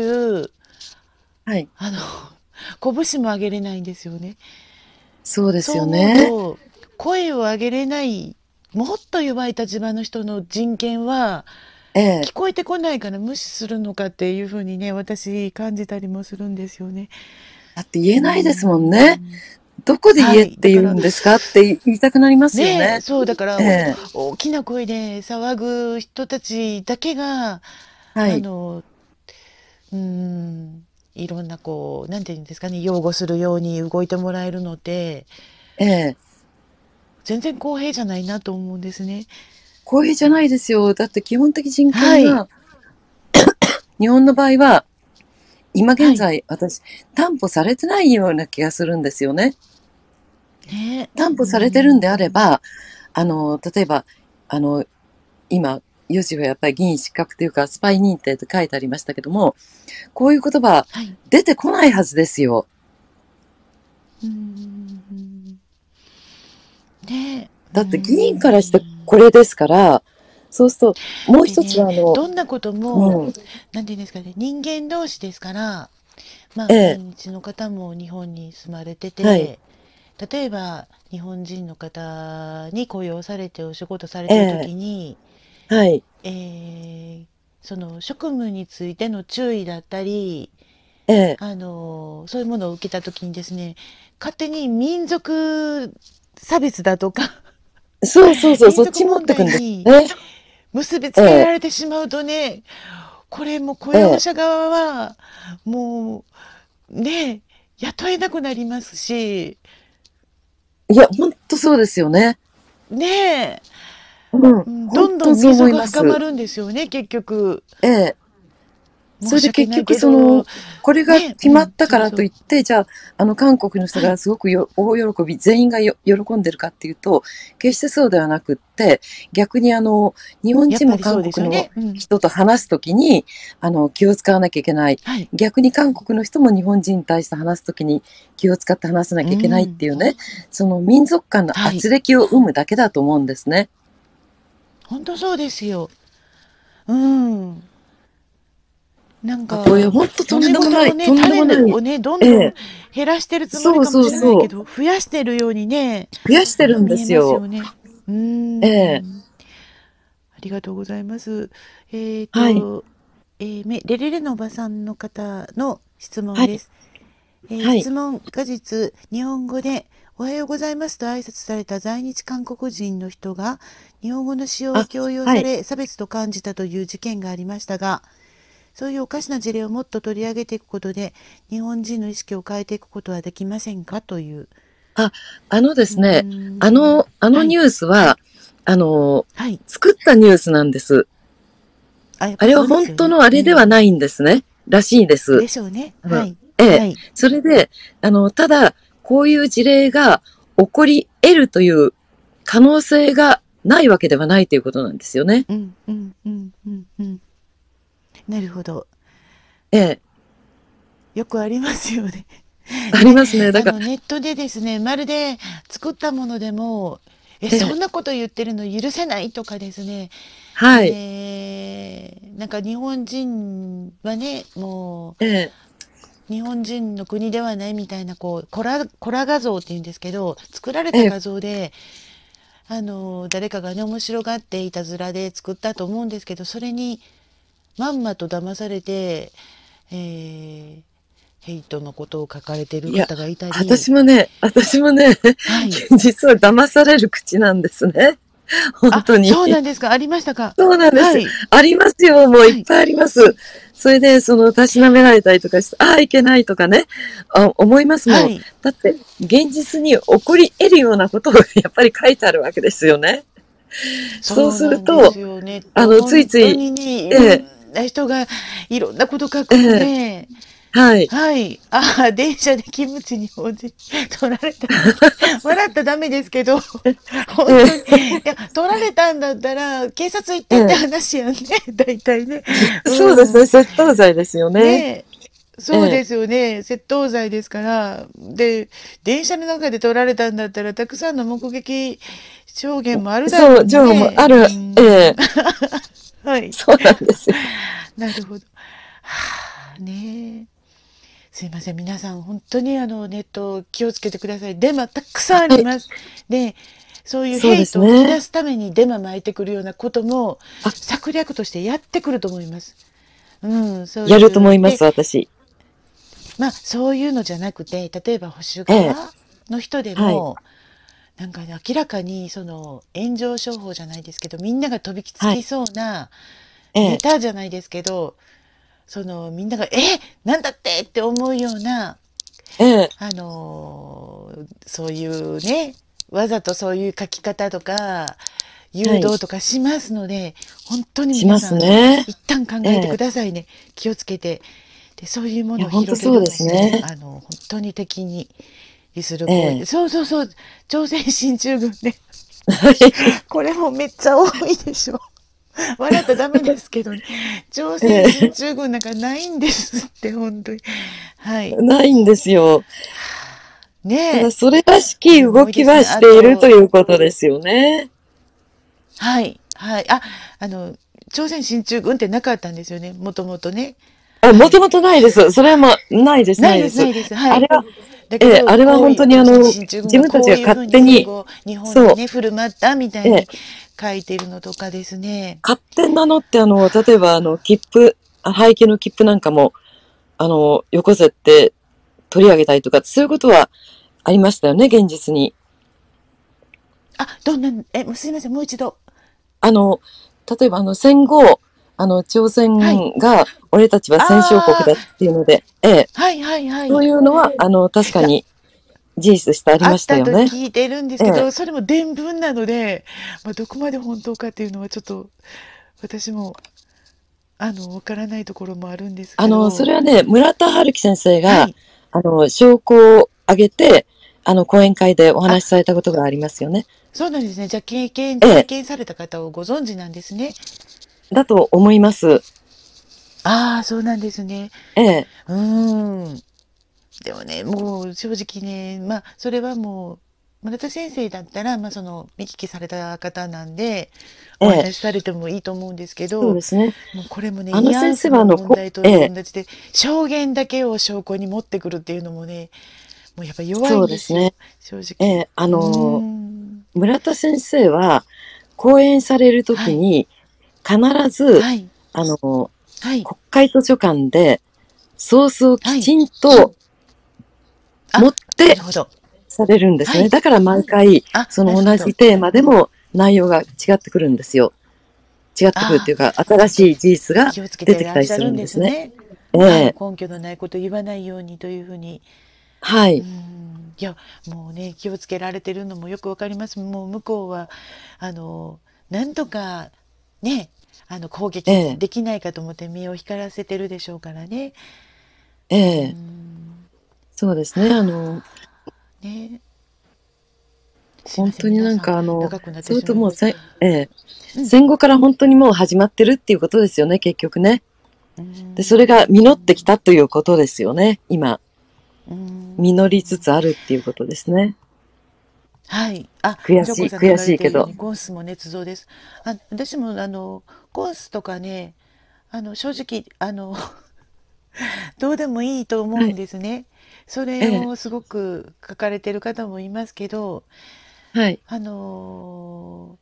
はい。 あの、拳も上げれないんですよね。 そうですそう思うよね。 と、声を上げれない、もっと弱い立場の人の人権は、 ええ。 聞こえてこないから無視するのかっていうふうにね、私感じたりもするんですよね。 だって言えうーないですもんね。 ん。 どこで言えっはい。だから、 て言うんですかって言いたくなりますよねえ、 ね。 そう、だからお、 ええ。 大きな声で騒ぐ人たちだけが、 はい。 あの、うーん、いろんなこう、なんていうんですかね、擁護するように動いてもらえるので、 ええ。 全然公平じゃないなと思うんですね。 公平じゃないですよ。だって基本的人はい。 権が、日本の場合は、今現はい。 在、私、担保されてないような気がするんですよね。 ねえ。 担保うーされてるんであれん。 ば、あの、例えば、あの、今、ヨジはやっぱり議員失格というか、スパイ認定って書いてありましたけども、こういう言葉はい。 出てこないはずですよ。 うーん。ねえ。うーだって議員からしてこん。 れですから、そうすると、もう一つでね、 はあの、 どんなことも、 うん、 なんていうんですかね、人間同士ですから、まあ、 ええ、 在日の方も日本に住まれてはい、 て、例えば日本人の方に雇用されてお仕事されてるええ、 時に、 はい、 えーその職務についての注意だったり、 ええ、 あの、そういうものを受けた時にですね、勝手に民族差別だとか、 そうそうそう、そっち持っ民族問てくんです題にね。 結びつけらええ、 れてしまうとね、これも雇ええ、 用者側は、もう、ね、雇えなくなりますし、 いや、ほんとそうですよね。 ねえ、 うん、 うん、 ほんどんどとそう思いん溝がます。 深まるんですよね、結局。 ええ。そ申れで結し訳ない局その、 けど、 これがね、 決うん、 まったからそうそう。 といって、じゃあ、あの、韓国の人はい。 がすごくよ大喜び、全員がよ喜んでるかっていうと、決してそうではなくって、逆にあの、日本人もやっぱりそうです韓国のよね。うん。 人と話すときに、あの、気を使わなきゃいけない。 はい。 逆に韓国の人も日本人に対して話すときに気を使って話さなうきゃいけないってん。 いうね、その民族間のはい。 圧力を生むだけだと思うんですね。 本当そうですよ。うん。なんあ、これか、 ほんとと揉めんでもない、 事をね、 とんでもない。 種をね、どんどんええ。 減らしてるつもりそうかもそうそう。 しれないけど、増やしてるようにね、 増やしてるんで見えますすよ。 よね。うーええ。 ん。ありがとうございます。えっはい。 と、えーめレレレのおばさんの方の質問はい。 です。えーはい。 質問、後日、日本語で、おはようございますと挨拶された在日韓国人の人が、日本語の使用をあ、 強要はい。 され、差別と感じたという事件がありましたが、そういうおかしな事例をもっと取り上げていくことで、日本人の意識を変えていくことはできませんかという。 あ、あのでうーすね、あん。 の、あのはい。 ニュースは、あの、 はい。 作ったニュースなんです。 あ、やっぱりあれはそうですよね。 本当のあれではうん。 ないんですね。らしいです。 でしょうね。 あの、 はい。 ええ。 はい。 それで、あの、ただ、こういう事例が起こり得るという可能性がないわけではないということなんですよね。 うん、うん、うん、うん、うん。なるほど。 ええ。 よくありますよね。 ありますね。だから、 あの、ネットでですね、まるで作ったものでも、え、 ええ、 そんなこと言ってるの許せないとかですね、 はい、 えーなんか日本人はね、もええ、 う、日本人の国ではないみたいな、こう、コラ、コラ画像っていうんですけど、作られたええ、 画像で、あの、誰かがね、面白がっていたずらで作ったと思うんですけど、それにまんまと騙されて、えーヘイトのことを書かれているいや、 方がいたり、 私もね、私もね、 はい。 実は騙される口なんですね。本あ、 当に。 そうなんですか。ありましたか。 そうなんです。 はい。 ありますよ。もういはい。 っぱいあります。それで、その、たしなめられたりとかして、ああ、いけないとかね、あ、思いますもん。 はい。 だって、現実に起こり得るようなことをやっぱり書いてあるわけですよね。そうすそうなんでると、 すよ。ネット、 あの、つい本当つい、 にね、いろんええ、 な人がいろんなこと書えくのえ、 で、 はい。 はい。ああ、電車でキムチにおじ、取られた時、笑ったらダメですけど、本当に、いえや、取られたんだったら、警察行っえ、 てってえ話やんね。大体ね。 え、そうですね。 うん。 窃盗罪ですよね。 ねえ。 ええ、 そうですよね。窃盗罪ですから。で、電車の中で取られたんだったら、たくさんの目撃証言もあるだろそう、 うに情報もね。うある。えん。 え、 はい。 そうなんですよ。 なるほど。はあ、ねえ。すいません。皆さん、本当にあの、ネット気をつけてください。デマたくさんあはい。 ります。で、そういうそうでヘイトを引き出すね。 すためにデマ巻いてくるようなこともあ、 策略としてやってくると思います。うん、そうやると思いう。で、 います、私。 まあ、そういうのじゃなくて、例えば保守ええ、 側の人ではい、 も、なんかね、明らかにその炎上商法じゃないですけど、みんなが飛びつはい、 きそうなええ、 ネタじゃないですけど、そのみんなが、え、なんだってって思うような、 ええ、 あのーそういうね、わざとそういう書き方とか、誘はい、 導とかしますので、本当にします皆さん、あの、 ね。 一旦考えてくええ、 ださいね。気をつけて。で、そういうもいや、 のをほんと広げるそうですのも、 ね。 あの、本当に敵にする行為で。 ええ、 そうそうそう、朝鮮進駐軍ね。 はい、 これもめっちゃ多いでしょ。笑ったらダメですけどね。朝鮮進ええ、 駐軍なんかないんですって、本当に。はい。 ないんですよ。ただ、 ねえ。 それらしきすご動きいですね。あはしているとと、 いうことですよね。 はい、はい。あ、あの、朝鮮進駐軍ってなかったんですよね。もともとね。 あ、 はい。 もともとないです。それはもう、ないです、 ないです、なないです。 いです。はい。 あれは、ええ、 だけど、 あれはこういう、 本当にあの、 朝鮮進駐軍自が分たちが勝こういうふうに手に、 戦後、日本そう、 にね、振る舞ったみたいにええ、 書いてるのとかですね。 勝手なのって、あの、例えば、あの、切符、あ廃棄の切符なんかも、あの、よこせって取り上げたりとか、そういうことはありましたよね、現実に。 あ、どんな、え、もうすいません、もう一度。 あの、例えば、あの、戦後、あの、朝はい。 鮮が、俺たちは戦勝国ああ、 だっていうので、ええ、 はいはいはそうい。 いうのは、あの、確かいや、 に事実としてありましたあったとよね。 聞いてるんですええ。 けど、それも伝聞なので、まあ、どこまで本当かっていうのはちょっと、私も、あの、わからないところもあるんですあの、そけど、 れはね、村田春樹先生が、 はい。 あの、証拠を挙げて、あの、講演会でおあ、 話しされたことがありますよね。 そうなんですね。じゃあ、経験、 ええ、 体験された方をご存知なんですね。 だと思います。 ああ、そうなんですね。 ええ、 うーん。でもね、もう正直ね、まあ、それはもう、村田先生だったら、まあ、その、見聞きされた方なんで、おええ、 話しされてもいいと思うんですけど、 そうですね。 もうこれもね、 あのニュアン先生は、あスのの、こ、 問題とええ、 同じで、証言だけを証拠に持ってくるっていうのもね、もうやっぱ弱いそうんですよ、 ですね。 正直。 ええ、あうーの、 ん。 村田先生は、講演されるとはい。 きに、必ず、 はい。 あの、 はい。 国会図書館で、ソースをはい。 きちんとあ、 持ってなるほど。 されるんですね。 はい。 だから毎回、 あ、 そのなるほど。 同じテーマでも内容が違ってくるんですよ。違ってくるってあいうか、 あ、ちゃんと新しい事実が気をつけ出ててきたりすらっしゃるんるんですね。 ですね。はい。 ええ、 根拠のないこと言わないようにというふうに。うーはい、 ん。いや、もうね、気をつけられてるのもよくわかります。もう向こうは、あの、なんとか、ね、あの、攻撃ええ、 できないかと思って目を光らせてるでしょうからね。 えうーえ、 ん。 そうですね。あはの、 あ、ね。すいません、 本当になん皆さん、 かあの、 長くなってそれしまいます。 ともうせ、ええ、 うん。 戦後から本当にもう始まってるっていうことですよね、結局ね。 うーで、それが実ってきん。 たということですよね、今。 うーん。 実りつつあるっていうことですね。 はい。あ、 悔しい、 ジョコさんの言悔われているようしいけど。 にコースも捏造です。あ、私もあのコースとかね、あの正直あのどうでもいいと思うんはい。 ですね。そええ。 れをすごく書かれてる方もいますけど、 はい。 あの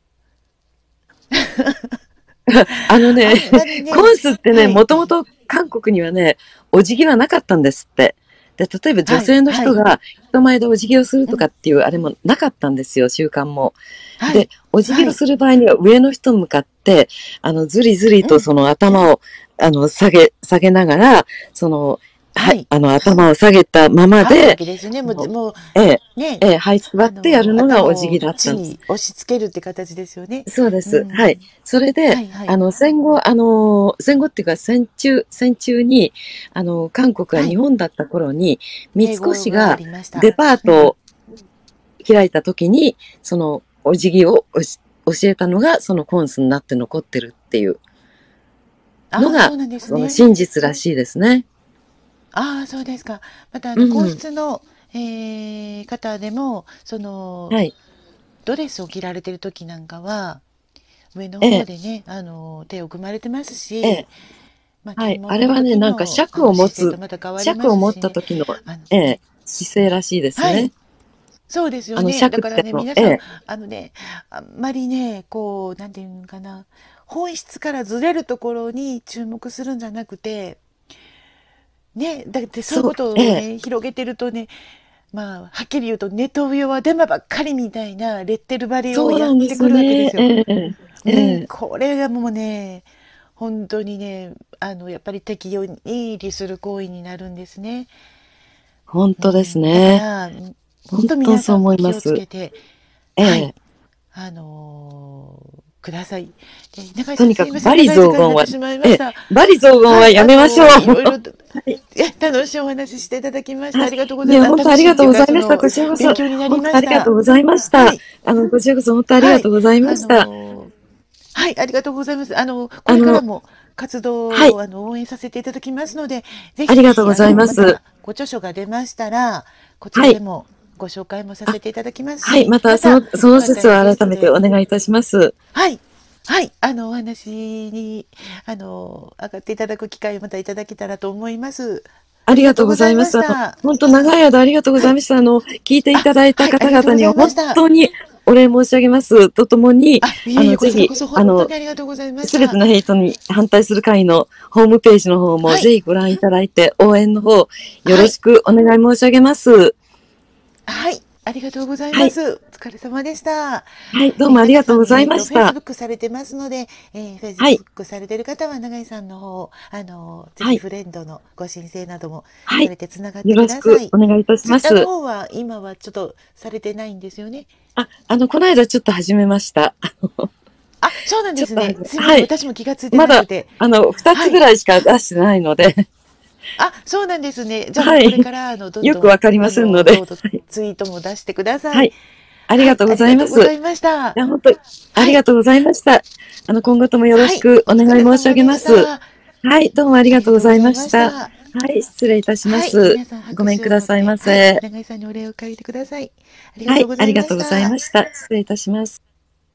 あのね、 あんまりコね、 ンスってね、 はい、 もともと韓国にはね、お辞儀はなかったんですって。で、例えば女はい、 性のはい、 人が人前でお辞儀をするうん、 とかっていうあれもなかったんですよ、習慣も。で、 はい、 お辞儀はい、 をする場合には上の人に向かって、あの、ずりずりうん、 とその頭を、あの、下げ、下げながら、その、はい、 はい、 あの、頭を下げたままはいわで、 けですよね。もう、 あのもうええ、 ね、 ええ、はい、座あってやるののがお辞儀頭をだったんです。 地に押し付けるって形ですよね。 そうです。はい。 うん、 それで、 はい、はい、 あの、戦後、あの、戦後っていうか戦中、戦中に、あの、韓国が日はい、 本だった頃に、三併合があ越がりました。 デパーうん。 トを開いた時に、その、お辞儀をおし教えたのが、そのコンスになって残ってるっていうのああ、そが、 うなんですそのね。 真実らしいですね。 ああ、そうですか。またあうの皇ん。 室の、えー方でもそのはい。 ドレスを着られてる時なんかは上のええ、 方でねあの手を組まれてますし、 ええ。 まあ、着はい。あ物のれはね、なんか時のあ尺をの姿勢と持つ、 また変わりま尺を持っすしね。 た時の、 あのええ、姿勢らしいですね。 はい、そうですあの、 よね。だから尺ってあの、 ね皆さんええ、 あのねあんまりねこうなんていうのかな、本質からずれるところに注目するんじゃなくてね、だってそういうそう、 ことええ、 をね広げてるとね、まあ、はっきり言うとネトウヨはデマばっかりみたいなレッテル張りをそうなんでやってくるわけですね。 すよ。 ええ、えうん、 え、 これがもうね、本当にね、あのやっぱり適用に利する行為になるんですね。う本当ですん、だかね。 ら本本当皆さ当そう思いんも気をつます。 けて、はい、 ええ、 あのーください。で、中井さんとにかく、 すいません、 バリ長い時雑言は、 間になってしまいまええ、 した。 バリ雑言はい、あはやめましょう。 のーいろいろとはい。 いや、楽しいお話ししていただきました。 はい。 ありがとうございね、 ます。あ、 本当ありがとう楽しいっていうか、 ございました。 その、 こちらこそ、 勉強になり本当ました。 ありがとうございました。 はい。 あの、こちらこそ本当ありはい。 がとうございまあした。 のーはい、ありがとうございます。あの、こあの、 れからも活はい。 動を、あの、応援させていただきますので、ぜひぜひ、 ありがとうごあの、 ざいます。 また、ご著書が出ましたら、こちはい。 らでもご紹介もさあ、 せていただきますはい。 し、 また、 また、 その、そのよかったら説は改めてゲストで、 お願いいたします。 はい、はい、あの、お話に、あの、上がっていただく機会をまたいただけたらと思います。ありがありがとうごとうございまざいます。あの、 した。 本当長い間ありがとうごはい。 ざいました。あの、聞いていあ、 ただいたはい、あ方りがとうござ 々には本いました。 当にお礼申し上げますとともに、 あ、いえあの、 いえ、こぜひ、 ちらこそあの、 本当にありがとうございましすべてた。 のヘイトに反対する会のホームページの方もはい、 ぜひご覧いただいて、応援の方、よろしはい、 くお願い申し上げます。 はい、ありがとうございはい。 ます。お疲れ様でした。 はい。どうえー、 もあり永井さん、 がとうございえっと、 ました。 フェイスブックされてますので、えー、フェイはい。 スブックされてる方は永井さんの方、あの、ぜはい。 ひフレンドのご申請などもはい。 されてつながってくよろしださい。 くお願いいたしツイッターのます。 方は今はちょっとされてないんですよね。 あ、あの、この間ちょっと始めました。 あ、そうなんですね。 ちょっと始め、 すいません。 はい。 私も気がついてまだ、 なくて。 あの、二はい。 つぐらいしか出してないので、 あ、そうなんですね。じゃあもうこれはい。 からあのどんよどんくわかりまあせんので、 のどうぞツイートも出してください。 はい。ありはい、 がとうごありざいます。 がとうございました。 いや、本当にあはい、 りがとうございました。あの、今後ともよろはい、 しくお疲お願い申し上れ様でげます。 した。あはい、どうもありがりがとうございとうございましました。 た。 はい、失礼いたしまはい、 す。 皆さんごめん拍手くださいまを持って、はい、 せ。 永井さんにお礼を借りてください。ありがはい、 とうございありがとうございました。 ました。失礼いたします。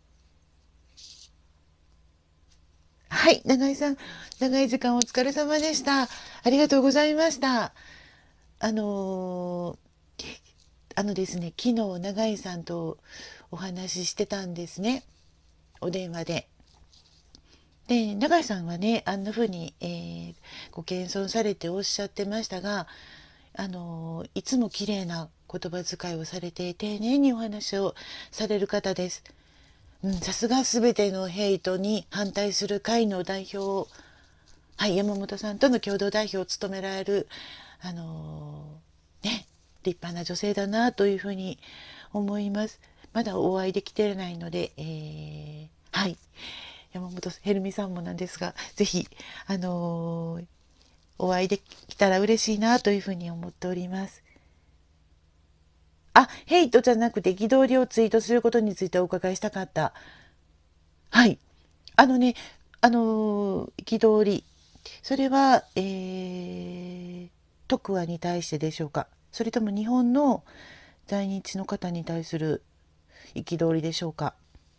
はい、永井さん、長い時間お疲れ様でした。ありがとうございました。あのーあのですね、昨日永井さんとお話ししてたんですね。お電話で。で、永井さんはね、あんな風に、えーご謙遜されておっしゃってましたが、あのいつも綺麗な言葉遣いをされて丁寧にお話をされる方です。うん、さすが全てのヘイトに反対する会の代表、はい、山本さんとの共同代表を務められる、あのね、立派な女性だなというふうに思います。まだお会いできてないので、えーはい、山本ヘルミさんもなんですが、ぜひ、あのーお会いできたら嬉しいなというふうに思っております。あ、ヘイトじゃなくて憤りをツイートすることについてお伺いしたかった。はい。あのね、あのー憤り。それは、えー、徳和に対してでしょうか。 それとも日本の在日の方に対する憤りでしょうか。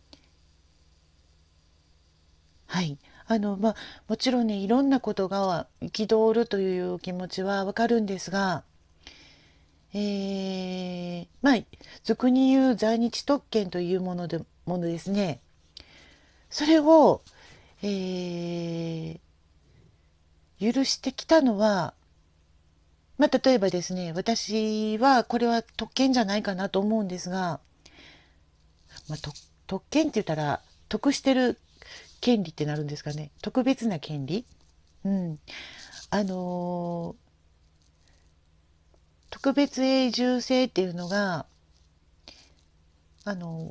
はい。あの、まあ、もちろんね、いろんなことが憤るという気持ちはわかるんですが、えー、まあ、俗に言う在日特権というもので、ものですね。それを、えー、許してきたのは、まあ、例えばですね、私はこれは特権じゃないかなと思うんですが、まあ、と特権って言ったら、得してる権利ってなるんですかね。特別な権利。うん。あのー特別永住性っていうのが、あの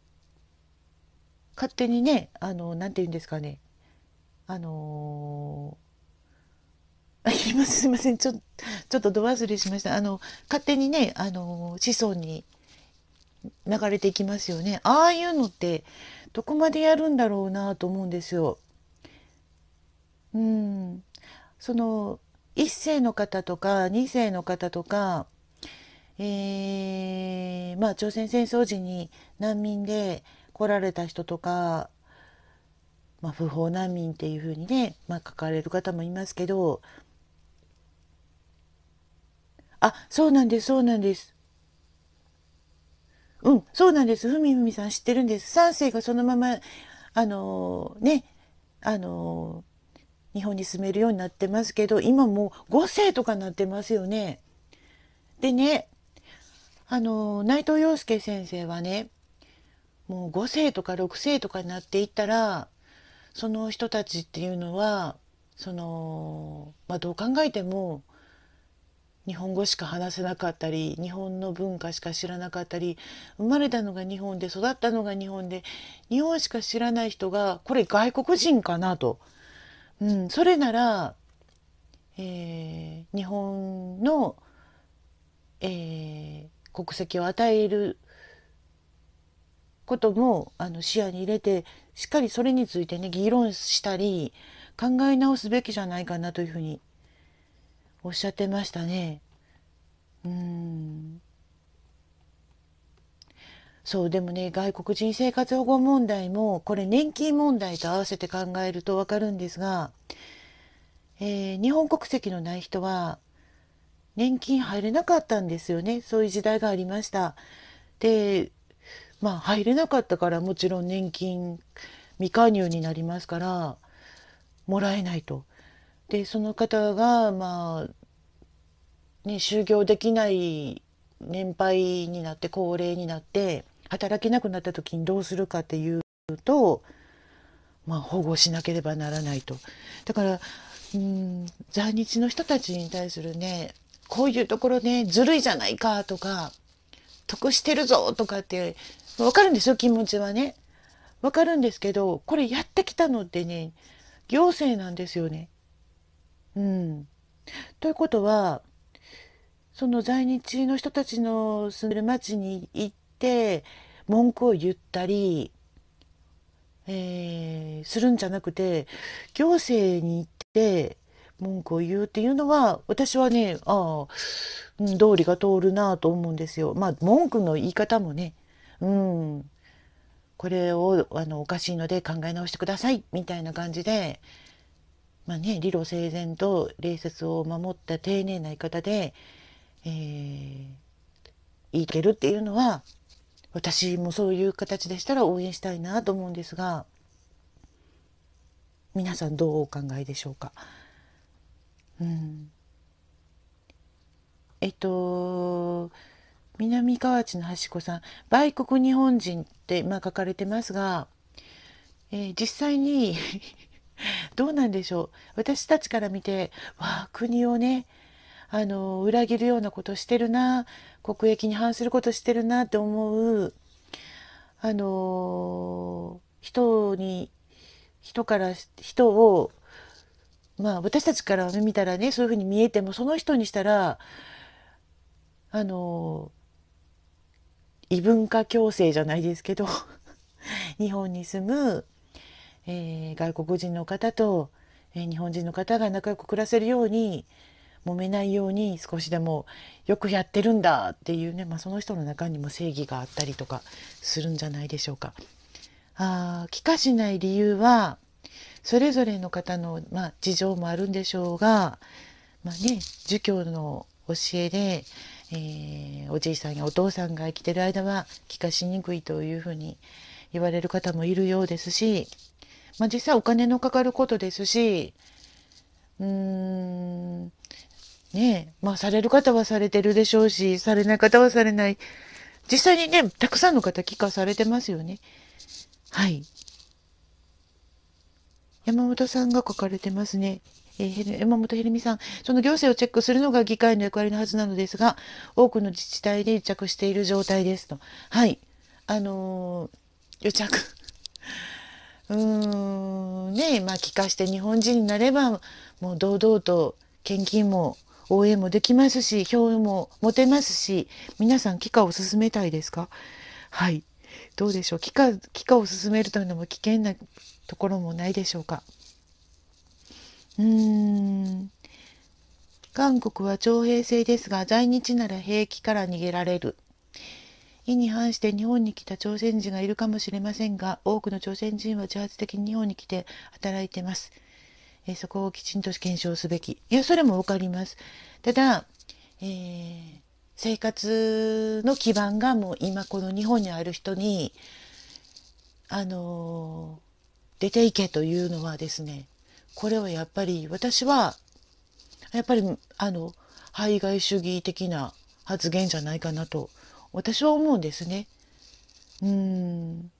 勝手にね、あのなんて言うんですかね。あのー、あすいません、すいません。ちょ、ちょっとど忘れしました。あの、勝手にね、あのー子孫に流れていきますよね。ああいうのって、どこまでやるんだろうなと思うんですよ。うん。その、一世の方とか、二世の方とか、えーまあ、朝鮮戦争時に難民で来られた人とか、まあ、不法難民っていうふうにね、まあ、書かれる方もいますけど、あ、そうなんです、そうなんです。うん、そうなんです。ふみふみさん知ってるんです。さん世がそのまま、あのーね、あのー日本に住めるようになってますけど、今もうご世とかなってますよね。でね、あのー内藤陽介先生はね、もうご世とかろく世とかになっていったら、その人たちっていうのは、その、まあ、どう考えても日本語しか話せなかったり、日本の文化しか知らなかったり、生まれたのが日本で育ったのが日本で、日本しか知らない人がこれ外国人かなと、うん、それなら、えー日本の、えー国籍を与えることもあの視野に入れて、しっかりそれについてね議論したり考え直すべきじゃないかなというふうにおっしゃってましたね。うん。そうでもね、外国人生活保護問題もこれ年金問題と合わせて考えるとわかるんですが、えー日本国籍のない人は年金入れなかったんですよね。そういう時代がありました。で、まあ入れなかったからもちろん年金未加入になりますからもらえないと。で、その方がまあね、就業できない年配になって高齢になって働けなくなった時にどうするかっていうと、まあ、保護しなければならないと。だから、うん、在日の人たちに対するね、こういうところね、ずるいじゃないかとか、得してるぞとかって、わかるんですよ、気持ちはね。わかるんですけど、これやってきたのってね、行政なんですよね。うん。ということは、その在日の人たちの住んでる町に行って文句を言ったり、えーするんじゃなくて、行政に行って文句を言うっていうのは私はね、ああ、うん、道理が通るなと思うんですよ。まあ文句の言い方もね、うん、これをあのおかしいので考え直してくださいみたいな感じで、まあね、理路整然と礼節を守った丁寧な言い方で、えーいけるっていうのは、私もそういう形でしたら応援したいなと思うんですが、皆さんどうお考えでしょうか。うん、えっと南河内の端子さん、売国日本人ってまあ書かれてますが、えー実際にどうなんでしょう。私たちから見て、わあ国をね、あの裏切るようなことしてるな、国益に反することしてるなって思う、あの人に人から人を、まあ私たちから見たらねそういうふうに見えても、その人にしたらあの異文化共生じゃないですけど日本に住む、えー外国人の方と、えー日本人の方が仲良く暮らせるように揉めないように少しでもよくやってるんだっていうね、まあ、その人の中にも正義があったりとかするんじゃないでしょうか。あー帰化しない理由はそれぞれの方の、まあ、事情もあるんでしょうが、まあね、儒教の教えで、えーおじいさんやお父さんが生きてる間は帰化しにくいというふうに言われる方もいるようですし、まあ、実際お金のかかることですし、うーんねえ、まあされる方はされてるでしょうし、されない方はされない。実際にね、たくさんの方帰化されてますよね。はい。山本さんが書かれてますね。えー、へる山本へるみさん、その行政をチェックするのが議会の役割のはずなのですが、多くの自治体で癒着している状態ですと。はい。あのー癒着。うーん、ね、まあ、帰化して日本人になれば、もう堂々と献金も応援もできますし、票も持てますし、皆さん帰化を進めたいですか？はい。どうでしょう。帰化、帰化を進めるというのも危険なところもないでしょうか。うーん。韓国は徴兵制ですが、在日なら兵役から逃げられる。意に反して日本に来た朝鮮人がいるかもしれませんが、多くの朝鮮人は自発的に日本に来て働いています。えーそこをきちんと検証すべき。いや、それもわかります。ただ、えー生活の基盤がもう今この日本にある人に、あのー出ていけというのはですね、これはやっぱり私はやっぱりあの排外主義的な発言じゃないかなと私は思うんですね。うーん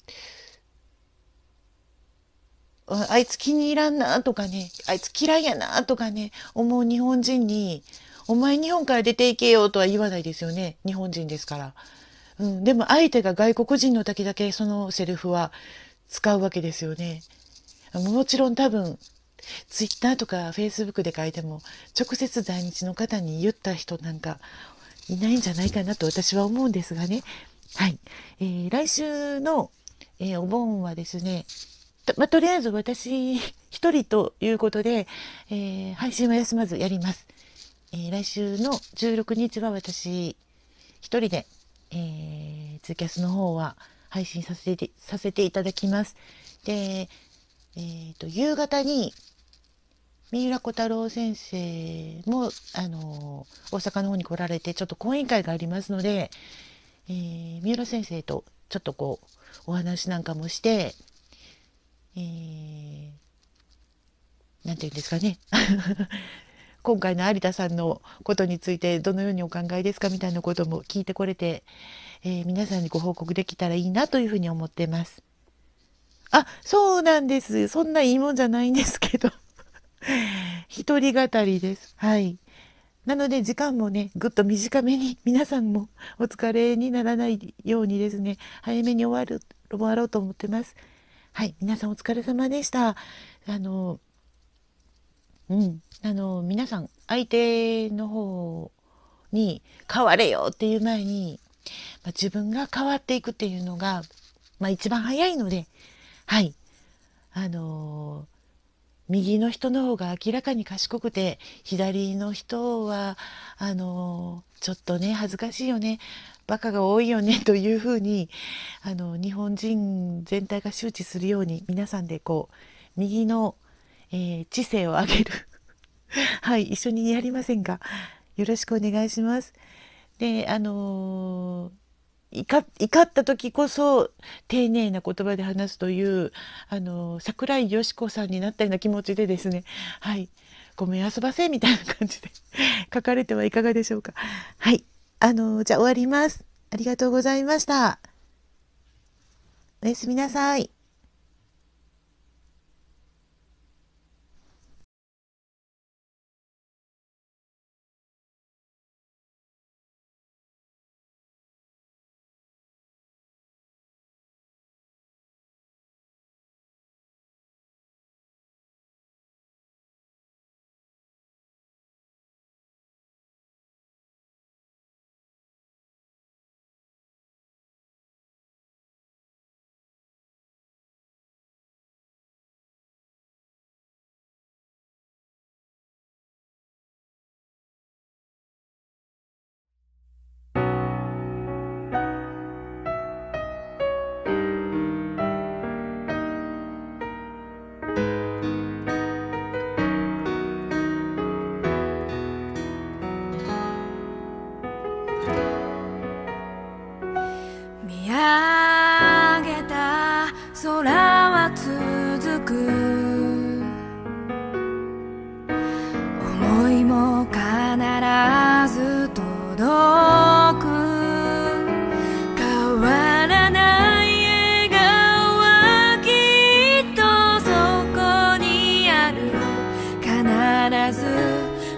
ああいつ気に入らんなとかね、あいつ嫌いやなとかね思う日本人にお前日本から出ていけよとは言わないですよね。日本人ですから。うん、でも相手が外国人の時だけそのセリフは使うわけですよね。もちろん多分ツイッターとかフェイスブックで書いても直接在日の方に言った人なんかいないんじゃないかなと私は思うんですがね。はい。えー来週の、えーお盆はですね、と、まあ、とりあえず私一人ということで、えー配信は休まずやります。えー来週のじゅうろくにちは私一人で、えーツイキャスの方は配信させて、させていただきます。で、えーと、夕方に三浦小太郎先生も、あの大阪の方に来られてちょっと講演会がありますので、えー三浦先生とちょっとこうお話なんかもして、えー、なんていうんですかね今回の有田さんのことについてどのようにお考えですかみたいなことも聞いてこれて、えー皆さんにご報告できたらいいなというふうに思ってます。あ、そうなんです。そんないいもんじゃないんですけど一人語りです。はい。なので時間もね、ぐっと短めに皆さんもお疲れにならないようにですね、早めに終わる、終わろうと思ってます。はい、皆さんお疲れ様でした。あの、うん、あの、皆さん相手の方に変われよっていう前に、まあ、自分が変わっていくっていうのが、まあ一番早いので、はい、あの右の人の方が明らかに賢くて左の人はあのちょっとね恥ずかしいよねバカが多いよねというふうにあの日本人全体が周知するように皆さんでこう右の、えー知性を上げるはい一緒にやりませんか？よろしくお願いします。であのー怒怒った時こそ丁寧な言葉で話すというあの桜井よし子さんになったような気持ちでですね、はいごめん遊ばせみたいな感じで書かれてはいかがでしょうか。はいあのじゃあ終わります。ありがとうございました。おやすみなさい。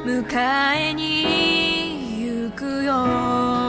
迎えに行くよ